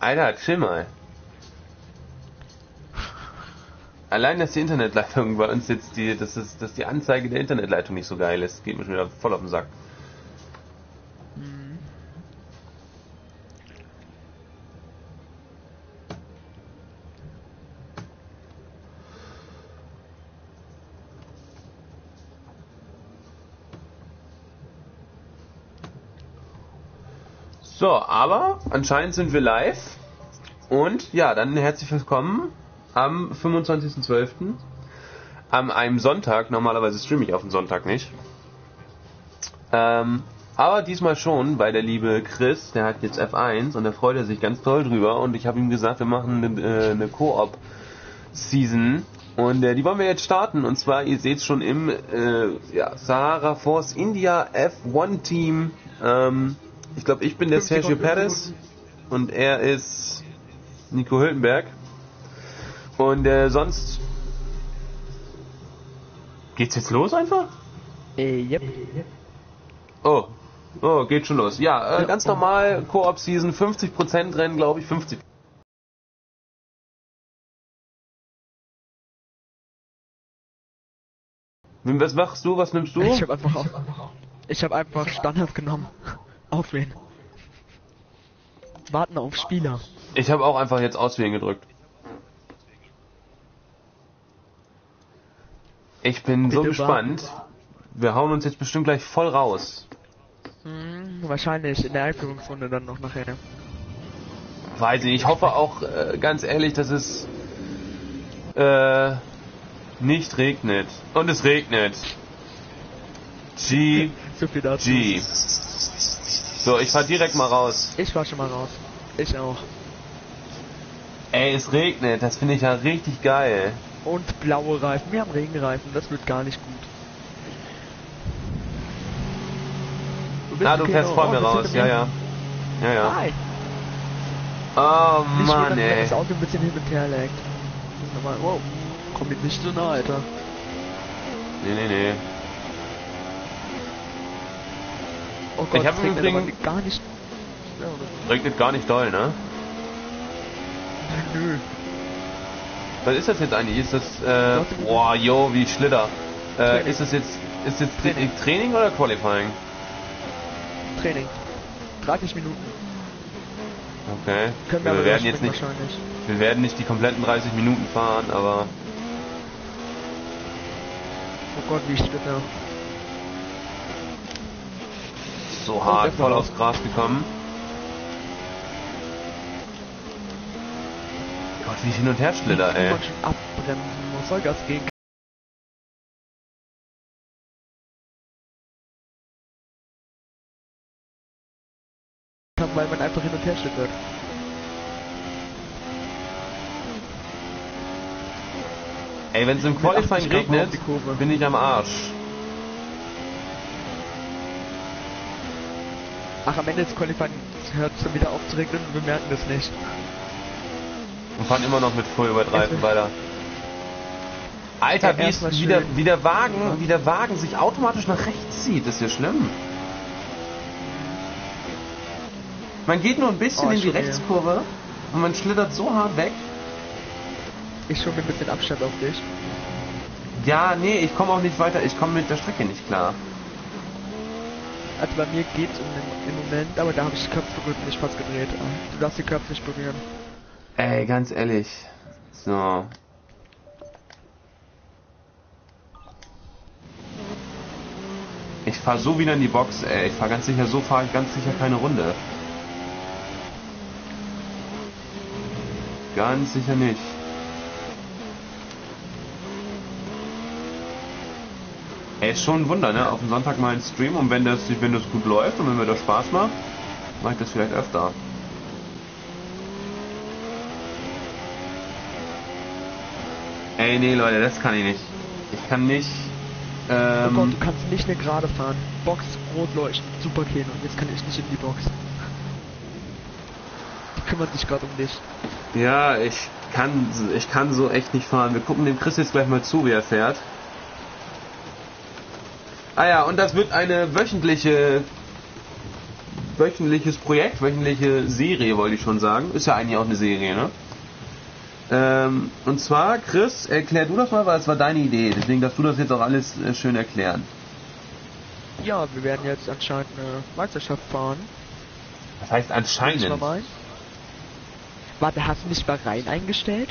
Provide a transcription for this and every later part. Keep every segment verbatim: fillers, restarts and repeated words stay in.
Alter, chill mal. Allein, dass die Internetleitung bei uns jetzt die, dass, es, dass die Anzeige der Internetleitung nicht so geil ist, geht mir schon wieder voll auf den Sack. Mhm. So, aber anscheinend sind wir live. Und ja, dann herzlich willkommen am fünfundzwanzigsten zwölften An einem Sonntag. Normalerweise streame ich auf den Sonntag nicht. Ähm, aber diesmal schon, weil der liebe Chris, der hat jetzt F eins und da freut er sich ganz toll drüber. Und ich habe ihm gesagt, wir machen eine, äh, eine Koop-Season. Und äh, die wollen wir jetzt starten. Und zwar, ihr seht es schon im äh, ja, Sahara Force India F eins Team. Ähm, ich glaube, ich bin der Sergio Perez und er ist Nico Hülkenberg. Und äh, sonst... Geht's jetzt los einfach? Äh, yep. Oh, oh, geht schon los. Ja, äh, ganz normal, Koop-Season, fünfzig Prozent Rennen, glaube ich, fünfzig. Was machst du, was nimmst du? Ich habe einfach auf, ich habe einfach Standard genommen. Aufwählen. Warten auf Spieler. Ich habe auch einfach jetzt Auswählen gedrückt. Ich bin Bitte so gespannt. warten. Wir hauen uns jetzt bestimmt gleich voll raus. Hm, wahrscheinlich in der Einführungsrunde dann noch nachher. Weiß ich, ich hoffe auch äh, ganz ehrlich, dass es äh, nicht regnet. Und es regnet. G, So viel dazu. G. So, ich fahr direkt mal raus. Ich fahr schon mal raus. Ich auch. Ey, es regnet, das finde ich ja richtig geil. Und blaue Reifen. Wir haben Regenreifen, das wird gar nicht gut. Du Na, du okay, fährst oh, vor oh, mir das raus, sind ja, wir- ja. Ja, ja. Nein. Oh Nicht Mann, wundern, wenn ey. das Auto ein bisschen hin und her laggt. Das ist normal. Wow. Komm mir nicht so nah, Alter. Nee, nee, nee. Oh Gott, Ich hab das im regnet aber Übrigen- gar nicht. Ja, oder? Regnet gar nicht doll, ne? Nö. Was ist das jetzt eigentlich? Ist das, äh, boah, yo, wie Schlitter. Äh, Training. ist das jetzt, ist jetzt Tra- Training. Training oder Qualifying? Training. dreißig Minuten. Okay. Können wir, Wir aber werden jetzt überspringen nicht, wahrscheinlich. wir werden nicht die kompletten dreißig Minuten fahren, aber Oh Gott, wie Schlitter. so hart, erstmal voll raus. aufs Gras gekommen. Gott, wie ich hin und her schlitter, Wie ey. man schon abbremsen muss, Vollgas gehen kann, weil man einfach hin und her schlittert. Ey, wenn es im Mit Qualifying achtzig Kilometer regnet, um die Kurve. bin ich am Arsch. Ach, am Ende des Qualifying hört es dann wieder auf zu regnen und wir merken das nicht. Und fahren immer noch mit Full übertreiben weiter. Alter, Ja, wie, es, erstmal wie, der, schön. wie, der Wagen, wie der Wagen sich automatisch nach rechts zieht, ist ja schlimm. Man geht nur ein bisschen Oh, in die schon wieder. Rechtskurve und man schlittert so hart weg. Ich schon mit ein bisschen Abstand auf dich. Ja, nee, ich komme auch nicht weiter, ich komme mit der Strecke nicht klar. Also bei mir geht's im, im Moment, aber da habe ich die Köpfe berührt und nicht fast gedreht. Du darfst die Köpfe nicht berühren. Ey, ganz ehrlich. So. Ich fahr so wieder in die Box, ey. Ich fahr ganz sicher, so fahre ich ganz sicher keine Runde. Ganz sicher nicht. Ey, ist schon ein Wunder, ne? Auf dem Sonntag mal ein Stream und wenn das, wenn das gut läuft und wenn mir das Spaß macht, mache ich das vielleicht öfter. Ey, nee, Leute, das kann ich nicht. Ich kann nicht. Ähm, Oh Gott, du kannst nicht mehr gerade fahren. Box, rot leuchten, super Keno. Jetzt kann ich nicht in die Box. Die kümmert sich gerade um dich. Ja, ich kann, ich kann so echt nicht fahren. Wir gucken dem Chris jetzt gleich mal zu, wie er fährt. Ah ja, und das wird eine wöchentliche wöchentliches Projekt, wöchentliche Serie, wollte ich schon sagen. Ist ja eigentlich auch eine Serie, ne? Ähm, und zwar, Chris, erklär du das mal, weil es war deine Idee. Deswegen darfst du das jetzt auch alles äh, schön erklären. Ja, wir werden jetzt anscheinend eine Meisterschaft fahren. Das heißt anscheinend. Mal Warte, hast du nicht Bahrain eingestellt?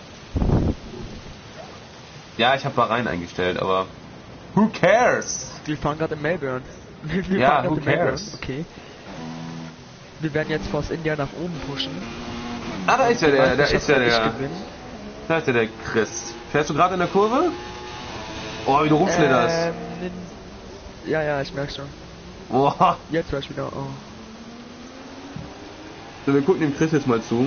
Ja, ich habe Bahrain eingestellt, aber who cares? Wir fahren gerade in Melbourne. Wir Ja, fahren who in Melbourne. cares? Okay. Wir werden jetzt Force India nach oben pushen. Ah, da ist ja der, da Ich ist ja werde der, gewinnen. da ist ja der Chris. Fährst du gerade in der Kurve? Oh, wie du rumschlitterst. Ähm, ja, ja, ich merke schon. Boah. Jetzt höre ich wieder. Oh. So, wir gucken dem Chris jetzt mal zu.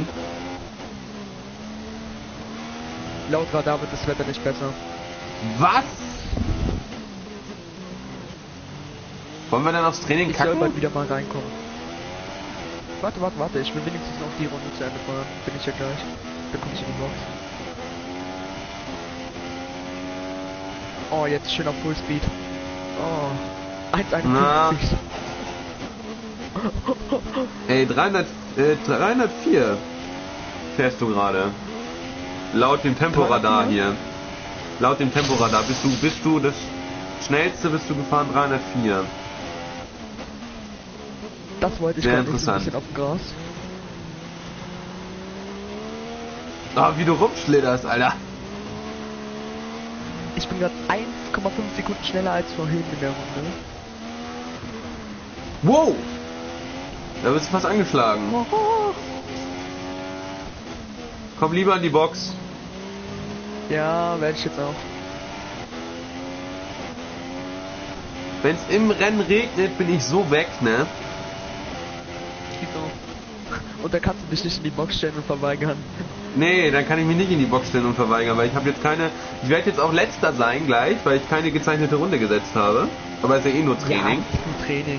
Laut Radar wird das Wetter nicht besser. Was? Wollen wir dann aufs Training Ich soll kacken? bald wieder mal reinkommen. Warte, warte, warte, ich will wenigstens noch die Runde zu Ende fahren. Bin ich ja gleich. Dann komme ich in die Box. Oh, jetzt schön auf Fullspeed. Oh, eins einundfünfzig. Ey, dreihundert, äh, dreihundertvier fährst du gerade. Laut dem Temporadar hier. Laut dem Temporadar bist du, bist du das schnellste, bist du gefahren dreihundertvier. Das wollte ich Sehr gerade nicht, so ein interessant. bisschen auf dem Gras. Ah, wie du rumschlitterst, Alter. Ich bin gerade eins Komma fünf Sekunden schneller als vorhin in der Runde. Wow! Da bist du fast angeschlagen. Oh. Komm lieber in die Box. Ja, werde ich jetzt auch. Wenn's im Rennen regnet, bin ich so weg, ne? Wieso? Und da kannst du dich nicht in die Box stellen und verweigern. Nee, dann kann ich mich nicht in die Box stellen und verweigern, weil ich habe jetzt keine... Ich werde jetzt auch letzter sein gleich, weil ich keine gezeichnete Runde gesetzt habe. Aber ist ja eh nur Training. Ja, nur Training.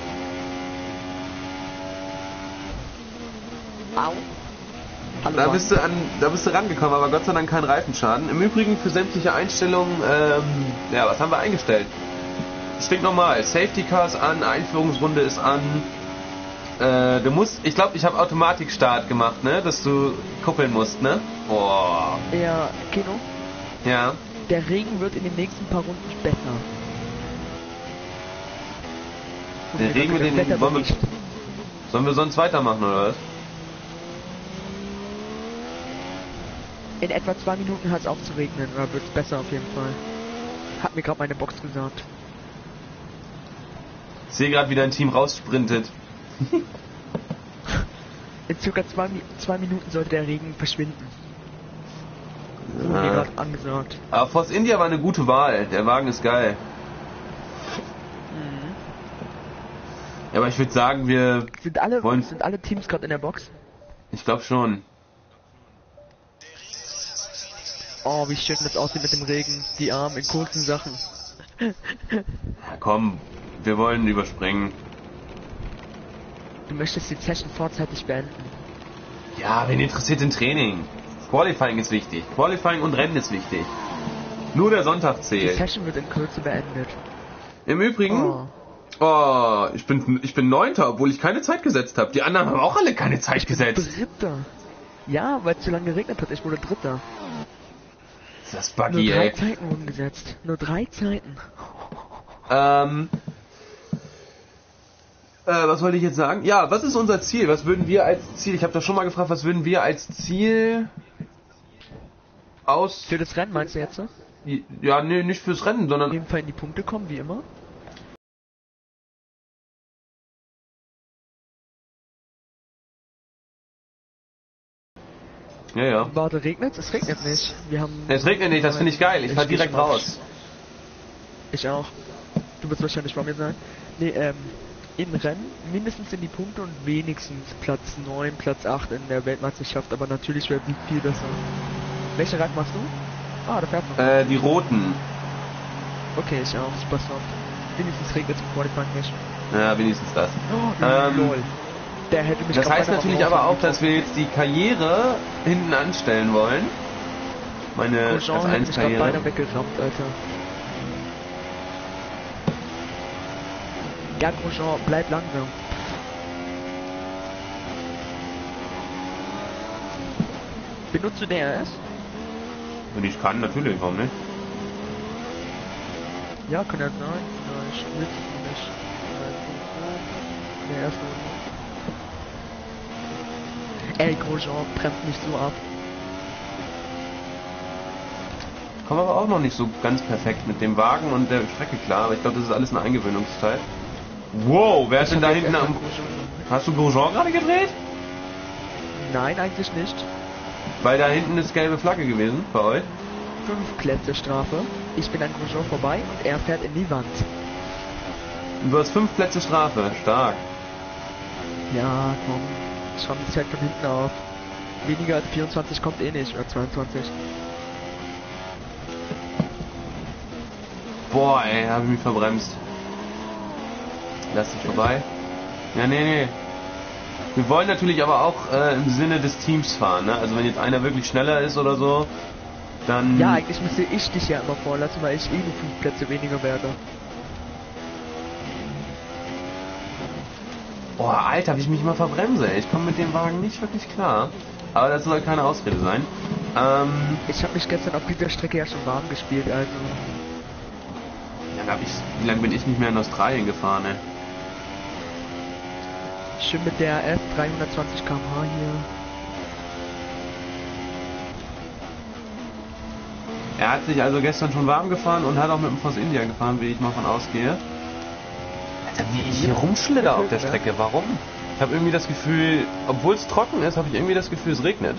Au. Hallo, Da Mann. bist du an, da bist du rangekommen, aber Gott sei Dank kein Reifenschaden. Im Übrigen für sämtliche Einstellungen, ähm, ja, was haben wir eingestellt? Stinkt normal. Safety Cars an, Einführungsrunde ist an. Äh, du musst, ich glaube, ich habe Automatikstart gemacht, ne, dass du kuppeln musst, ne? Boah. Ja, Kino, Ja. der Regen wird in den nächsten paar Runden besser. Der Regen mit den, wollen wir, Wetterbericht. sollen wir sonst weitermachen, oder was? In etwa zwei Minuten hat es auf zu regnen, oder wird es besser auf jeden Fall. Hat mir gerade meine Box gesagt. Ich sehe gerade, wie dein Team raussprintet. In circa zwei, Mi- zwei Minuten sollte der Regen verschwinden. Wurde mir Ja. gerade angesagt. Aber Force India war eine gute Wahl. Der Wagen ist geil. Mhm. Ja, aber ich würde sagen, wir... Sind alle, Wollen- sind alle Teams gerade in der Box? Ich glaube schon. Oh, wie schön das aussieht mit dem Regen. Die Armen in kurzen Sachen. Ja, komm, wir wollen überspringen. Du möchtest die Session vorzeitig beenden. Ja, wen interessiert denn Training? Qualifying ist wichtig. Qualifying und Rennen ist wichtig. Nur der Sonntag Die zählt. Session wird in Kürze beendet. Im Übrigen, Oh. oh, ich bin ich bin Neunter, obwohl ich keine Zeit gesetzt habe. Die anderen haben auch alle keine Zeit gesetzt. Dritter. Ja, weil es zu lange geregnet hat. Ich wurde Dritter. Das ist Nur buggy, drei ey. Zeiten wurden gesetzt. Nur drei Zeiten. Ähm, äh, was wollte ich jetzt sagen? Ja, was ist unser Ziel? Was würden wir als Ziel? Ich habe doch schon mal gefragt, was würden wir als Ziel aus... Für das Rennen meinst du jetzt? Ne? Ja, nee, nicht fürs Rennen, Auf sondern... jeden Fall in die Punkte kommen, wie immer. Ja, ja. Warte, regnet es? Es regnet nicht. Wir haben... Es regnet nicht, das finde ich geil. Ich fahr geh direkt schon mal- raus. Ich auch. Du wirst wahrscheinlich vor mir sein. Nee, ähm, im Rennen mindestens in die Punkte und wenigstens Platz neun, Platz acht in der Weltmeisterschaft, aber natürlich wäre viel besser. Welche Reifen machst du? Ah, da fährt noch. Äh, die roten. Okay, ich auch, super soft. Wenigstens regnet es im Qualifying nicht. Ja, wenigstens das. Oh, Ähm, lol. Der hätte mich Das kaum heißt weiter natürlich machen aber auch, lassen. dass wir jetzt die Karriere hinten anstellen wollen. Meine F Grosjean hätte eins mich gerade beinahe Karriere. weggerammt, Alter. Ja, Grosjean, bleib langsam. Benutzt du D R S? Wenn ich kann, natürlich, warum nicht? Ja, kann ja sein. Ja, ich will es nicht. D R S nur. Ey, Grosjean bremst nicht so ab. Komme aber auch noch nicht so ganz perfekt mit dem Wagen und der Strecke klar, aber ich glaube, das ist alles eine Eingewöhnungszeit. Wow, wer ist denn da hinten am... Hast du Grosjean gerade gedreht? Nein, eigentlich nicht. Weil da hinten ist gelbe Flagge gewesen, bei euch. Fünf Plätze Strafe. Ich bin an Grosjean vorbei und er fährt in die Wand. Du hast fünf Plätze Strafe, stark. Ja, komm. Schau mich halt von hinten auf. Weniger als vierundzwanzig kommt eh nicht, oder zweiundzwanzig. Boah, ey, hab ich mich verbremst. Lass dich vorbei. Ja, nee, nee. Wir wollen natürlich aber auch äh, im Sinne des Teams fahren, ne? Also wenn jetzt einer wirklich schneller ist oder so, dann... Ja, eigentlich müsste ich dich ja immer vorlassen, weil ich eh nur fünf Plätze weniger werde. Boah, Alter, wie ich mich mal verbremse. Ich komme mit dem Wagen nicht wirklich klar. Aber das soll keine Ausrede sein. Ähm... Ich habe mich gestern auf dieser Strecke ja schon warm gespielt, also... Ja, da hab ich... Wie lange bin ich nicht mehr in Australien gefahren, ne? Schön mit der R S, dreihundertzwanzig Kilometer pro Stunde hier. Er hat sich also gestern schon warm gefahren und hat auch mit dem Force India gefahren, wie ich mal von ausgehe. Alter, wie ich hier rumschlitter auf der Strecke, warum? Ich habe irgendwie das Gefühl, obwohl es trocken ist, habe ich irgendwie das Gefühl, es regnet.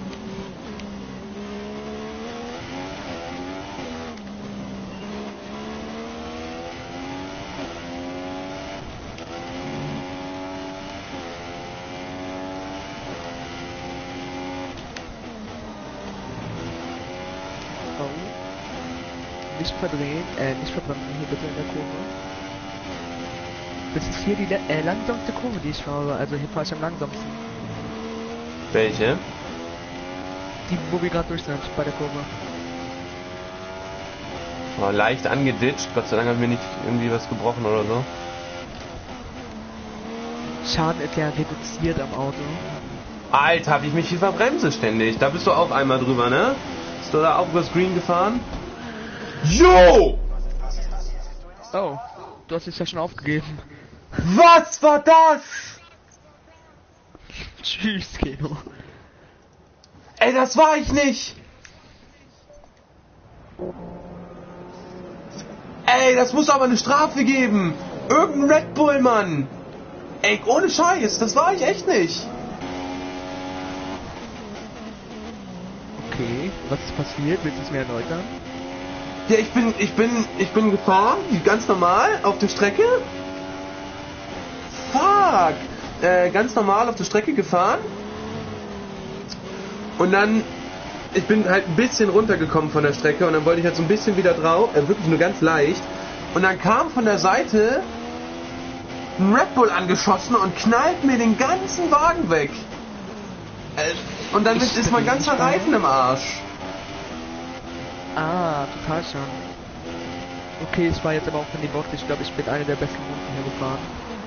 Nicht verdrehen, äh, nicht verbremsen hier bitte in der Kurve. Das ist hier die äh, langsamste Kurve, die ich fahre, also hier fahre ich am langsamsten. Welche? Die, wo wir gerade durch sind, bei der Kurve. War leicht angeditscht, Gott sei Dank haben wir nicht irgendwie was gebrochen oder so. Schaden ist ja reduziert am Auto. Alter, wie ich mich hier verbremse ständig. Da bist du auch einmal drüber, ne? Bist du da auch übers Green gefahren? Jo! Oh, du hast dich ja schon aufgegeben. Was war das? Tschüss, Keno. Ey, das war ich nicht! Ey, das muss aber eine Strafe geben! Irgendein Red Bull, Mann! Ey, ohne Scheiß, das war ich echt nicht! Okay, was ist passiert? Willst du es mir erläutern? Ja, ich bin, ich bin, ich bin gefahren, ganz normal, auf der Strecke. Fuck! Äh, ganz normal auf der Strecke gefahren. Und dann, ich bin halt ein bisschen runtergekommen von der Strecke und dann wollte ich halt so ein bisschen wieder drauf, äh, wirklich nur ganz leicht. Und dann kam von der Seite ein Red Bull angeschossen und knallt mir den ganzen Wagen weg. Äh, und damit ist mein ganzer Reifen im Arsch. Ah, total schon. Okay, es war jetzt aber auch in die Box. Ich glaube, ich bin eine der besten Runden hier gefahren.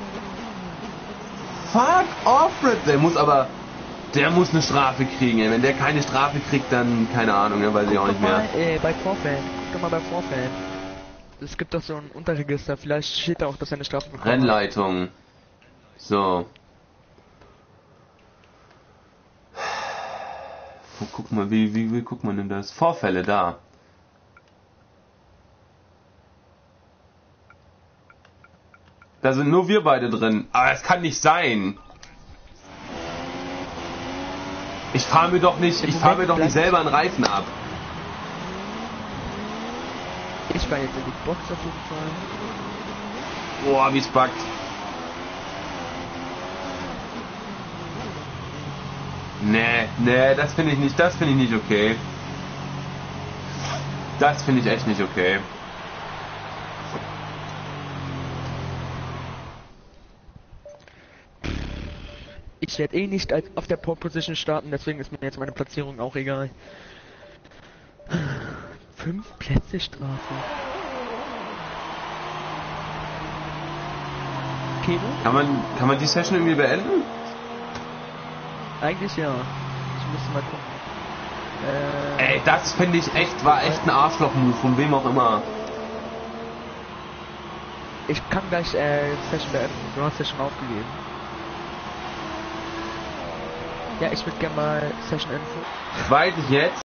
Fuck off, Red. Der muss aber... Der muss eine Strafe kriegen, ey. Wenn der keine Strafe kriegt, dann... Keine Ahnung, dann weiß ich auch nicht mehr. Mal, äh, bei Vorfällen. Guck doch mal bei Vorfällen. Es gibt doch so ein Unterregister. Vielleicht steht da auch, dass er eine Strafe bekommt. Rennleitung. So. Wo, guck mal, wie, wie, wie guckt man denn das? Vorfälle, da. Da sind nur wir beide drin. Aber es kann nicht sein. Ich fahre mir doch nicht, ich fahre mir doch nicht selber einen Reifen ab. Ich war jetzt in die Box auf jeden Fall. Boah, wie es backt. Nee, nee, das finde ich nicht, das finde ich nicht okay. Das finde ich echt nicht okay. Ich werde eh nicht als auf der Pole Position starten, deswegen ist mir jetzt meine Platzierung auch egal. Fünf Plätze Strafe. Kino? Kann man, kann man die Session irgendwie beenden? Eigentlich ja. Ich müsste mal gucken. Äh, Ey, das finde ich echt, war echt ein Arschloch-Move, von wem auch immer. ich kann gleich äh, Session beenden. Du hast ja schon aufgegeben. Ja, ich würde gerne mal Session Info. Weiß ich jetzt.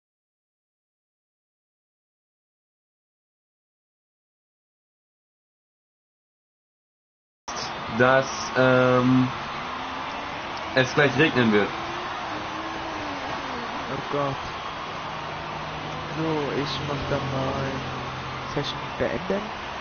Dass ähm, es gleich regnen wird. Oh Gott. So, ich mach dann mal Session beenden.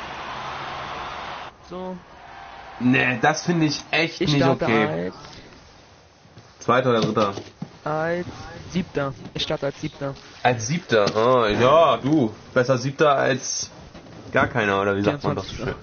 So. Ne, das finde ich echt Ich nicht starte okay. als, Zweiter oder dritter? als Siebter. Ich starte als Siebter. Als Siebter? Oh, ja, du. Besser Siebter als gar keiner, oder wie sagt man das so schön?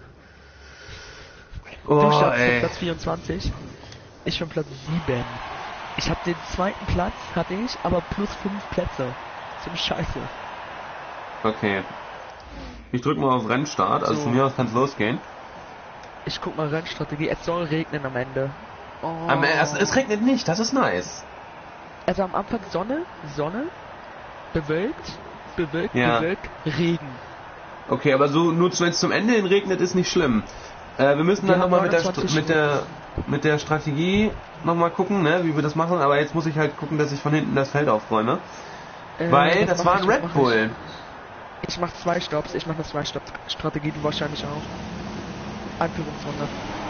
Du Oh, startest ey. auf Platz vierundzwanzig. Ich bin Platz sieben. Ich habe den zweiten Platz, hatte ich, aber plus fünf Plätze. So eine Scheiße. Okay. Ich drück mal auf Rennstart, also So. von mir aus kann es losgehen. Ich guck mal Rennstrategie. Es soll regnen am Ende. Oh. Aber es, es regnet nicht, das ist nice. Also am Anfang Sonne, Sonne, bewölkt, bewölkt, Ja. bewölkt, Regen. Okay, aber so nur wenn es zum Ende hin regnet, ist nicht schlimm. Äh, wir müssen dann Wir nochmal haben mit der, neunundzwanzig St- mit der mit der Strategie nochmal gucken, ne, wie wir das machen. Aber jetzt muss ich halt gucken, dass ich von hinten das Feld aufräume. Äh, Weil das mach war ich, ein das Red mach Bull. Ich, ich mach zwei Stops, ich mach eine zwei Stopp Strategie, du wahrscheinlich auch. Einführungsrunde.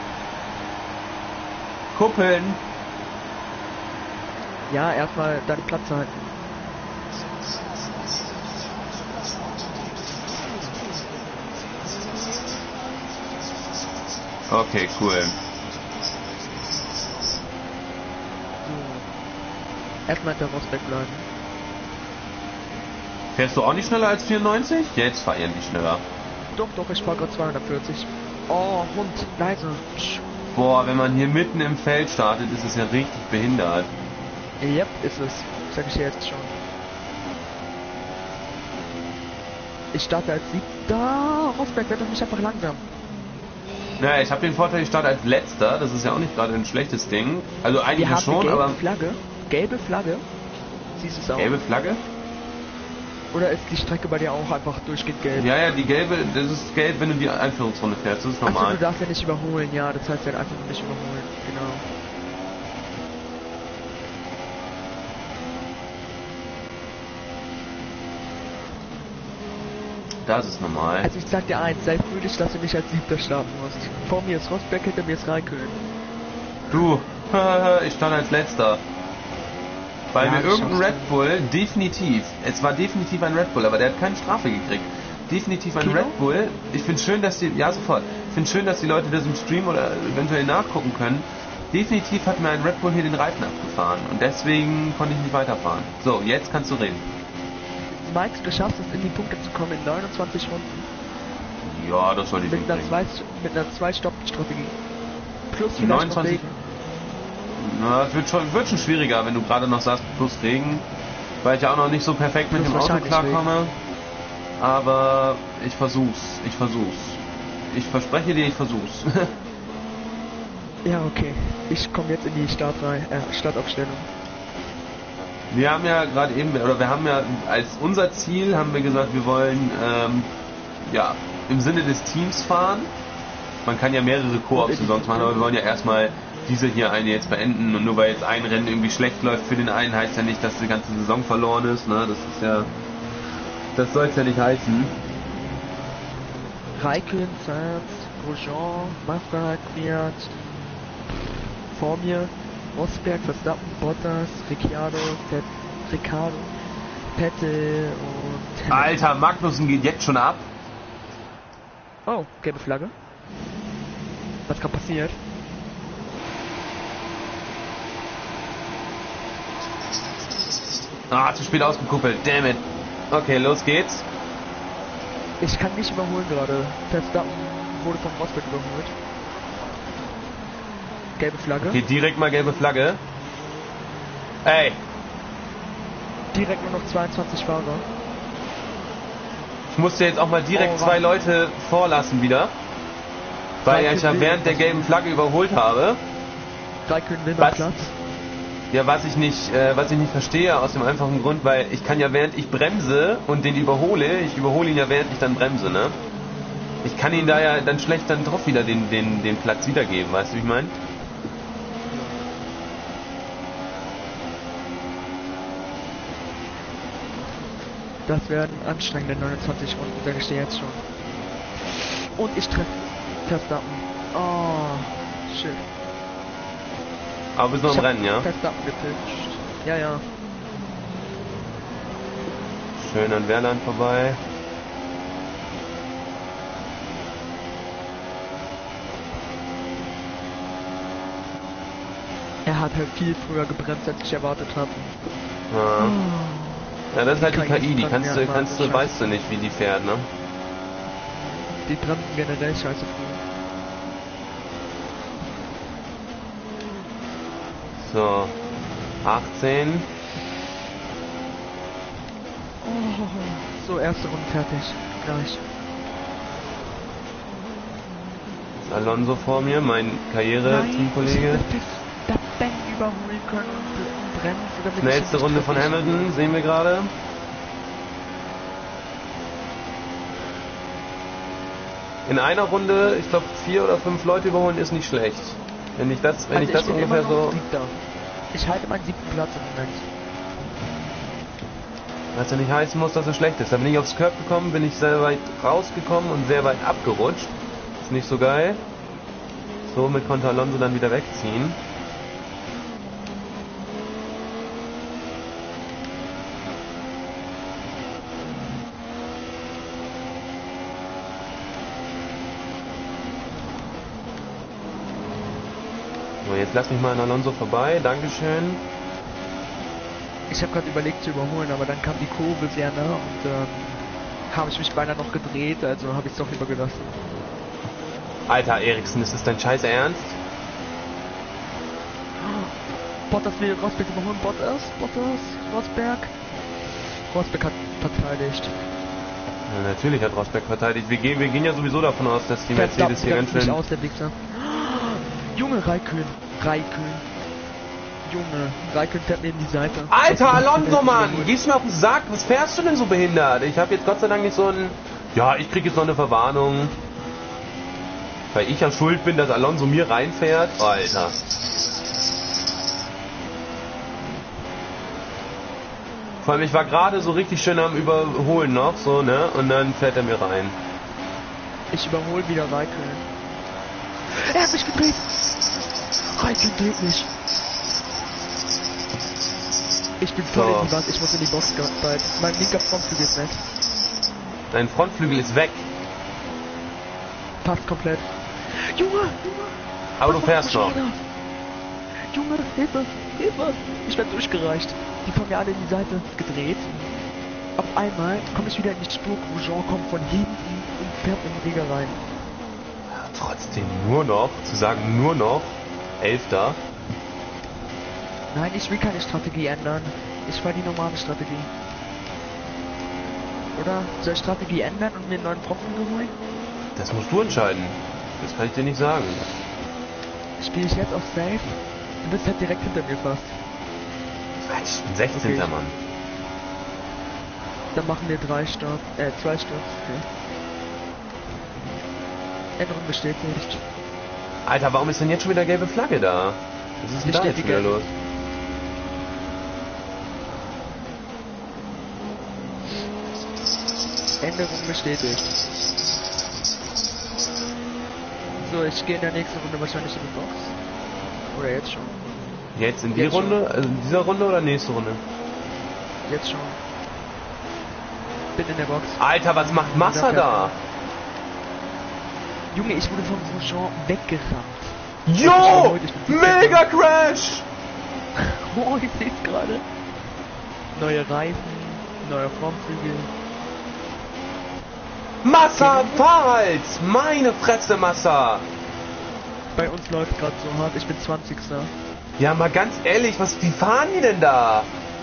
Kuppeln. Ja, erstmal deinen Platz halten. Okay, cool. So. Erstmal hinter Rosberg bleiben. Fährst du auch nicht schneller als vierundneunzig? Jetzt fahr ich nicht schneller. Doch, doch, ich fahr gerade zweihundertvierzig. Oh, Hund, leise. Psch. Boah, wenn man hier mitten im Feld startet, ist es ja richtig behindert. Yep, ist es. Sag ich dir jetzt schon. Ich starte als Siebter. Rosberg wird doch nicht einfach langsam. Naja, ich habe den Vorteil, ich starte als Letzter. Das ist ja auch nicht gerade ein schlechtes Ding. Also Wir eigentlich haben schon, eine gelbe aber... Flagge. Gelbe Flagge. Siehst du es auch? Gelbe Flagge? Oder ist die Strecke bei dir auch einfach durchgehend gelb? Ja, ja, die gelbe, das ist gelb, wenn du die Einführungsrunde fährst. Das ist Achso, normal. du darfst ja nicht überholen. Ja, das heißt ja einfach nur nicht überholen. Genau. Das ist normal. Also ich sag dir eins, sei fröhlich, dass du nicht als Siebter starten musst. Vor mir ist Rosberg, hinter mir ist Raikkonen. Du, ich stand als Letzter. Weil Ja, mir das irgendein schaffst Red Bull, definitiv, es war definitiv ein Red Bull, aber der hat keine Strafe gekriegt. Definitiv ein Kino? Red Bull. Ich finde schön, dass die, ja sofort, ich finde schön, dass die Leute das im Stream oder eventuell nachgucken können. Definitiv hat mir ein Red Bull hier den Reifen abgefahren und deswegen konnte ich nicht weiterfahren. So, jetzt kannst du reden. Meinst du, du schaffst es in die Punkte zu kommen in neunundzwanzig Runden? Ja, das sollte ich Mit einer hinkriegen. zwei, mit einer Zwei-Stopp-Strategie. Plus vielleicht neunundzwanzig noch Regen. Na, es wird schon, wird schon schwieriger, wenn du gerade noch sagst, plus Regen, weil ich ja auch noch nicht so perfekt mit Plus dem Auto wahrscheinlich klarkomme. Aber ich versuch's, ich versuch's. Ich verspreche dir, ich versuch's. Ja, okay. Ich komme jetzt in die Startreihe, äh, Startaufstellung. Wir haben ja gerade eben, oder wir haben ja als unser Ziel, haben wir gesagt, wir wollen ähm, ja im Sinne des Teams fahren. Man kann ja mehrere Koop-Saisons machen, aber wir wollen ja erstmal diese hier eine jetzt beenden. Und nur weil jetzt ein Rennen irgendwie schlecht läuft für den einen, heißt ja nicht, dass die ganze Saison verloren ist. Ne? Das ist ja, das soll es ja nicht heißen. Raikkonen, Sainz, Grosjean, Massa, Kwiat, vor mir Rosberg, Verstappen, Bottas, Ricciardo, Pet, Ricciardo, Vettel und... Alter, Magnussen geht jetzt schon ab. Oh, gelbe Flagge. Was gerade passiert? Ah, zu spät ausgekuppelt, damn it. Okay, los geht's. Ich kann nicht überholen gerade. Verstappen wurde von Rosberg überholt. Gelbe Flagge. Okay, direkt mal gelbe Flagge. Ey, Direkt nur noch zweiundzwanzig Fahrer. ich musste jetzt auch mal direkt Oh, zwei warte. Leute vorlassen wieder. Weil Raikkonen ich ja will während der was. gelben Flagge überholt habe. Raikkonen will Was? meinen Platz. Ja, was ich nicht, äh, was ich nicht verstehe, aus dem einfachen Grund, weil ich kann ja während ich bremse und den überhole, ich überhole ihn ja während ich dann bremse, ne? Ich kann ihn da ja dann schlecht dann drauf wieder den, den, den Platz wiedergeben, weißt du, wie ich meine? Das werden anstrengende neunundzwanzig Runden, sage ich dir jetzt schon. Und ich treffe Verstappen. Oh, schön. Aber bis noch im Rennen, ja? Verstappen gepitcht. Ja, ja. Schön an Wehrland vorbei. Er hat halt viel früher gebremst, als ich erwartet habe. Ja. Ja, das ist halt die K I, die kann kannst ja du, kannst du, weißt du nicht, wie die fährt, ne? Die bremsen generell scheiße früh. So, achtzehn. Oh, so, erste Runde fertig. Gleich. Ist Alonso vor mir, mein Karriere-Teamkollege. Da Ben überholen können und bremsen. Schnellste Runde von Hamilton, sehen wir gerade. In einer Runde, ich glaube, vier oder fünf Leute überholen ist nicht schlecht. Wenn ich das, wenn also ich das ich bin ungefähr immer noch so... Siebter. Ich halte meinen siebten Platz im Moment. Was ja nicht heißen muss, dass es schlecht ist. Da bin ich aufs Curb gekommen, bin ich sehr weit rausgekommen und sehr weit abgerutscht. Ist nicht so geil. Somit konnte Alonso dann wieder wegziehen. So, jetzt lass mich mal an Alonso vorbei. Dankeschön. Ich habe gerade überlegt zu überholen, aber dann kam die Kurve sehr nah und ähm, habe ich mich beinahe noch gedreht, also habe ich es doch lieber gelassen. Alter, Eriksen, ist das dein scheiß Ernst? Bottas will Rosberg überholen. Bottas, Bottas, Rosberg. Rosberg hat verteidigt. Ja, natürlich hat Rosberg verteidigt. Wir gehen, wir gehen ja sowieso davon aus, dass die Verstappen Mercedes hier ganz nicht schön... aus, der Wichser. Junge, Raikön, Raikön. Junge, Raikön fährt mir in die Seite. Alter, Alonso, Mann! Gehst mir auf den Sack? Was fährst du denn so behindert? Ich habe jetzt Gott sei Dank nicht so ein... Ja, ich krieg jetzt noch eine Verwarnung. Weil ich ja schuld bin, dass Alonso mir reinfährt. Alter. Vor allem, ich war gerade so richtig schön am Überholen noch, so, ne? Und dann fährt er mir rein. Ich überhole wieder Raikön. Er hat mich gedreht! Raikön dreht mich. Ich bin voll So. in die Wand, ich muss in die Box bald. Mein linker Frontflügel ist weg. Dein Frontflügel ist weg. Passt komplett. Junge! Junge! Aber Was du fährst machst du noch. schon wieder? Junge, Hilfe! Hilfe! Ich werde durchgereicht. Die kommen mir alle in die Seite gedreht. Auf einmal komme ich wieder in die Spur. Grosjean kommt von hinten und fährt in den Reger rein. Trotzdem nur noch, zu sagen nur noch, Elfter. Nein, ich will keine Strategie ändern. Ich fahre die normale Strategie. Oder? Soll ich Strategie ändern und mir einen neuen Frontflügel holen? Das musst du entscheiden. Das kann ich dir nicht sagen. Spiele ich jetzt auf Safe? Du bist halt direkt hinter mir fast. Ich bin sechzehnter. Okay. Mann. Dann machen wir drei Stopp, äh, zwei Stopps. Okay. Änderung bestätigt. Alter, warum ist denn jetzt schon wieder gelbe Flagge da? Was ist denn da jetzt wieder los? Änderung bestätigt. So, ich gehe in der nächsten Runde wahrscheinlich in die Box. Oder jetzt schon. Jetzt in die Jetzt Runde? Also in dieser Runde oder nächste Runde? Jetzt schon. Bin in der Box. Alter, was macht Massa da? Junge, ich wurde von Grosjean weggerammt. Jo! Mega Crash! Oh, ich seh's gerade. Neue Reifen, neuer Frontflügel. Massa, fahr halt! Meine Fresse, Massa! Bei uns läuft gerade so hart, ich bin zwanzigster. Ja, mal ganz ehrlich, was, wie fahren die denn da?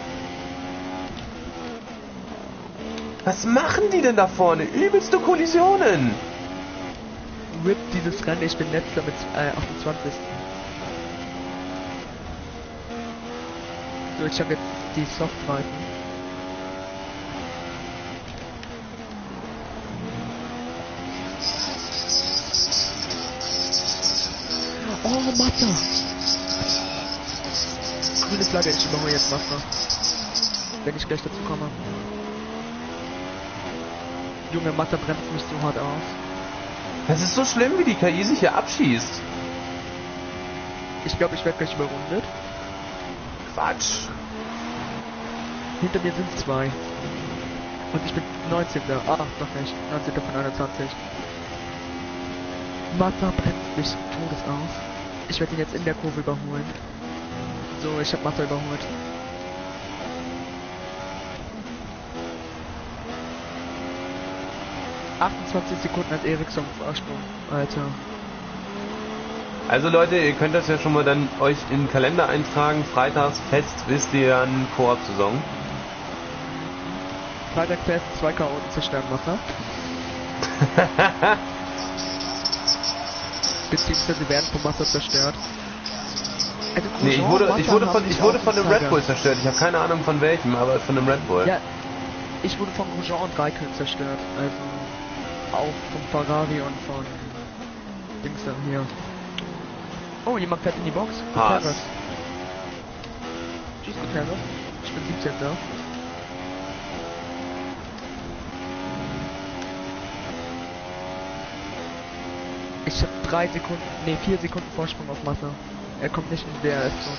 Was machen die denn da vorne? Übelste Kollisionen! R I P dieses Rennen, ich bin letzter mit äh, achtundzwanzigsten. So, ich habe jetzt die Softreifen. Oh, Mathe! Grüne Flagge, ich überhole jetzt Mathe. Wenn ich gleich dazu komme. Junge, Mathe bremst mich so hart aus. Das ist so schlimm, wie die K I sich hier abschießt. Ich glaube, ich werde gleich überrundet. Quatsch. Hinter mir sind zwei. Und ich bin neunzehnter. Ah, doch nicht. neunzehnter von einundzwanzig. Mathe bremst mich todes aus. Ich werde ihn jetzt in der Kurve überholen. So, ich habe Mathe überholt. achtundzwanzig Sekunden als Ericsson Vorsprung, Alter. Also Leute, ihr könnt das ja schon mal dann euch in den Kalender eintragen. Freitags fest wisst ihr an Koop-Saison. Freitag fest, zwei Chaoten zerstören Wasser. Beziehungsweise werden vom Wasser zerstört. Also nee, ich wurde, ich wurde von, ich wurde von einem Red Bull zerstört. Ich habe keine Ahnung von welchem, aber von einem Red Bull. Ja, ich wurde von Grosjean und Raikkonen zerstört. Also auch vom Ferrari und von Dings dann hier. Oh, jemand fährt in die Box. Haas. Tschüss, Gutierrez. Ich bin siebzehnter. Ich habe drei Sekunden, nee, vier Sekunden Vorsprung auf Massa. Er kommt nicht in der S-Zone.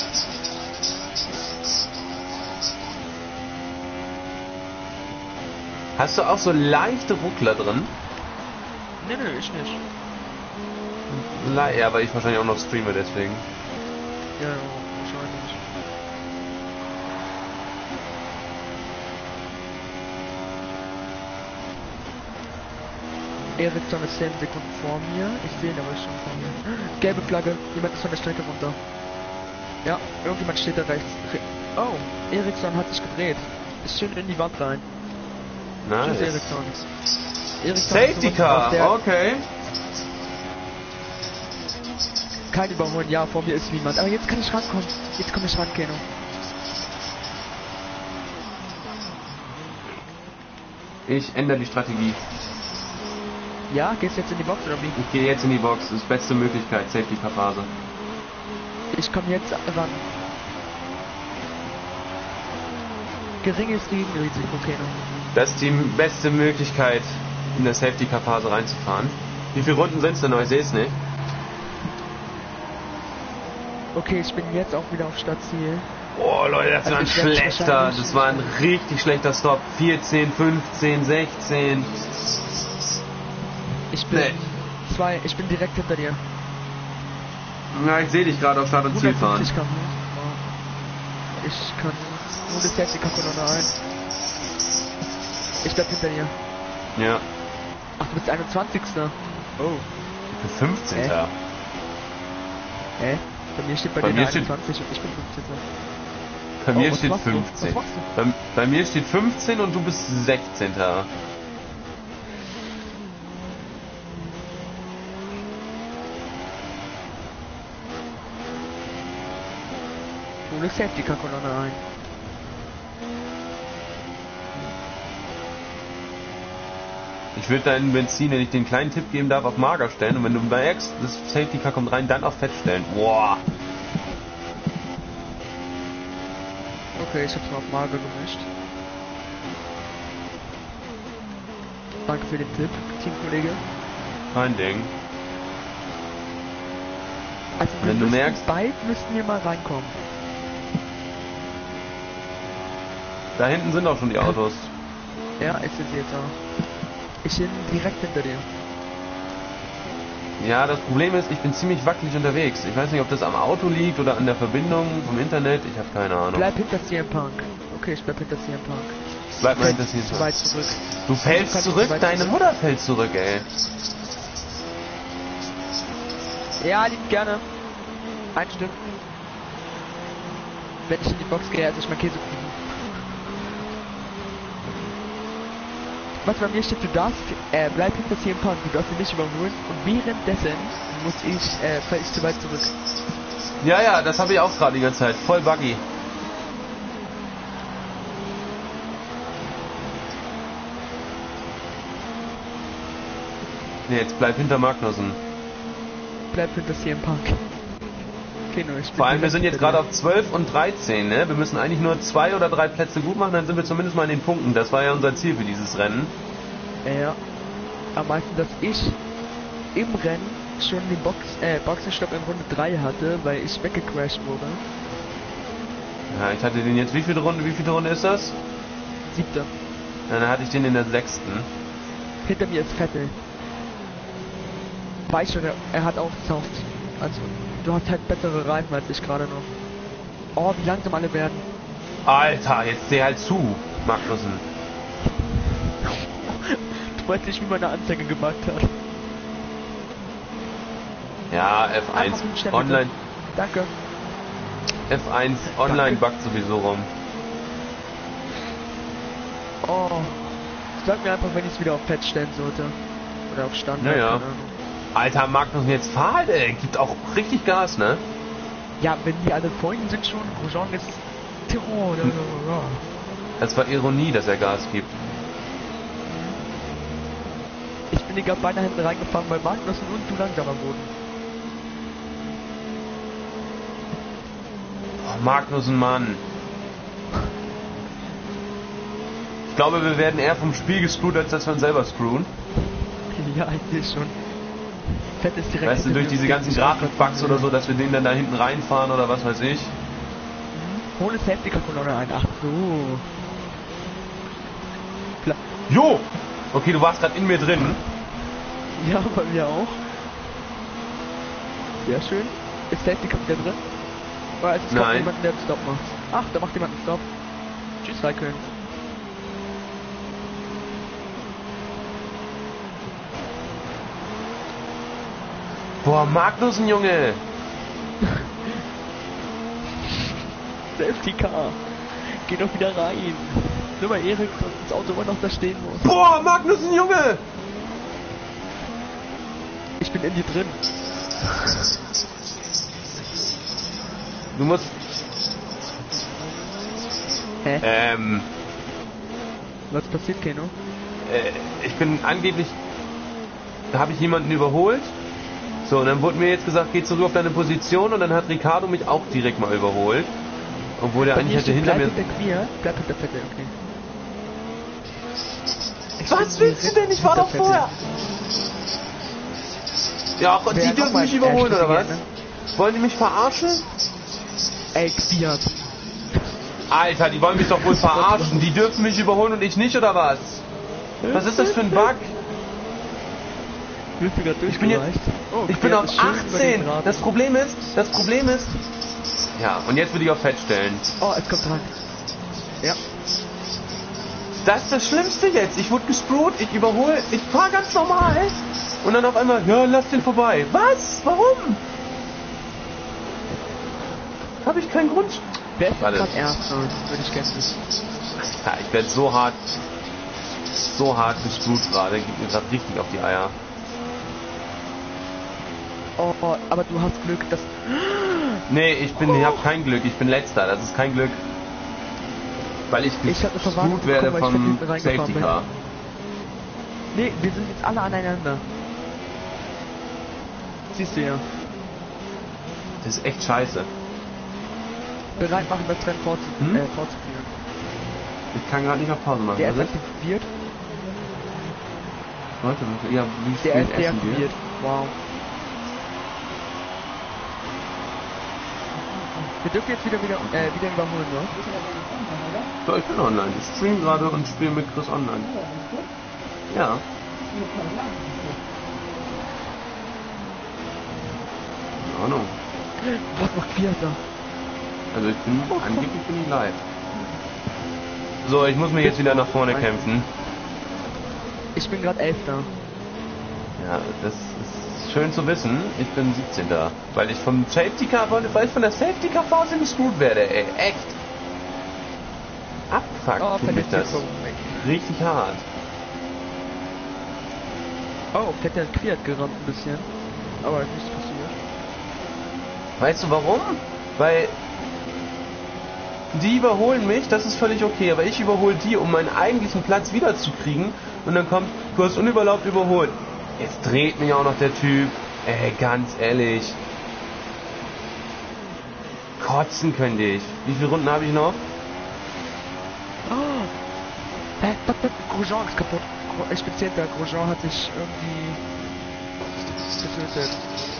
Hast du auch so leichte Ruckler drin? Nee, nee, ich nicht. Le ja, weil ich wahrscheinlich auch noch streame, deswegen. Ja, wahrscheinlich. Ericsson ist zehn Sekunden vor mir. Ich sehe ihn aber schon vor mir. Gelbe Flagge. Jemand ist von der Strecke runter. Ja, irgendjemand steht da rechts. Oh, Ericsson hat sich gedreht. Ist schön in die Wand rein. Nice. Tschüss, Ericsson. Ericsson Safety Car, okay. Kein Überholen, ja, vor mir ist niemand. Aber jetzt kann ich rankommen. Jetzt komme ich ran, Keno. Ich ändere die Strategie. Ja, gehst du jetzt in die Box oder wie? Ich gehe jetzt in die Box, das ist die beste Möglichkeit, Safety Car Phase. Ich komme jetzt ran. Geringes Gegenrisiko, Keno. Das ist die beste Möglichkeit, in der Safety Car Phase reinzufahren. Wie viele Runden sind es denn noch? Ich sehe es nicht. Okay, ich bin jetzt auch wieder auf Stadtziel. Oh Leute, das Also war ein ich werd schlechter, wahrscheinlich- das war ein richtig schlechter Stop. vierzehn, fünfzehn, sechzehn. Ich bin Nee. zwei, ich bin direkt hinter dir. Na, ich sehe dich gerade auf Start und Ziel fahren. hundertfünfzig kann ich. Ich kann nur eine sechzig Kolonne ein. Ich bleib hinter dir. Ja. Ach, du bist einundzwanzigster. Oh. Ich bin fünfzehnter. Hä? Bei mir steht bei, Bei dir mir steht- einundzwanzig und ich bin fünfzehnter. Bei mir Oh, was steht machst du? fünfzehn. Was machst Bei, bei mir steht fünfzehn und du bist sechzehnter. Nur eine Safety Car Kolonne ein. Ich würde deinen Benzin, wenn ich den kleinen Tipp geben darf, auf mager stellen und wenn du merkst, das Safety Car kommt rein, dann auf fett stellen. Boah. Okay, ich hab's mal auf mager gemischt. Danke für den Tipp, Teamkollege. Kein Ding. Also wir Wenn du müssten- merkst- bald müssten wir mal reinkommen. Da hinten sind auch schon die Autos. Ja, ich sehe sie jetzt auch. Ich bin direkt hinter dir. Ja, das Problem ist, ich bin ziemlich wackelig unterwegs. Ich weiß nicht, ob das am Auto liegt oder an der Verbindung vom Internet. Ich habe keine Ahnung. Bleib hinter C M Punk. Okay, ich bleib hinter C M Punk. Bleib mal Fällt hinter zu weit zurück. Du fällst Kann ich zurück, zu weit deine zurück? Mutter fällt zurück, ey. Ja, lieb gerne. Ein Stück. Wenn ich in die Box gehe, esse ich mein Käsekuchen. Was bei mir steht, du darfst, äh, bleib hinter C M Punk, du darfst ihn nicht überholen und währenddessen muss ich, äh, fall ich zu weit zurück. Ja, ja, das habe ich auch gerade die ganze Zeit. Voll buggy. Ne, jetzt bleib hinter Magnussen. Bleib hinter C M Punk. Okay, nur ich bin Vor allem, wir direkt sind jetzt hinter gerade dir. auf zwölf und dreizehn, ne? Wir müssen eigentlich nur zwei oder drei Plätze gut machen, dann sind wir zumindest mal in den Punkten. Das war ja unser Ziel für dieses Rennen. Ja. Am meisten, dass ich im Rennen schon den Box, äh, Boxenstopp in Runde drei hatte, weil ich weggecrashed wurde. Ja, ich hatte den jetzt, wie viele Runde, wie viele Runde ist das? Siebter. Ja, dann hatte ich den in der sechsten. Hinter mir ist Vettel. Weiß schon, er, er hat auch Soft. Also, du hast halt bessere Reifen als ich gerade noch. Oh, wie langsam alle werden. Alter, jetzt seh halt zu, Magnussen. Du weißt nicht, wie meine Anzeige gemacht hat. Ja, F eins Einfach fünf Sterne, online, Danke. F eins online buggt sowieso rum. Oh. Sag mir einfach, wenn ich es wieder auf Pad stellen sollte. Oder auf Standard. Naja. keine Ahnung. Alter, Magnussen, jetzt fahr halt, ey. Gibt auch richtig Gas, ne? Ja, wenn die alle vorhin sind schon, Grosjean ist Tirol. Hm. Das war Ironie, dass er Gas gibt. Ich bin die gerade beinahe hinten reingefahren, weil Magnussen und du langsamer wurden. Oh, Magnussen, Mann. Ich glaube, wir werden eher vom Spiel gescrewt, als dass wir uns selber screwen. Ja, ich sehe schon. Fett ist direkt. Weißt du, durch diese ganzen Grafikbugs oder so, dass wir den dann da hinten reinfahren oder was weiß ich. Ohne Safety-Car-Kolonne ein. Ach so. Klar. Jo! Okay, du warst gerade in mir drin. Ja, bei mir auch. Sehr schön. Ist Safety-Car wieder drin? Weil es kommt Nein. jemand, der einen Stop macht. Ach, da macht jemand einen Stop. Tschüss, Raikön. Boah, Magnussen, Junge! Safety Car. Geh doch wieder rein. Nur weil Erik das Auto immer noch da stehen muss. Boah, Magnussen, Junge! Ich bin in dir drin. Du musst... Hä? Ähm... Was passiert, Keno? Äh, ich bin angeblich... Da habe ich jemanden überholt. So, und dann wurde mir jetzt gesagt, geh zurück auf deine Position, und dann hat Ricardo mich auch direkt mal überholt. Obwohl der Bei eigentlich mir hätte steht, hinter bleib mir... hinter mir. Bleib hinter Vettel, okay. Ich Was bin willst du direkt denn? Ich war hinter doch Vettel. vorher... Ja, Wer die noch dürfen mal mich überholen, Ashley oder was? gerne? Wollen die mich verarschen? Ey, Fiat. Alter, die wollen mich doch wohl verarschen. Die dürfen mich überholen und ich nicht, oder was? Was ist das für ein Bug? Bist du gerade Ich bin jetzt, durchgereicht? Oh, ich bin Fiat auf ist schön über achtzehn. den Rad. Das Problem ist, das Problem ist... Ja, und jetzt will ich auf Fett stellen. Oh, es kommt dran. Ja. Das ist das Schlimmste jetzt. Ich wurde gescrewt, ich überhole, ich fahre ganz normal. Und dann auf einmal, ja, lass den vorbei. Was? Warum? Habe ich keinen Grund. Wer ist Warte. gerade Erster? Würde ich gerne wissen. Ja, ich werde so hart, so hart gescrewt gerade. Geht mir gerade richtig auf die Eier. Oh, aber du hast Glück, dass... Nee, ich bin, ich habe kein Glück. Ich bin Letzter. Das ist kein Glück. Weil ich Ich hab eine Verwarnung gescrewt werde bekommen, weil ich vom hinten reingefahren Safety bin. Car. Nee, wir sind jetzt alle aneinander. Siehst du ja. Das ist echt scheiße. Bereit machen, das Rennen fortzu Hm? äh, fortzuführen. Ich kann gerade nicht auf Pause machen. Der ist Was ist? aktiviert. Leute, ja, wie Der spät ist essen wir? deaktiviert. Wow. Wir dürfen jetzt wieder wieder äh, wieder überholen, ne? So, ich bin online. Ich stream gerade und spiele mit Chris online. Ja. In Ordnung. Was macht Fiat da? Also ich bin, angeblich bin ich live. So, ich muss mich jetzt wieder nach vorne kämpfen. Ich bin gerade Elfter. Ja, das ist schön zu wissen. Ich bin siebzehnter. Weil ich vom Safety Car, weil ich von der Safety Car Phase gescrewt werde, ey. Echt. Abfuck, Oh, finde ich das. Verletzung. Richtig hart. Oh, Vettel hat Fiat gerammt ein bisschen. Aber ist nichts passiert. Weißt du warum? Weil die überholen mich, das ist völlig okay, aber ich überhole die, um meinen eigentlichen Platz wiederzukriegen, und dann kommt, du hast unüberlaubt überholt. Jetzt dreht mich auch noch der Typ. Ey, ganz ehrlich. Kotzen könnte ich. Wie viele Runden habe ich noch? Oh. Hä? Grosjean ist kaputt. Ich bin Zehnter. Grosjean hat sich irgendwie getötet.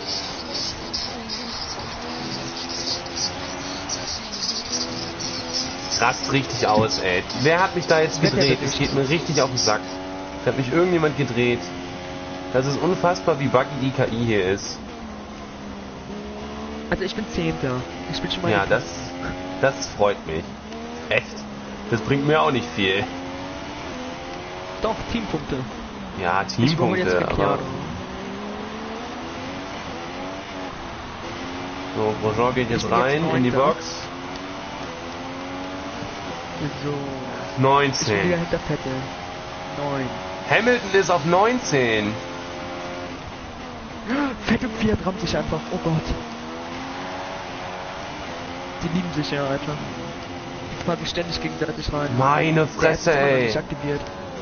Rast richtig aus, ey. Wer hat mich da jetzt gedreht? Es geht mir richtig auf den Sack. Da hat mich irgendjemand gedreht. Das ist unfassbar, wie buggy die K I hier ist. Also ich bin Zehnter. Ich bin schon mal... Ja, das, das freut mich. Echt. Das bringt mir auch nicht viel. Doch, Teampunkte. Ja, Teampunkte, aber... So, Grosjean geht jetzt rein jetzt in die Box. So. neunzehn. Ich bin wieder hinter Vettel. neun. Hamilton ist auf neunzehn. Vettel und Fiat rammt sich einfach. Oh Gott. Die lieben sich ja, Alter. Die fahren sich ständig gegenseitig rein. Meine Fresse, ey. Nicht aktiviert.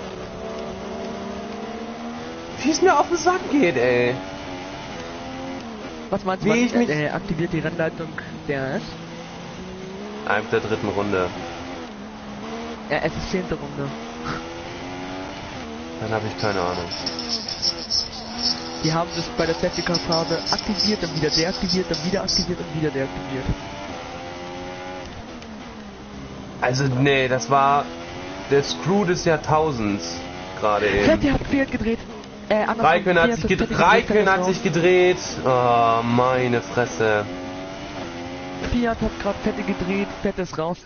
Wie es mir auf den Sack geht, ey. Was meinst du, Wie ich was, mich... äh, aktiviert die Rennleitung der S? Ab der dritten Runde. Ja, es ist zehnte Runde. Dann habe ich keine Ahnung. Die haben das bei der Safety Car Phase aktiviert, dann wieder deaktiviert, dann wieder aktiviert und wieder deaktiviert. Also, nee, das war der Screw des Jahrtausends gerade eben. Vettel hat Fiat gedreht. Äh, Raikön hat, sich, gedreht, Raikön hat sich gedreht. Oh, meine Fresse. Fiat hat gerade Vettel gedreht, Vettel ist raus.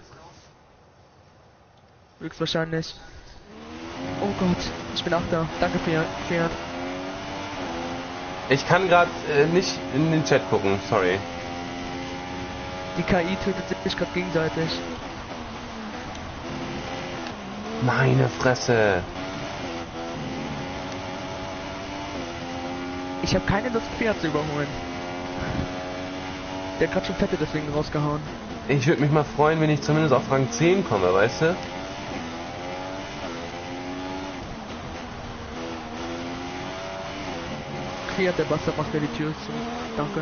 Höchstwahrscheinlich. Oh Gott, ich bin Achter. Danke, Fiat. Fiat. Ich kann gerade äh, nicht in den Chat gucken, sorry. Die K I tötet sich gerade gegenseitig. Meine Fresse. Ich habe keine Lust, Fiat zu überholen. Der hat gerade schon Fette deswegen rausgehauen. Ich würde mich mal freuen, wenn ich zumindest auf Rang zehn komme, weißt du? Fiat, der Bastard macht mir die Tür zu. Danke.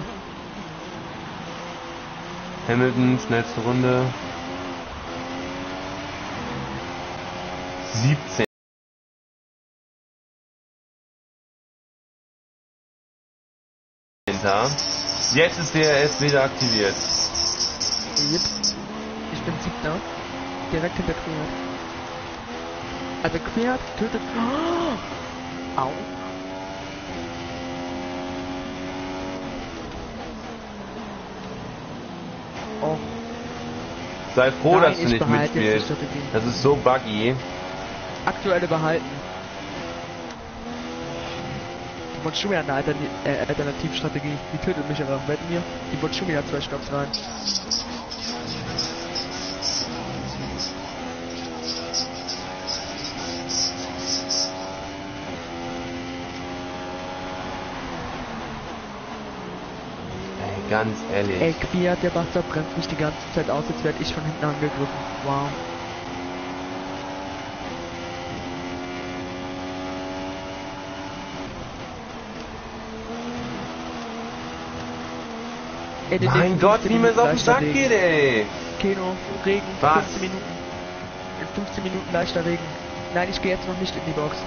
Hamilton, schnellste Runde. siebzehn. Jetzt ist D R S wieder aktiviert. Yep. Ich bin siebter. Direkt hinter Quert. Also Quert tötet... Oh! Au. Oh. Sei froh, Nein, dass du ich nicht behalte jetzt mitspielst. die Strategie. Das ist so buggy. Aktuelle behalten. Die Bonchumi hat eine Altern äh, Alternativstrategie. Die tötet mich aber. Wetten wir? Die Bonchumi hat zwei Stopps rein. Ey, ganz ehrlich. Ey, Quia, der Bastard bremst mich die ganze Zeit aus, jetzt werde ich von hinten angegriffen. Wow. Ey, mein Gott, wie mir es auf den Sack geht, ey. Keno, Regen, Was? fünfzehn Minuten. In fünfzehn Minuten leichter Regen. Nein, ich gehe jetzt noch nicht in die Box.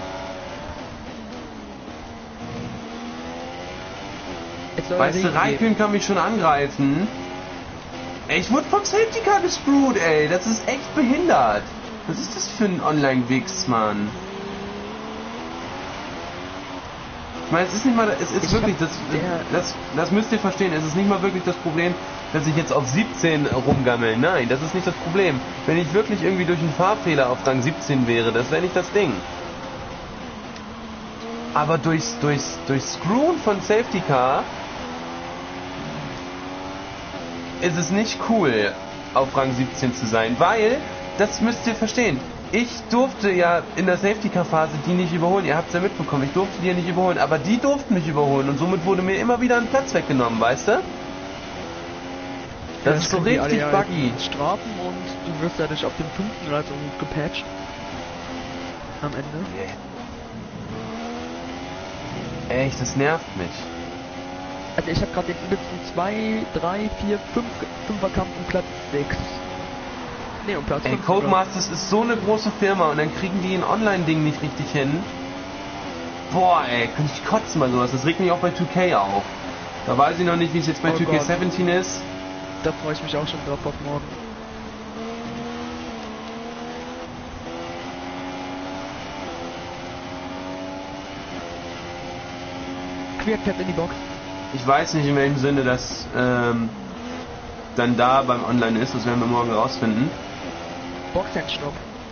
Weißt du, Raikön kann mich schon angreifen. Ey, ich wurde vom Safety Car gescrewt, ey. Das ist echt behindert. Was ist das für ein Online-Wix, Mann? Ich meine, es ist nicht mal, es ist ich wirklich, das, das, das müsst ihr verstehen, es ist nicht mal wirklich das Problem, dass ich jetzt auf siebzehn rumgammel. Nein, das ist nicht das Problem. Wenn ich wirklich irgendwie durch einen Fahrfehler auf Rang siebzehn wäre, das wäre nicht das Ding. Aber durchs, durchs, durchs Screwen von Safety Car ist es nicht cool, auf Rang siebzehn zu sein, weil, das müsst ihr verstehen, ich durfte ja in der Safety-Car-Phase die nicht überholen, ihr habt es ja mitbekommen, ich durfte die ja nicht überholen, aber die durften mich überholen und somit wurde mir immer wieder ein Platz weggenommen, weißt du? Das ja, ist so richtig buggy. Strafen und du wirst ja nicht auf dem fünften oder so gepatcht. Am Ende. Echt, das nervt mich. Also ich habe gerade den übelsten zwei, drei, vier, fünf, fünfer Kampf um Platz sechs. Ne, um Platz Ey, fünf. Codemasters ist so eine große Firma und dann kriegen die ein Online-Ding nicht richtig hin. Boah, ey, könnte ich kotzen bei sowas. Das regt mich auch bei zwei K auf. Da weiß ich noch nicht, wie es jetzt bei Oh zwei K Gott. siebzehn ist. Da freue ich mich auch schon drauf auf morgen. Quert fährt in die Box. Ich weiß nicht, in welchem Sinne das ähm, dann da beim Online ist. Das werden wir morgen rausfinden. Boxhandstopp.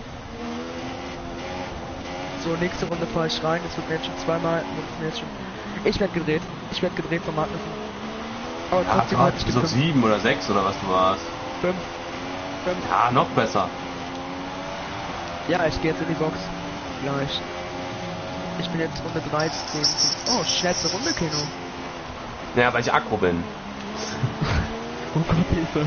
So, nächste Runde fahre ich rein. Das wird mir jetzt schon zweimal. wird Mir jetzt schon ich werde gedreht. Ich werde gedreht von Magnussen. Aber Ja, trotzdem du halte ich bist die auf fünf. sieben oder sechs oder was du warst. fünf. fünf. Ja, noch besser. Ja, ich gehe jetzt in die Box. Gleich. Ich bin jetzt Runde dreizehn. Oh, schnellste Runde, Kino. Ja, weil ich aggro bin. Oh Gott, Hilfe.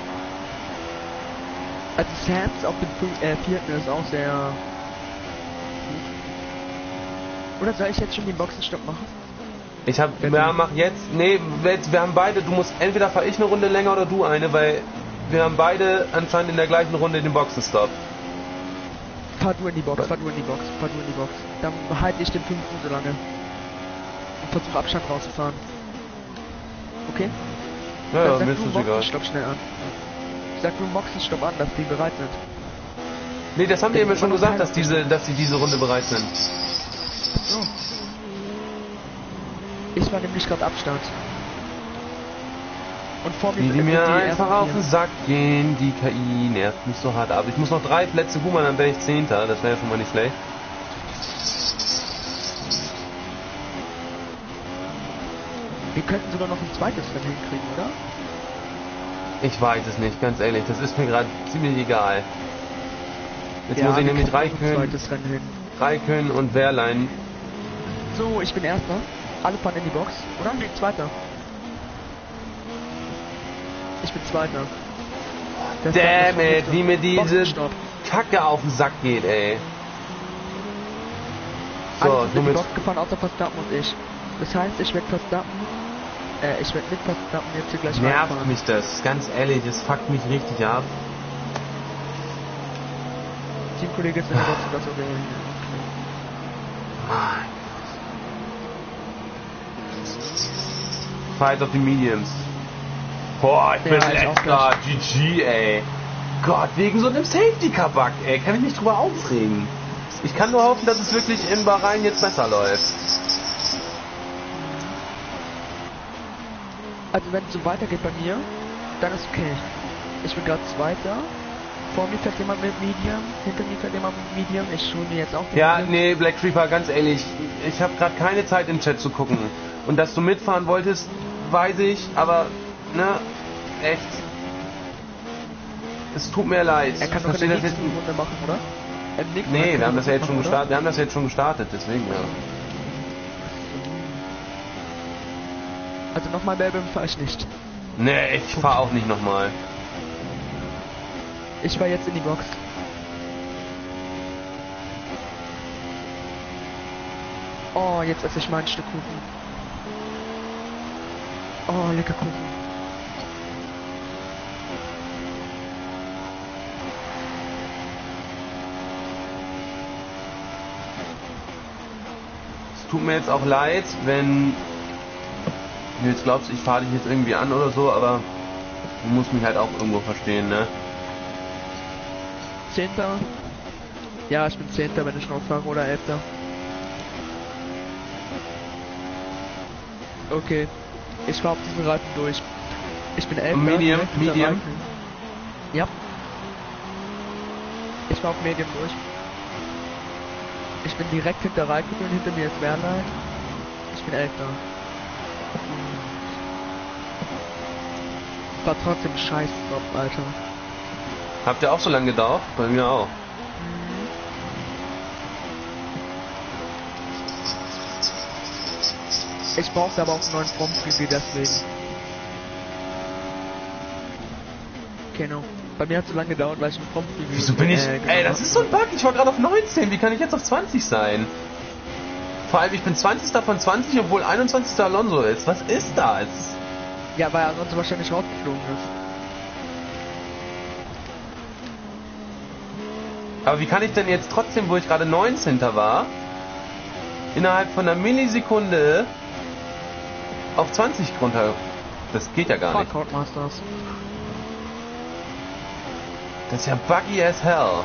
Also Sams auf dem fün- äh, vierten ist auch sehr gut. Oder soll ich jetzt schon den Boxenstopp machen? Ich hab, ja, mach jetzt, nee, jetzt, wir haben beide, du musst, entweder fahr ich eine Runde länger oder du eine, weil wir haben beide anscheinend in der gleichen Runde den Boxenstopp. Fahr du in die Box, fahr du in die Box, fahr du in die Box. Dann halte ich den fünften so lange. Und versuche Abstand rauszufahren. Okay? Ja, Dann ja, sag mir du ist einen das egal. Boxenstopp schnell an. Sag du einen Boxenstopp an, dass die bereit sind. Nee, das haben die Ja, eben die schon waren noch gesagt, keiner dass diese, dass sie diese Runde bereit sind. So. Ich war nämlich gerade Abstand. Und vor mir Die, die sind mir die einfach ersten auf vier. den Sack gehen, die K I nervt mich so hart ab. Ich muss noch drei Plätze gucken, dann wäre ich Zehnter, das wäre ja schon mal nicht schlecht. Wir könnten sogar noch ein zweites Rennen hinkriegen, oder? Ich weiß es nicht, ganz ehrlich, das ist mir gerade ziemlich egal. Jetzt Ja, muss ich wir nämlich kriegen noch ein Raikön, zweites Rennen hin. Raikön und Wehrlein. So, ich bin Erster. Alle fahren in die Box, oder? Nee, Zweiter. Ich bin Zweiter. Das ist Damn das it, wie mir diese Boxenstopp. Kacke auf den Sack geht, ey. Alle So, sind in die somit, Box gefahren, außer Verstappen und ich. Das heißt, ich werde Verstappen, äh, ich werde mit Verstappen jetzt hier gleich nervt reinfahren. mich das, ganz ehrlich, das fuckt mich richtig ab. Teamkollege ist in der Box, das okay. Fight of the Mediums. Boah, ich bin Ja, ich auch letzter, G G, ey. Gott, wegen so einem Safety-Car-Bug, ey, kann ich mich drüber aufregen. Ich kann nur hoffen, dass es wirklich in Bahrain jetzt besser läuft. Also wenn es so weitergeht bei mir, dann ist okay. Ich bin gerade Zweiter. Vor mir fährt jemand mit Medium, hinter mir fährt jemand mit Medium. Ich hole mir jetzt auch den Ja, Medium. nee, Black Creeper, ganz ehrlich, ich habe gerade keine Zeit im Chat zu gucken. Und dass du mitfahren wolltest, weiß ich, aber, ne, echt. Es tut mir leid. Er kann Ich doch in verstehe der das jetzt nächsten Runde machen, oder? Im nächsten Nee, Rennen wir kann haben er das ja jetzt machen, schon oder? gestartet. Wir haben das ja jetzt schon gestartet, deswegen ja. Also nochmal Melbourne fahre ich nicht. Nee, ich fahr auch nicht nochmal. Ich war jetzt in die Box. Oh, jetzt esse ich mal ein Stück Kuchen. Oh, lecker Kuchen. Es tut mir jetzt auch leid, wenn du jetzt glaubst, ich fahre dich jetzt irgendwie an oder so, aber du musst mich halt auch irgendwo verstehen, ne? Zehnter. Ja, ich bin Zehnter, wenn ich noch fahre, oder Elfter. Okay. Ich fahr auf diesen Reifen durch. Ich bin Elfter. Medium, direkt hinter Medium. Reifen. Ja. Ich fahr auf Medium durch. Ich bin direkt hinter Reifen und hinter mir ist Wehrlein. Ich bin Elfter. War trotzdem scheiß drauf, Alter. Habt ihr auch so lange gedauert? Bei mir auch. Ich brauchte aber auch einen neuen Frontflügel, deswegen. Genau. Bei mir hat es so lange gedauert, weil ich einen Frontflügel... Wieso bin ich... äh, Ey, das ist so ein Bug. Ich war gerade auf neunzehn. Wie kann ich jetzt auf zwanzig sein? Vor allem, ich bin zwanzigster von zwanzig, obwohl einundzwanzigster Alonso ist. Was ist das? Ja, weil Alonso wahrscheinlich rausgeflogen ist. Aber wie kann ich denn jetzt trotzdem, wo ich gerade neunzehnter war, innerhalb von einer Millisekunde auf zwanzig runter? Das geht ja gar nicht. Codemasters. Das ist ja buggy as hell.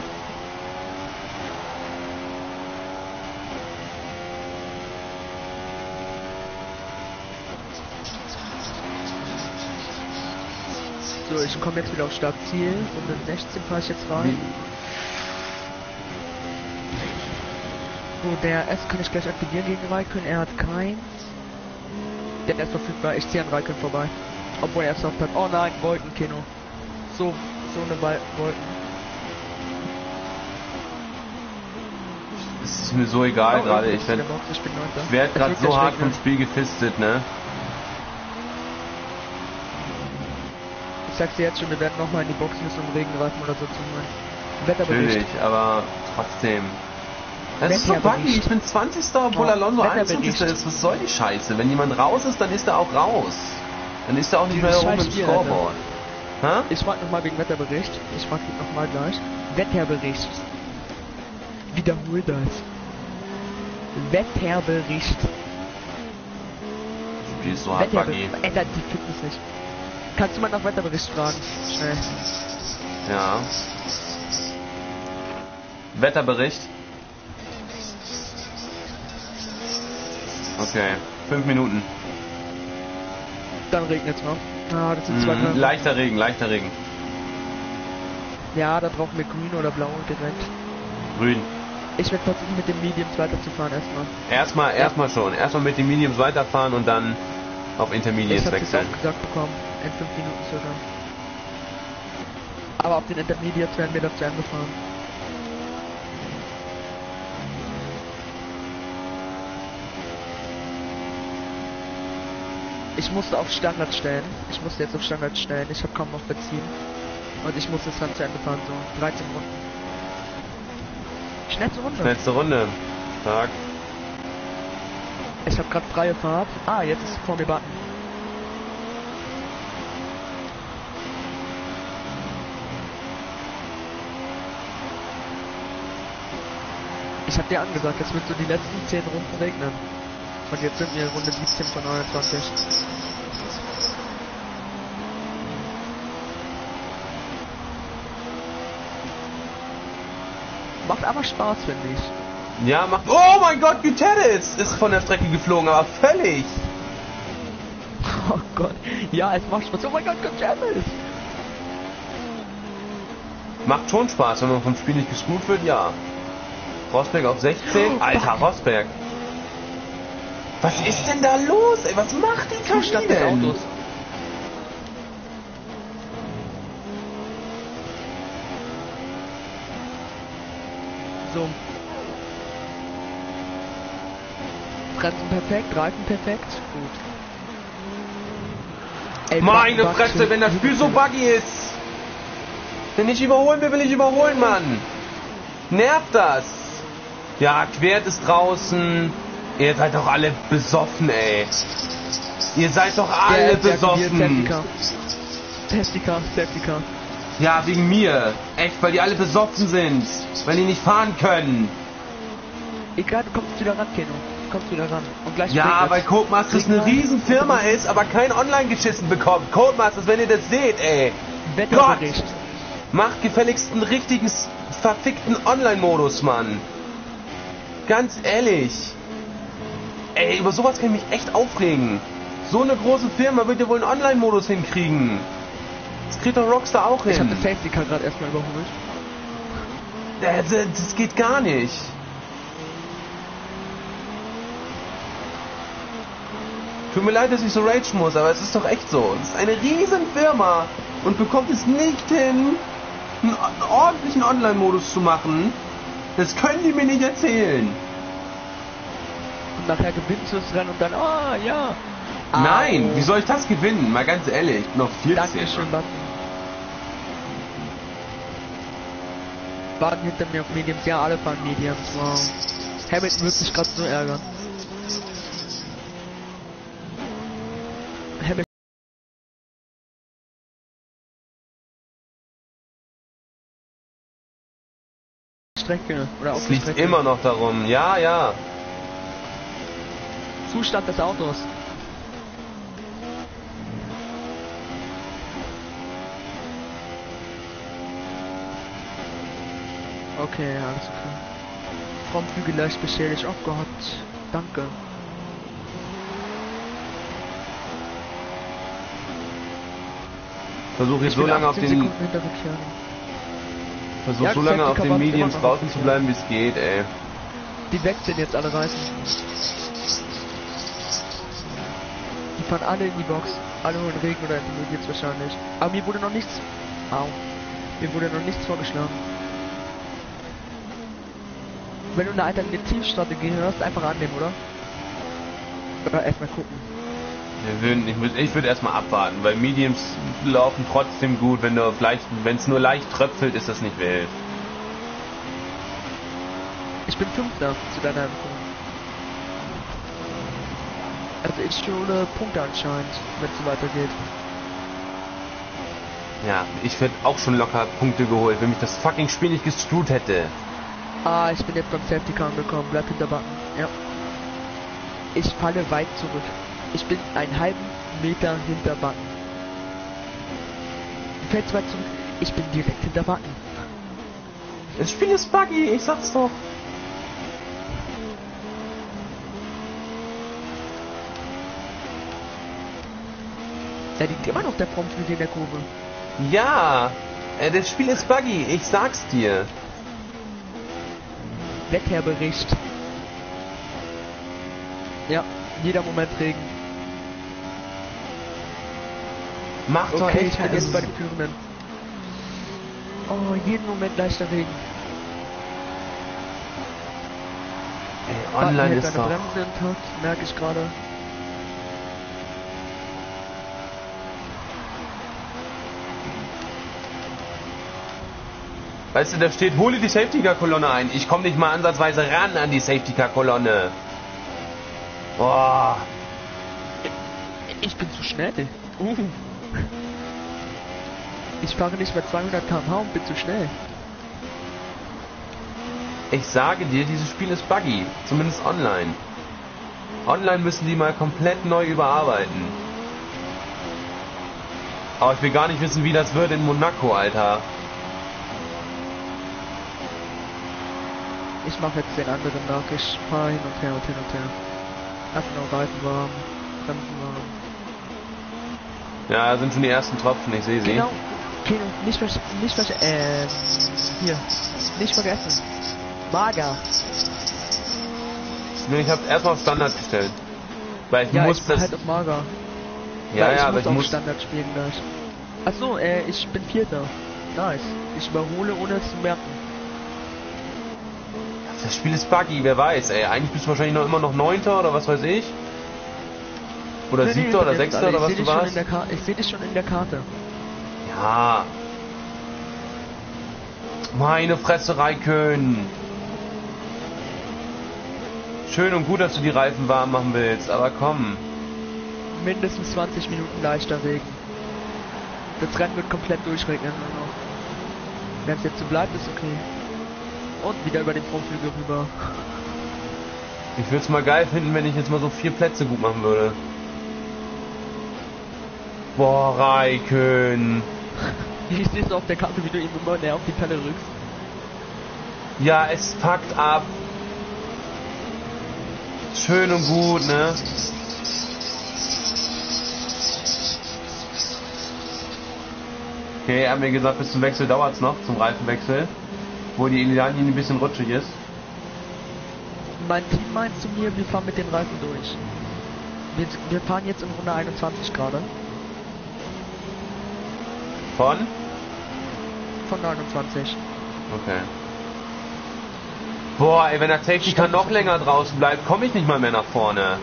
So, ich komme jetzt wieder auf Startziel. Runde sechzehn fahre ich jetzt rein. So, der S kann ich gleich aktivieren gegen Raikön. Er hat keins. Der ist verfügbar. Ich ziehe an Raikön vorbei. Obwohl er Soft hat. Oh nein, Wolken, Kino. So, so eine Wol- Wolken. Es ist mir so egal Oh, gerade. ich Ich bin werde Box, ich bin Neunter. werd Es gerade wird so gleich hart vom regnen. Spiel gefistet, ne? Ich sag's dir jetzt schon, wir werden nochmal in die Box müssen, um Regenreifen oder so zu holen. Wetterbericht. Natürlich, aber trotzdem. Das ist so Wetterbericht. buggy. Ich bin zwanzigster, obwohl Oh, Alonso Wetterbericht. einundzwanzigster ist. Was soll die Scheiße? Wenn jemand raus ist, dann ist er auch raus. Dann ist er auch nicht mehr Dieses oben im scheiß Spiel, Scoreboard. Hä? Ich frag nochmal wegen Wetterbericht. Ich frag ihn nochmal gleich. Wetterbericht. Wiederhol das. Wetterbericht. Das Spiel ist so hart buggy. Wetterbericht. Alter, die finden es nicht. Kannst du mal nach Wetterbericht fragen? Schnell. Ja. Wetterbericht. Okay, fünf Minuten. Dann regnet's noch. Ah, das sind zwei Mhm. Grad. Leichter Regen, leichter Regen. Ja, da brauchen wir grün oder blau direkt. Grün. Ich werde versuchen, mit den Mediums weiterzufahren erstmal. Erstmal, Ja. erstmal schon. Erstmal mit den Mediums weiterfahren und dann auf Ich Intermediates habe das wechseln. auch gesagt bekommen. In fünf Minuten circa. Aber auf den Intermediates werden wir das zu Ende fahren. Ich musste auf Standard stellen. Ich musste jetzt auf Standard stellen. Ich habe kaum noch Benzin. Und ich muss es dann zu Ende fahren, so dreizehn Runden. Schnellste Runde. Schnellste Runde. Tag. Ich habe gerade freie Fahrt. Ah, jetzt ist vor mir Button. Ich habe dir angesagt, es wird so die letzten zehn Runden regnen. Und jetzt sind wir Runde siebzehn von neunundzwanzig. Macht aber Spaß, finde ich. Ja, macht. Oh mein Gott, Gutierrez ist von der Strecke geflogen, aber völlig. Oh Gott. Ja, es macht Spaß. Oh mein Gott, Gutierrez. Macht schon Spaß, wenn man vom Spiel nicht gescrewt wird, ja. Rosberg auf sechzehn. Alter, Rosberg. Was ist denn da los, ey? Was macht die Zustand des Kabine? Autos. So. Bremsen perfekt, Reifen perfekt. Gut. Ey, Meine Bug- Fresse, Bug- wenn das Spiel so buggy ist. Wenn ich überholen will, will ich überholen, Mann. Nervt das. Ja, Quert ist draußen. Ihr seid doch alle besoffen, ey. Ihr seid doch alle Ja, jetzt deaktiviert, besoffen. Safety Car, Safety Car. Ja, wegen mir. Echt, weil die alle besoffen sind. Weil die nicht fahren können. Egal, du kommst wieder ran, Keno. Du kommst wieder ran. Und gleich Ja, regnet's. weil Codemasters eine Riesenfirma ist, aber kein Online-Geschissen bekommt. Codemasters, wenn ihr das seht, ey. Wetterbericht. Macht gefälligst einen richtigen, verfickten Online-Modus, Mann. Ganz ehrlich. Ey, über sowas kann ich mich echt aufregen. So eine große Firma wird ja wohl einen Online-Modus hinkriegen. Das kriegt doch Rockstar auch Ich habe hin. das Safety Car gerade erstmal überholt. Das, das geht gar nicht. Tut mir leid, dass ich so ragen muss, aber es ist doch echt so. Es ist eine riesen Firma und bekommt es nicht hin, einen ordentlichen Online-Modus zu machen. Das können die mir nicht erzählen. Und nachher gewinnst du das Rennen und dann, ah, ja. Nein, Au. wie soll ich das gewinnen? Mal ganz ehrlich, ich bin noch vierzehn. Dankeschön, Button. Warten hinter mir auf Mediums. Ja, alle fahren Mediums. Wow. Hamilton wird sich gerade so ärgern. Strecke oder auf Es der liegt Strecke. immer noch darum. Ja, ja. Zustand des Autos. Okay, alles okay. Frontflügel leicht beschädigt. Oh Gott, danke. Versuche jetzt Ich so bin lange auf achtzehn den Sekunden hinter Ricciardo. Versuch Ja, so das lange Safety auf Car den wartet immer Mediums noch. draußen zu bleiben, wie es geht, ey. Die wechseln jetzt alle Reifen. Die fahren alle in die Box. Alle holen Regen oder Intermediates wahrscheinlich. Aber mir wurde noch nichts... Au. Mir wurde noch nichts vorgeschlagen. Wenn du eine Alternativstrategie hörst, einfach annehmen, oder? Oder erstmal gucken. Wir würden, ich würde ich würd erstmal abwarten, weil Mediums laufen trotzdem gut, wenn du vielleicht, wenn es nur leicht tröpfelt, ist das nicht wild. Ich bin Fünfter zu deiner Info. Also ich hole Punkte anscheinend, wenn es so weitergeht. Ja, ich hätte auch schon locker Punkte geholt, wenn mich das fucking Spiel nicht gescrewt hätte. Ah, ich bin jetzt beim Safety Car angekommen. Bleib hinter Button. Ja. Ich falle weit zurück. Ich bin einen halben Meter hinter Button. Du fällst weit zurück. Ich bin direkt hinter Button. Das Spiel ist buggy, ich sag's doch. Da liegt immer noch der Frontflügel in der Kurve. Ja, äh, das Spiel ist buggy, ich sag's dir. Wetterbericht. Ja, jeder Moment Regen. Mach doch Okay, echt ich bin keinen jetzt bei den Führenden. Oh, jeden Moment leichter Regen. Ey, online Button hält ist seine doch... Bremse intakt, merke ich gerade. Weißt du, da steht, hole die Safety-Car-Kolonne ein. Ich komme nicht mal ansatzweise ran an die Safety-Car-Kolonne. Boah. Ich bin zu schnell. Uh. Ich fahre nicht mehr zweihundert Kilometer pro Stunde und bin zu schnell. Ich sage dir, dieses Spiel ist buggy. Zumindest online. Online müssen die mal komplett neu überarbeiten. Aber ich will gar nicht wissen, wie das wird in Monaco, Alter. Ich mache jetzt den anderen nach. Ich fahre hin und her und hin und her. Lass noch Reifen warm, Bremsen warm. Ja, da sind schon die ersten Tropfen, ich sehe sie. Genau. Kino, nicht vergessen, nicht vergessen, äh, hier, nicht vergessen. Mager. Nee, ich habe erstmal auf Standard gestellt. Weil ich Ja, muss ich bin das... halt auf Mager. ja, Weil ich ja, aber muss ich auch muss... Standard spielen gleich. Achso, äh, ich bin Vierter. Nice. Ich überhole ohne es zu merken. Das Spiel ist buggy, wer weiß, ey. Eigentlich bist du wahrscheinlich noch immer noch Neunter oder was weiß ich. Oder Nee, nee, Siebter oder jetzt Sechster alle. oder was Ich seh du dich schon warst. in der Ka- Ich sehe dich schon in der Karte. Ja. Meine Fresse, Raikön. Schön und gut, dass du die Reifen warm machen willst, aber komm. Mindestens zwanzig Minuten leichter Regen. Das Rennen wird komplett durchregnen nur noch. Wenn es jetzt so bleibt, ist okay. Und wieder über den Frontflügel rüber. Ich würde es mal geil finden, wenn ich jetzt mal so vier Plätze gut machen würde. Boah, Raikön. Ich sehe es auf der Karte, wie du ihm immer näher auf die Pelle rückst. Ja, es packt ab. Schön und gut, ne? Okay, er hat mir gesagt, bis zum Wechsel dauert es noch, zum Reifenwechsel. Wo die Ideallinie ein bisschen rutschig ist. Mein Team meint zu mir, wir fahren mit den Reifen durch. Wir, wir fahren jetzt in Runde einundzwanzig gerade. Von? Von neunundzwanzig. Okay. Boah, ey, wenn der Safety Car noch länger draußen bleibt, komme ich nicht mal mehr nach vorne.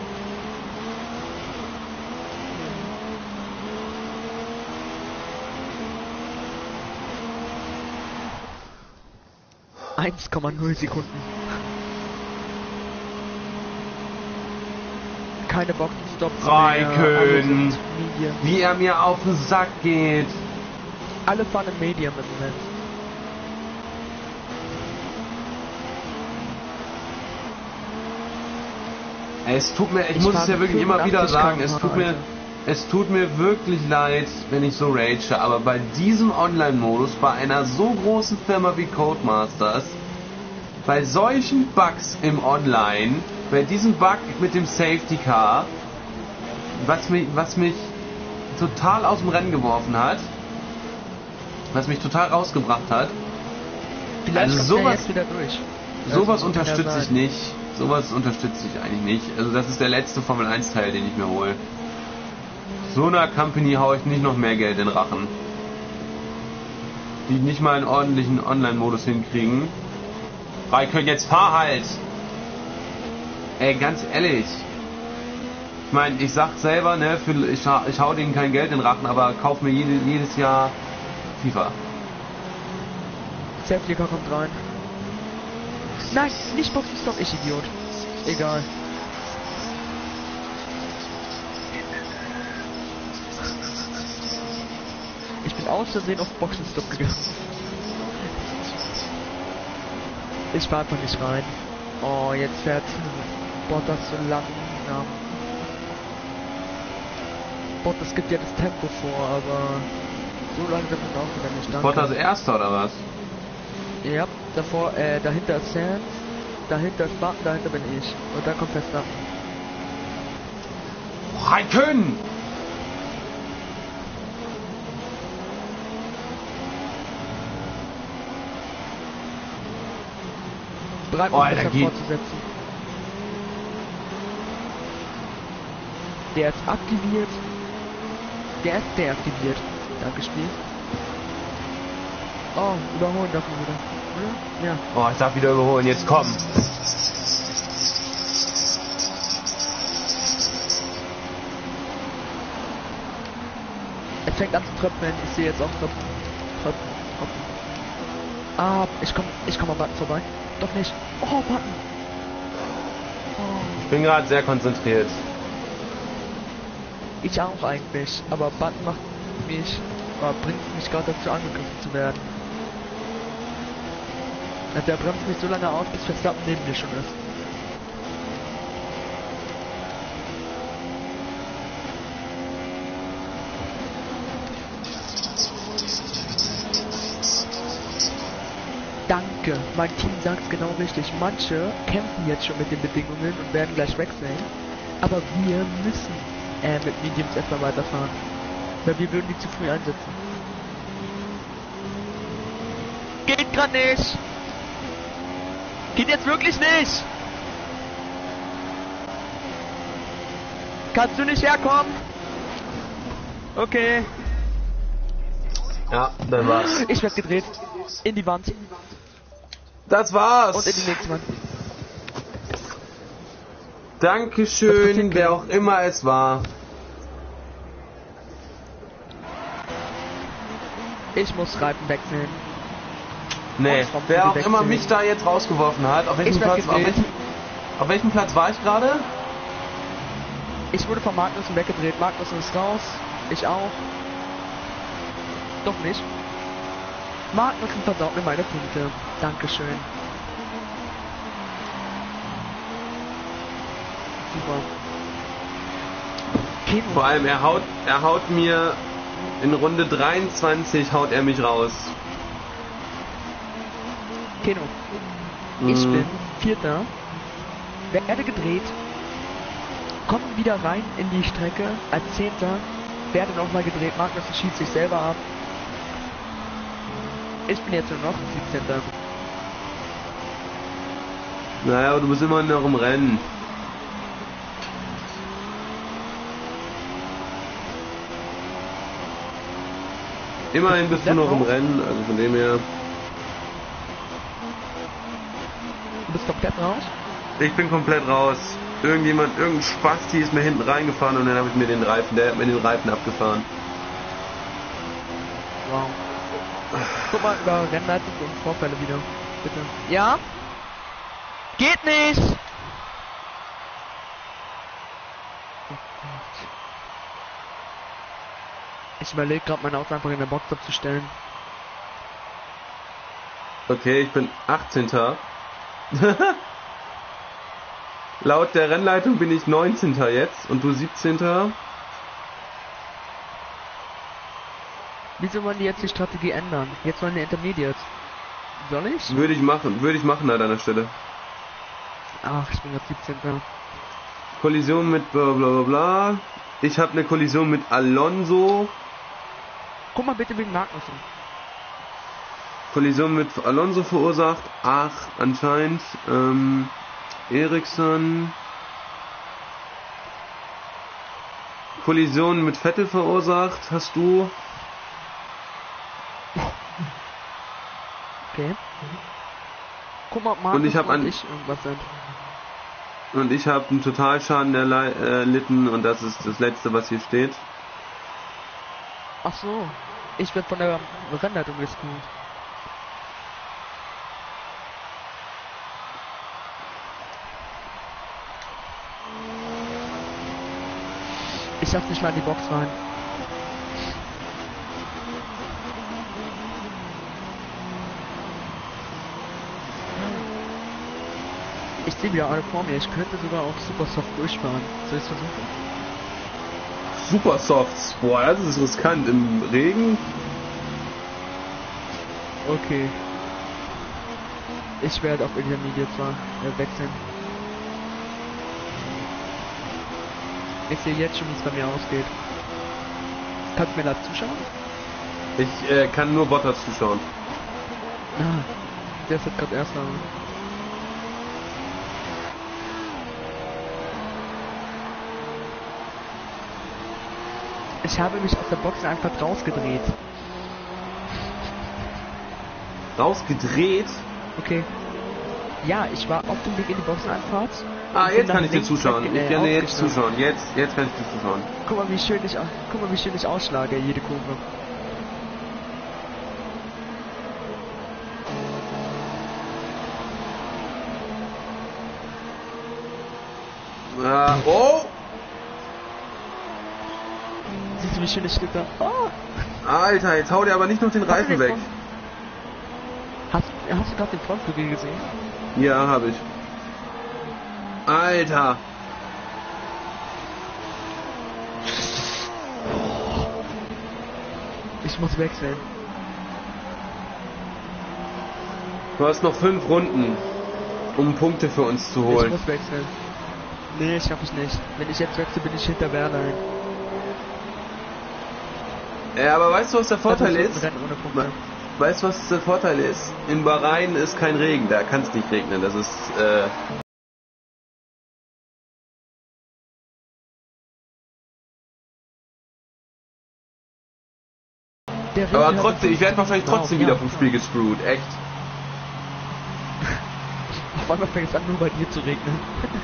eins Komma null Sekunden. Keine Boxenstops mehr. alle Raikön. sind Medium. Wie er mir auf den Sack geht. Alle fahren im Medium im Moment. Es tut mir, ich, Ich muss es fahre ja wirklich immer wieder sagen, es tut mir, Alter. es tut mir wirklich leid, wenn ich so rage, aber bei diesem Online-Modus, bei einer so großen Firma wie Codemasters, bei solchen Bugs im Online, bei diesem Bug mit dem Safety Car, was mich, was mich total aus dem Rennen geworfen hat, was mich total rausgebracht hat, Vielleicht also kommt er sowas, jetzt wieder durch. sowas Also, kann unterstütze ja ich sein. nicht. Sowas unterstütze ich eigentlich nicht. Also das ist der letzte Formel eins Teil, den ich mir hole. So einer Company haue ich nicht noch mehr Geld in den Rachen. Die nicht mal einen ordentlichen Online-Modus hinkriegen. Raikön, jetzt fahr halt! Ey, ganz ehrlich. Ich meine, ich sag selber, ne, für, ich, hau- ich hau denen kein Geld in den Rachen, aber kauf mir jede, jedes Jahr FIFA. Safety Car kommt rein. Nein, nicht Boxenstopp, ich Idiot. Egal. Ich bin aus Versehen auf Boxenstopp gegangen. Ich fahr einfach nicht rein. Oh, jetzt fährt Bottas so langsam. Bottas gibt ja das Tempo vor, aber so langsam ist auch wieder nicht. Danke. Bottas Erster oder was? Ja, davor, äh, dahinter ist Sands, dahinter ist Button, dahinter bin ich. Und dann kommt Verstappen. Raikön! Bereit, Oh, um Alter, Verstappen geht. fortzusetzen. Der ist aktiviert. Der ist deaktiviert. Danke, Spiel. Oh, überholen darf man wieder. Oder? Ja. Oh, ich darf wieder überholen, jetzt komm. Es fängt an zu tröpfeln. Ich sehe jetzt auch Tröpfen. Tröpfen. Tröpfen. Ah, ich komm, ich komm am Button vorbei. Doch nicht. Oh, Button. Oh. Ich bin gerade sehr konzentriert. Ich auch eigentlich, aber Button macht mich, oder bringt mich gerade dazu angegriffen zu werden. Der bremst mich so lange aus, bis Verstappen neben mir schon ist. Danke, mein Team sagt's genau richtig. Manche kämpfen jetzt schon mit den Bedingungen und werden gleich wechseln, aber wir müssen äh, mit Mediums erstmal weiterfahren, weil wir würden die zu früh einsetzen. Geht grad nicht! Geht jetzt wirklich nicht! Kannst du nicht herkommen? Okay. Ja, dann war's. Ich werd gedreht. In die Wand. Das war's. Und in die nächste Wand. Was Dankeschön, passiert, wer Kevin? auch immer es war. Ich muss Reifen wechseln. Nee, Und vom wer auch Wechsel. immer mich da jetzt rausgeworfen hat, auf welchem Ich werd Platz, auf gedreht. welchem, auf welchem Platz war ich gerade? Ich wurde von Magnussen weggedreht. Magnussen ist raus. Ich auch. Doch nicht. Magnussen versaut mir meine Punkte. Dankeschön. Super. Kino. Vor allem, er haut, er haut mir in Runde dreiundzwanzig haut er mich raus. Keno. Ich Mhm. bin Vierter. Werde gedreht. Komme wieder rein in die Strecke als Zehnter. Werde nochmal gedreht. Magnussen schießt sich selber ab. Ich bin jetzt nur noch siebzehnter. Naja, aber du bist immer noch im Rennen. Immerhin bist du noch im Rennen, also von dem her. Du bist komplett raus? Ich bin komplett raus. Irgendjemand, irgendein Spasti ist mir hinten reingefahren und dann habe ich mir den Reifen, der hat mir den Reifen abgefahren. Wow. Guck mal über Rennleitung und Vorfälle wieder. Bitte. Ja? Geht nicht! Oh Gott. Ich überlege gerade mein Auto einfach in der Box abzustellen. Okay, ich bin achtzehnter Laut der Rennleitung bin ich neunzehnter jetzt und du siebzehnter Wieso wollen die jetzt die Strategie ändern? Jetzt wollen die Intermediate. Soll ich? Würde ich machen, würde ich machen an deiner Stelle. Ach, ich bin jetzt siebzehnter Kollision mit bla bla bla bla. Ich habe eine Kollision mit Alonso. Guck mal bitte wegen Magnussen. Kollision mit Alonso verursacht. Ach, anscheinend. Ähm, Ericsson. Kollision mit Vettel verursacht. Hast du? Okay. Guck mal, ob Markus und ich habe an ich irgendwas sind. Und ich habe einen Totalschaden erlitten und das ist das letzte, was hier steht. Ach so. Ich werde von der Rennleitung gespult. Ich schaff nicht mal in die Box rein. Ich sehe wieder alle vor mir. Ich könnte sogar auch super soft durchfahren. Soll ich es versuchen? Super Softs. Boah, das ist riskant. Im Regen? Okay. Ich werde auf Intermediate zwar äh, wechseln. Ich sehe jetzt schon, wie es bei mir ausgeht. Kannst du mir live zuschauen? Ich äh, kann nur Bottas zuschauen. Ah, der ist jetzt gerade erster. Ich habe mich aus der Box einfach rausgedreht. Rausgedreht? Okay. Ja, ich war auf dem Weg in die Boxenanfahrt. Ah, jetzt kann ich dir zuschauen. Ich kann dir jetzt zuschauen. Jetzt, jetzt kann ich dir zuschauen. Guck mal, wie schön ich, guck mal, wie schön ich ausschlage, jede Kurve. Ah, oh! Siehst du, wie schön ich schlitter? Oh. Alter, jetzt hau dir aber nicht noch den Reifen weg. Hast, hast du gerade den Frontflügel gesehen? Ja, habe ich. Alter! Ich muss wechseln. Du hast noch fünf Runden, um Punkte für uns zu holen. Ich muss wechseln. Nee, schaffe ich nicht. Wenn ich jetzt wechsle, bin ich hinter Werner. Ja, aber weißt du, was der Vorteil ist? Ohne Punkte. Weißt du, was der Vorteil ist? In Bahrain ist kein Regen, da kann es nicht regnen. Das ist, äh... Aber trotzdem, ich werde wahrscheinlich trotzdem wieder vom Spiel gescrewt, echt. Auf einmal fängt es an, nur bei dir zu regnen.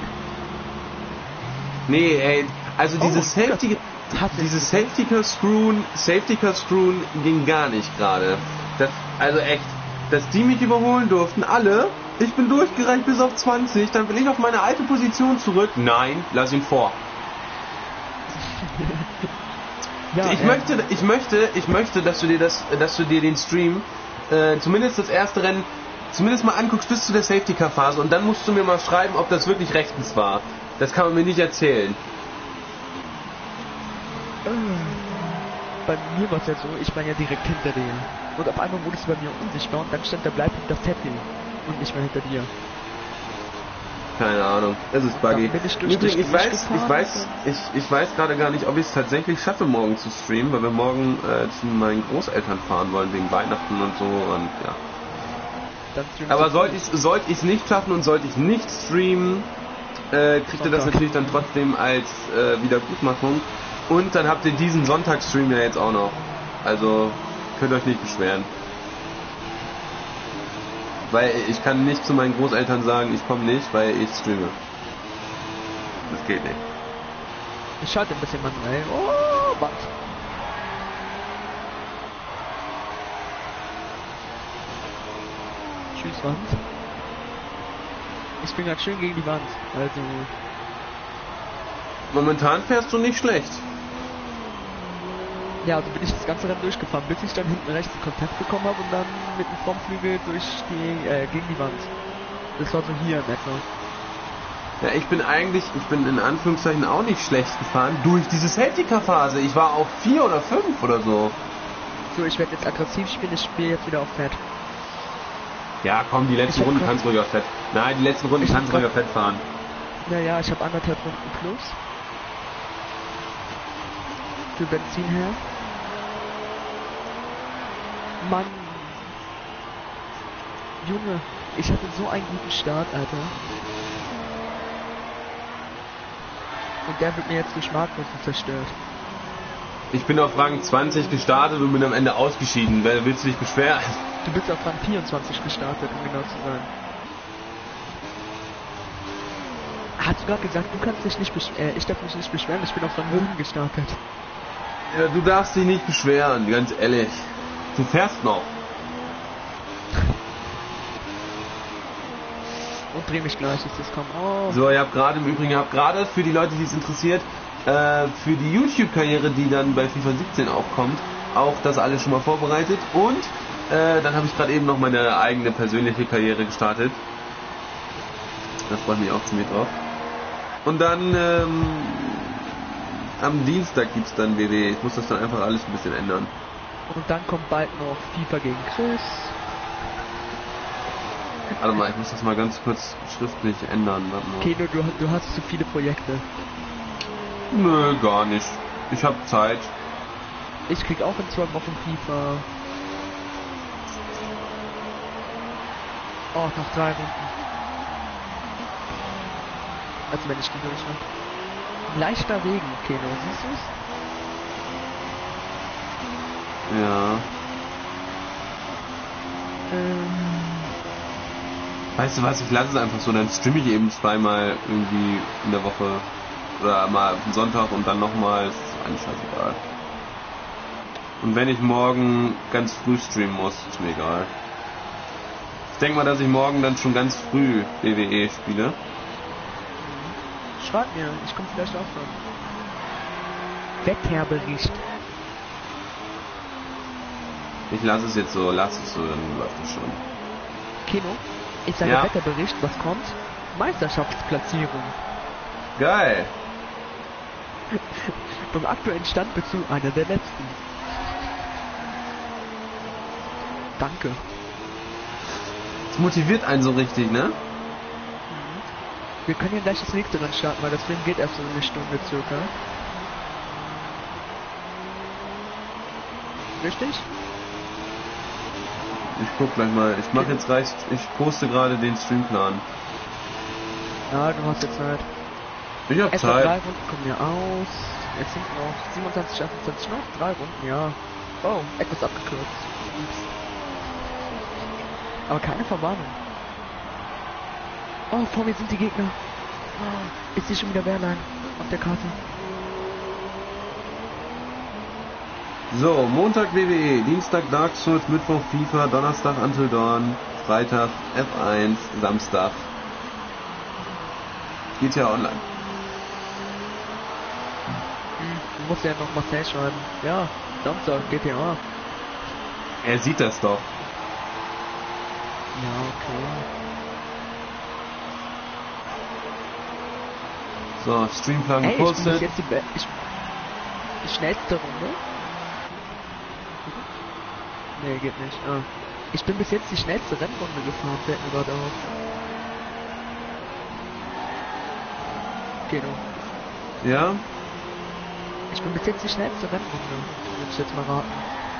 Nee, ey, also Oh, dieses Safety... Dieses Safety Car Screwen, Safety Car Screwen ging gar nicht gerade. Das, also echt, dass die mich überholen durften, alle. Ich bin durchgereicht bis auf zwanzig, dann will ich auf meine alte Position zurück. Nein, lass ihn vor. Ja, ich äh, möchte, ich möchte, ich möchte, dass du dir das, dass du dir den Stream, äh, zumindest das erste Rennen, zumindest mal anguckst bis zu der Safety Car Phase und dann musst du mir mal schreiben, ob das wirklich rechtens war. Das kann man mir nicht erzählen. Bei mir war es ja so, ich war ja direkt hinter dir. Und auf einmal wurdest du bei mir unsichtbar und dann stand der Bleib hinter Vettel und nicht mehr hinter dir. Keine Ahnung, es ist buggy. Übrigens, ich, ich weiß, ich weiß, ich, ich weiß gerade gar nicht, ob ich es tatsächlich schaffe, morgen zu streamen, weil wir morgen äh, zu meinen Großeltern fahren wollen, wegen Weihnachten und so und ja. Aber sollte ich sollte ich es nicht schaffen und sollte ich nicht streamen, äh, kriegt ihr das natürlich dann trotzdem als äh, Wiedergutmachung. Und dann habt ihr diesen Sonntagsstream ja jetzt auch noch. Also könnt ihr euch nicht beschweren. Weil ich kann nicht zu meinen Großeltern sagen, ich komme nicht, weil ich streame. Das geht nicht. Ich schalte ein bisschen manuell. Oh, was? Tschüss, Wand. Ich bin gerade schön gegen die Wand. Also. Momentan fährst du nicht schlecht. Ja, also bin ich das ganze Rennen durchgefahren, bis ich dann hinten rechts einen Kontakt bekommen habe und dann mit dem Frontflügel durch die, äh, gegen die Wand. Das war so hier in etwa. Ja, ich bin eigentlich, ich bin in Anführungszeichen auch nicht schlecht gefahren durch diese Safety-Car-Phase. Ich war auf vier oder fünf oder so. So, ich werde jetzt aggressiv spielen, ich spiele jetzt wieder auf Fett. Ja, komm, die letzten Runden kannst du ruhig auf Fett. Nein, die letzten Runden Ich kannst du hab ruhig auf Fett fahren. Naja, ich habe anderthalb Runden plus. Für Benzin her. Mann. Junge, ich hatte so einen guten Start, Alter. Und der wird mir jetzt durch Marknussen zerstört. Ich bin auf Rang zwanzig gestartet und bin am Ende ausgeschieden. Wer willst du dich beschweren? Du bist auf Rang vierundzwanzig gestartet, um genau zu sein. Hast du gerade gesagt, du kannst dich nicht beschweren? Äh, ich darf mich nicht beschweren, ich bin auf Rang sieben gestartet. Ja, du darfst dich nicht beschweren, ganz ehrlich. Du fährst noch. Und dreh mich gleich, ist das komm. Oh. So, ihr habt gerade im Übrigen, ihr habt gerade für die Leute, die es interessiert, äh, für die YouTube-Karriere, die dann bei FIFA siebzehn auch kommt, auch das alles schon mal vorbereitet. Und äh, dann habe ich gerade eben noch meine eigene persönliche Karriere gestartet. Da freue ich mich auch ziemlich drauf. Und dann ähm, am Dienstag gibt es dann W W E. Ich muss das dann einfach alles ein bisschen ändern. Und dann kommt bald noch FIFA gegen Chris. Warte mal, ich muss das mal ganz kurz schriftlich ändern. Warte mal. Keno, du, du hast zu viele Projekte. Nö, gar nicht. Ich habe Zeit. Ich krieg auch in zwei Wochen FIFA. Oh, noch drei Runden. Also wenn ich die durch habe. Leichter Regen, Keno, siehst du's? Ja. Ähm... Weißt du was, ich lasse es einfach so, dann streame ich eben zweimal irgendwie in der Woche. Oder mal am Sonntag und dann nochmal, ist eigentlich scheißegal. Und wenn ich morgen ganz früh streamen muss, ist mir egal. Ich denke mal, dass ich morgen dann schon ganz früh W W E spiele. Schreib mir, ich komme vielleicht auch schon. Wetterbericht. Ich lasse es jetzt so, lass es so, dann läuft es schon. Keno, ich sage Ja. Wetterbericht, was kommt? Meisterschaftsplatzierung. Geil! Beim aktuellen Stand bist du einer der letzten. Danke. Das motiviert einen so richtig, ne? Wir können ja gleich das nächste Rennen starten, weil das Rennen geht erst so eine Stunde circa. Richtig? Ich guck gleich mal. Ich mache jetzt reicht. Ich poste gerade den Streamplan. Ja, du hast jetzt Zeit. Ich hab Erst noch drei Zeit. Runden kommen ja aus. Jetzt sind noch siebenundzwanzig, achtundzwanzig, noch drei Runden, ja. Oh, etwas abgekürzt. Ups. Aber keine Verwarnung. Oh, vor mir sind die Gegner. Oh, ist hier schon wieder Wehrlein auf der Karte. So, Montag W W E, Dienstag Dark Souls, Mittwoch FIFA, Donnerstag Until Dawn, Freitag F eins, Samstag G T A Online. Hm, du musst ja noch Marcel schreiben. Ja, Samstag, G T A. Er sieht das doch. Ja, okay. So, Streamplan Hey, ich bin bis gepostet. jetzt die, Be ich, die schnellste Runde. Nee, geht nicht. Ah. Ich bin bis jetzt die schnellste Rennrunde gefahren, fällt mir gerade auf. Genau. Ja? Ich bin bis jetzt die schnellste Rennrunde. Würde ich jetzt mal raten.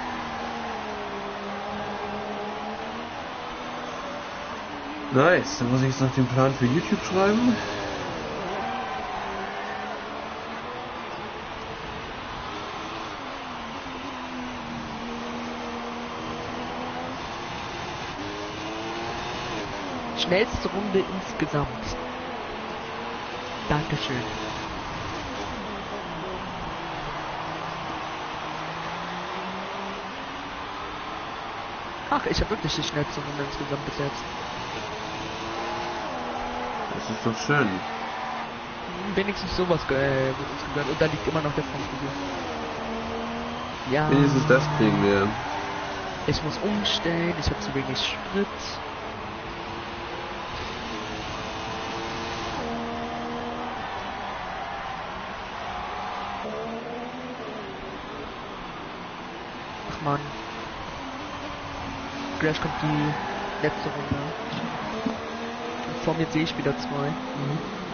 Nice, dann muss ich jetzt noch den Plan für YouTube schreiben. Schnellste Runde insgesamt. Dankeschön. Ach, ich habe wirklich die schnellste Runde insgesamt bis jetzt. Das ist doch schön. Hm, Wenigstens sowas äh, wird uns gegönnt. Und da liegt immer noch der Frontflügel. Ja. Wenigstens das kriegen wir. Ich muss umstellen, ich habe zu wenig Sprit. gleich kommt die letzte Runde. Und vor mir sehe ich wieder zwei. Mhm.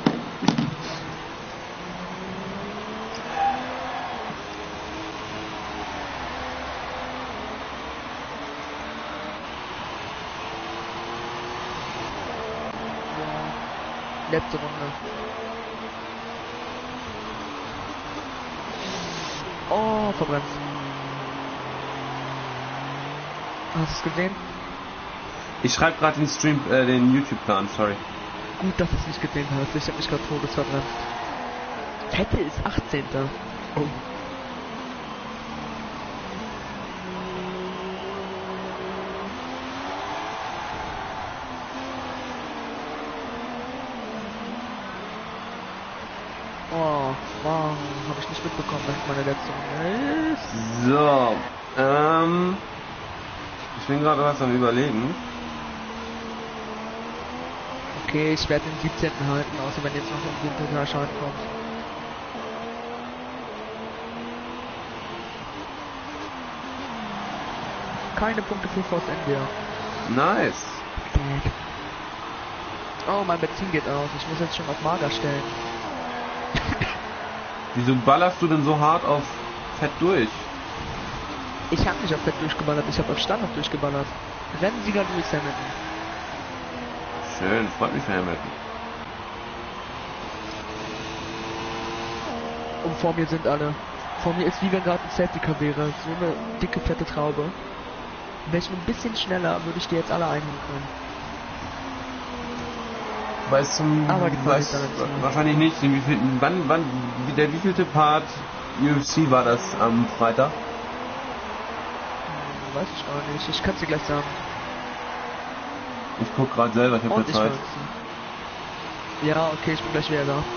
Letzte Runde. Oh, verbrannt. Hast du es gesehen? Ich schreibe gerade den Stream, äh, den YouTube-Plan, sorry. Gut, dass du es nicht gesehen hast. Ich habe mich gerade todes verbrannt. Fette ist achtzehnter Oh. Oh, wow, habe ich nicht mitbekommen, dass meine letzte Runde ist. So, ähm, ich bin gerade was am Überlegen. Okay, ich werde den siebzehnten halten, außer wenn jetzt noch ein Winterschein kommt. Keine Punkte für Force India. Nice. Oh, mein Benzin geht aus. Ich muss jetzt schon auf Mager stellen. Wieso ballerst du denn so hart auf Fett durch? Ich habe nicht auf Fett durchgeballert, ich habe auf Standard durchgeballert. Rennsieger Lewis Hamilton. Schön, freut mich für Hamilton. Und vor mir sind alle. Vor mir ist wie wenn gerade ein Safety Car wäre. So eine dicke, fette Traube. Wäre ich nur ein bisschen schneller, würde ich die jetzt alle einholen können. Weißt zum Aber die weiß, wahrscheinlich nicht. Wie viel, wann, wann, der wievielte Part U F C war das am Freitag? Hm, weiß ich gar nicht. Ich kann es dir gleich sagen. Ich guck gerade selber, ich habe keine Zeit. Ja, okay, ich bin gleich wieder da.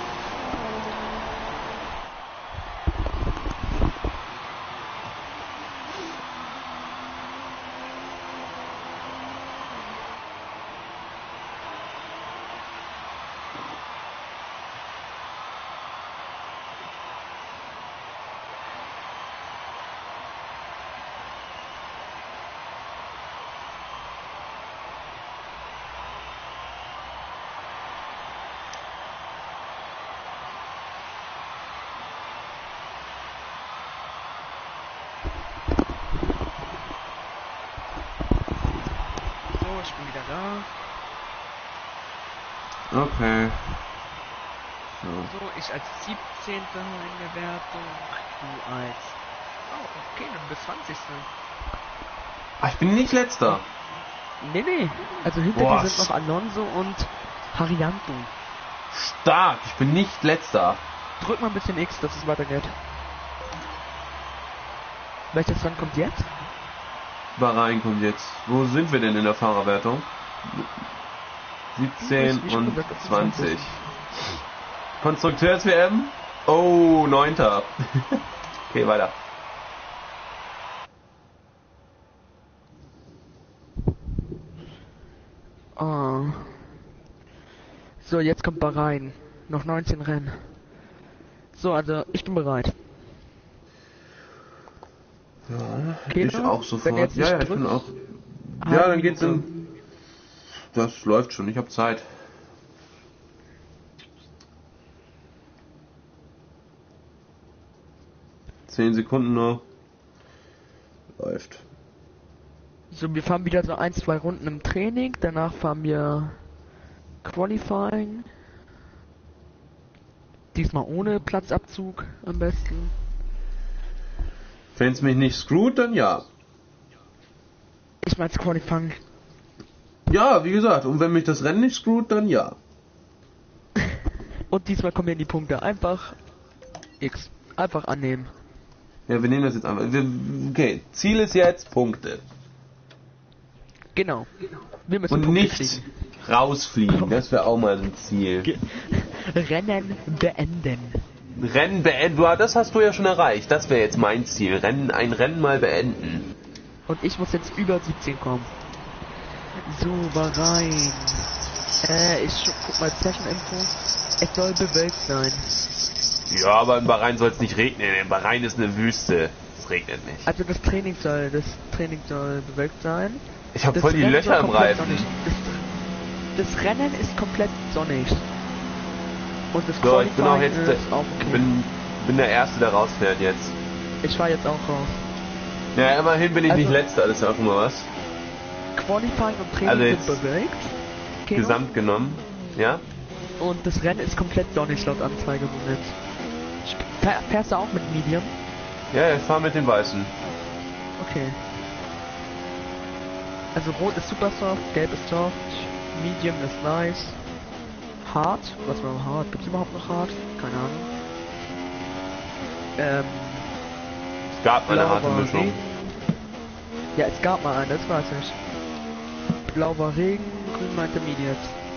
Ich bin wieder da. Okay. So. so, ich als siebzehnter in der Wertung. Du als... Oh, okay, dann bis zwanzigste Ach, ich bin nicht letzter. Nee, nee. Also hinter Boah, dir sind noch Alonso und Harianto. Stark, ich bin nicht letzter. Drück mal ein bisschen X, dass es weitergeht. Welches Rennen kommt jetzt? Bahrain kommt jetzt. Wo sind wir denn in der Fahrerwertung? siebzehn und zwanzig. Konstrukteurs-W M? Oh, neunter. Okay, weiter. Oh. So, jetzt kommt Bahrain. Noch neunzehn Rennen. So, also, ich bin bereit. Ja, Geht ich noch? auch sofort. Ja, ja, ich bin auch. Ja, dann geht's in. Das läuft schon, ich habe Zeit. Zehn Sekunden noch. Läuft. So, wir fahren wieder so ein, zwei Runden im Training. Danach fahren wir Qualifying. Diesmal ohne Platzabzug am besten. Wenn es mich nicht screwt, dann ja. Ich mein's Qualifying. Ja, wie gesagt, und wenn mich das Rennen nicht screwt, dann ja. Und diesmal kommen wir in die Punkte. Einfach X. Einfach annehmen. Ja, wir nehmen das jetzt einfach. Okay, Ziel ist jetzt Punkte. Genau. Wir müssen und Punkte nicht kriegen. Rausfliegen, das wäre auch mal ein Ziel. Ge Rennen beenden. Rennen beenden, das hast du ja schon erreicht. Das wäre jetzt mein Ziel. Rennen, ein Rennen mal beenden. Und ich muss jetzt über siebzehn kommen. So, Bahrain. Äh, ich guck mal Session-Info. Es soll bewölkt sein. Ja, aber in Bahrain soll es nicht regnen. In Bahrain ist eine Wüste. Es regnet nicht. Also das Training soll, das Training soll bewölkt sein. Ich habe Das voll die Rennen Löcher war im komplett Reifen. sonnig. Das, das Rennen ist komplett sonnig. Und das So, ich bin auch Qualifying jetzt der, ist auch okay. bin, bin der Erste, der rausfährt jetzt. Ich fahr jetzt auch raus. Ja, immerhin bin ich Also- nicht Letzter, das ist ja auch schon mal was. Qualifying und Training Also sind jetzt bewegt. Keno. Gesamt genommen. Ja? Und das Rennen ist komplett sonnig laut Anzeige im Moment. Fähr- Fährst du auch mit Medium? Ja, ich fahre mit den Weißen. Okay. Also rot ist super soft, gelb ist soft, medium ist nice. Hard? Was war hard? Gibt's überhaupt noch hard? Keine Ahnung. Ähm, Es gab mal eine blau harte war Mischung. Regen. Ja, es gab mal eine, das weiß ich. Blau war Regen, grün meinte Medium.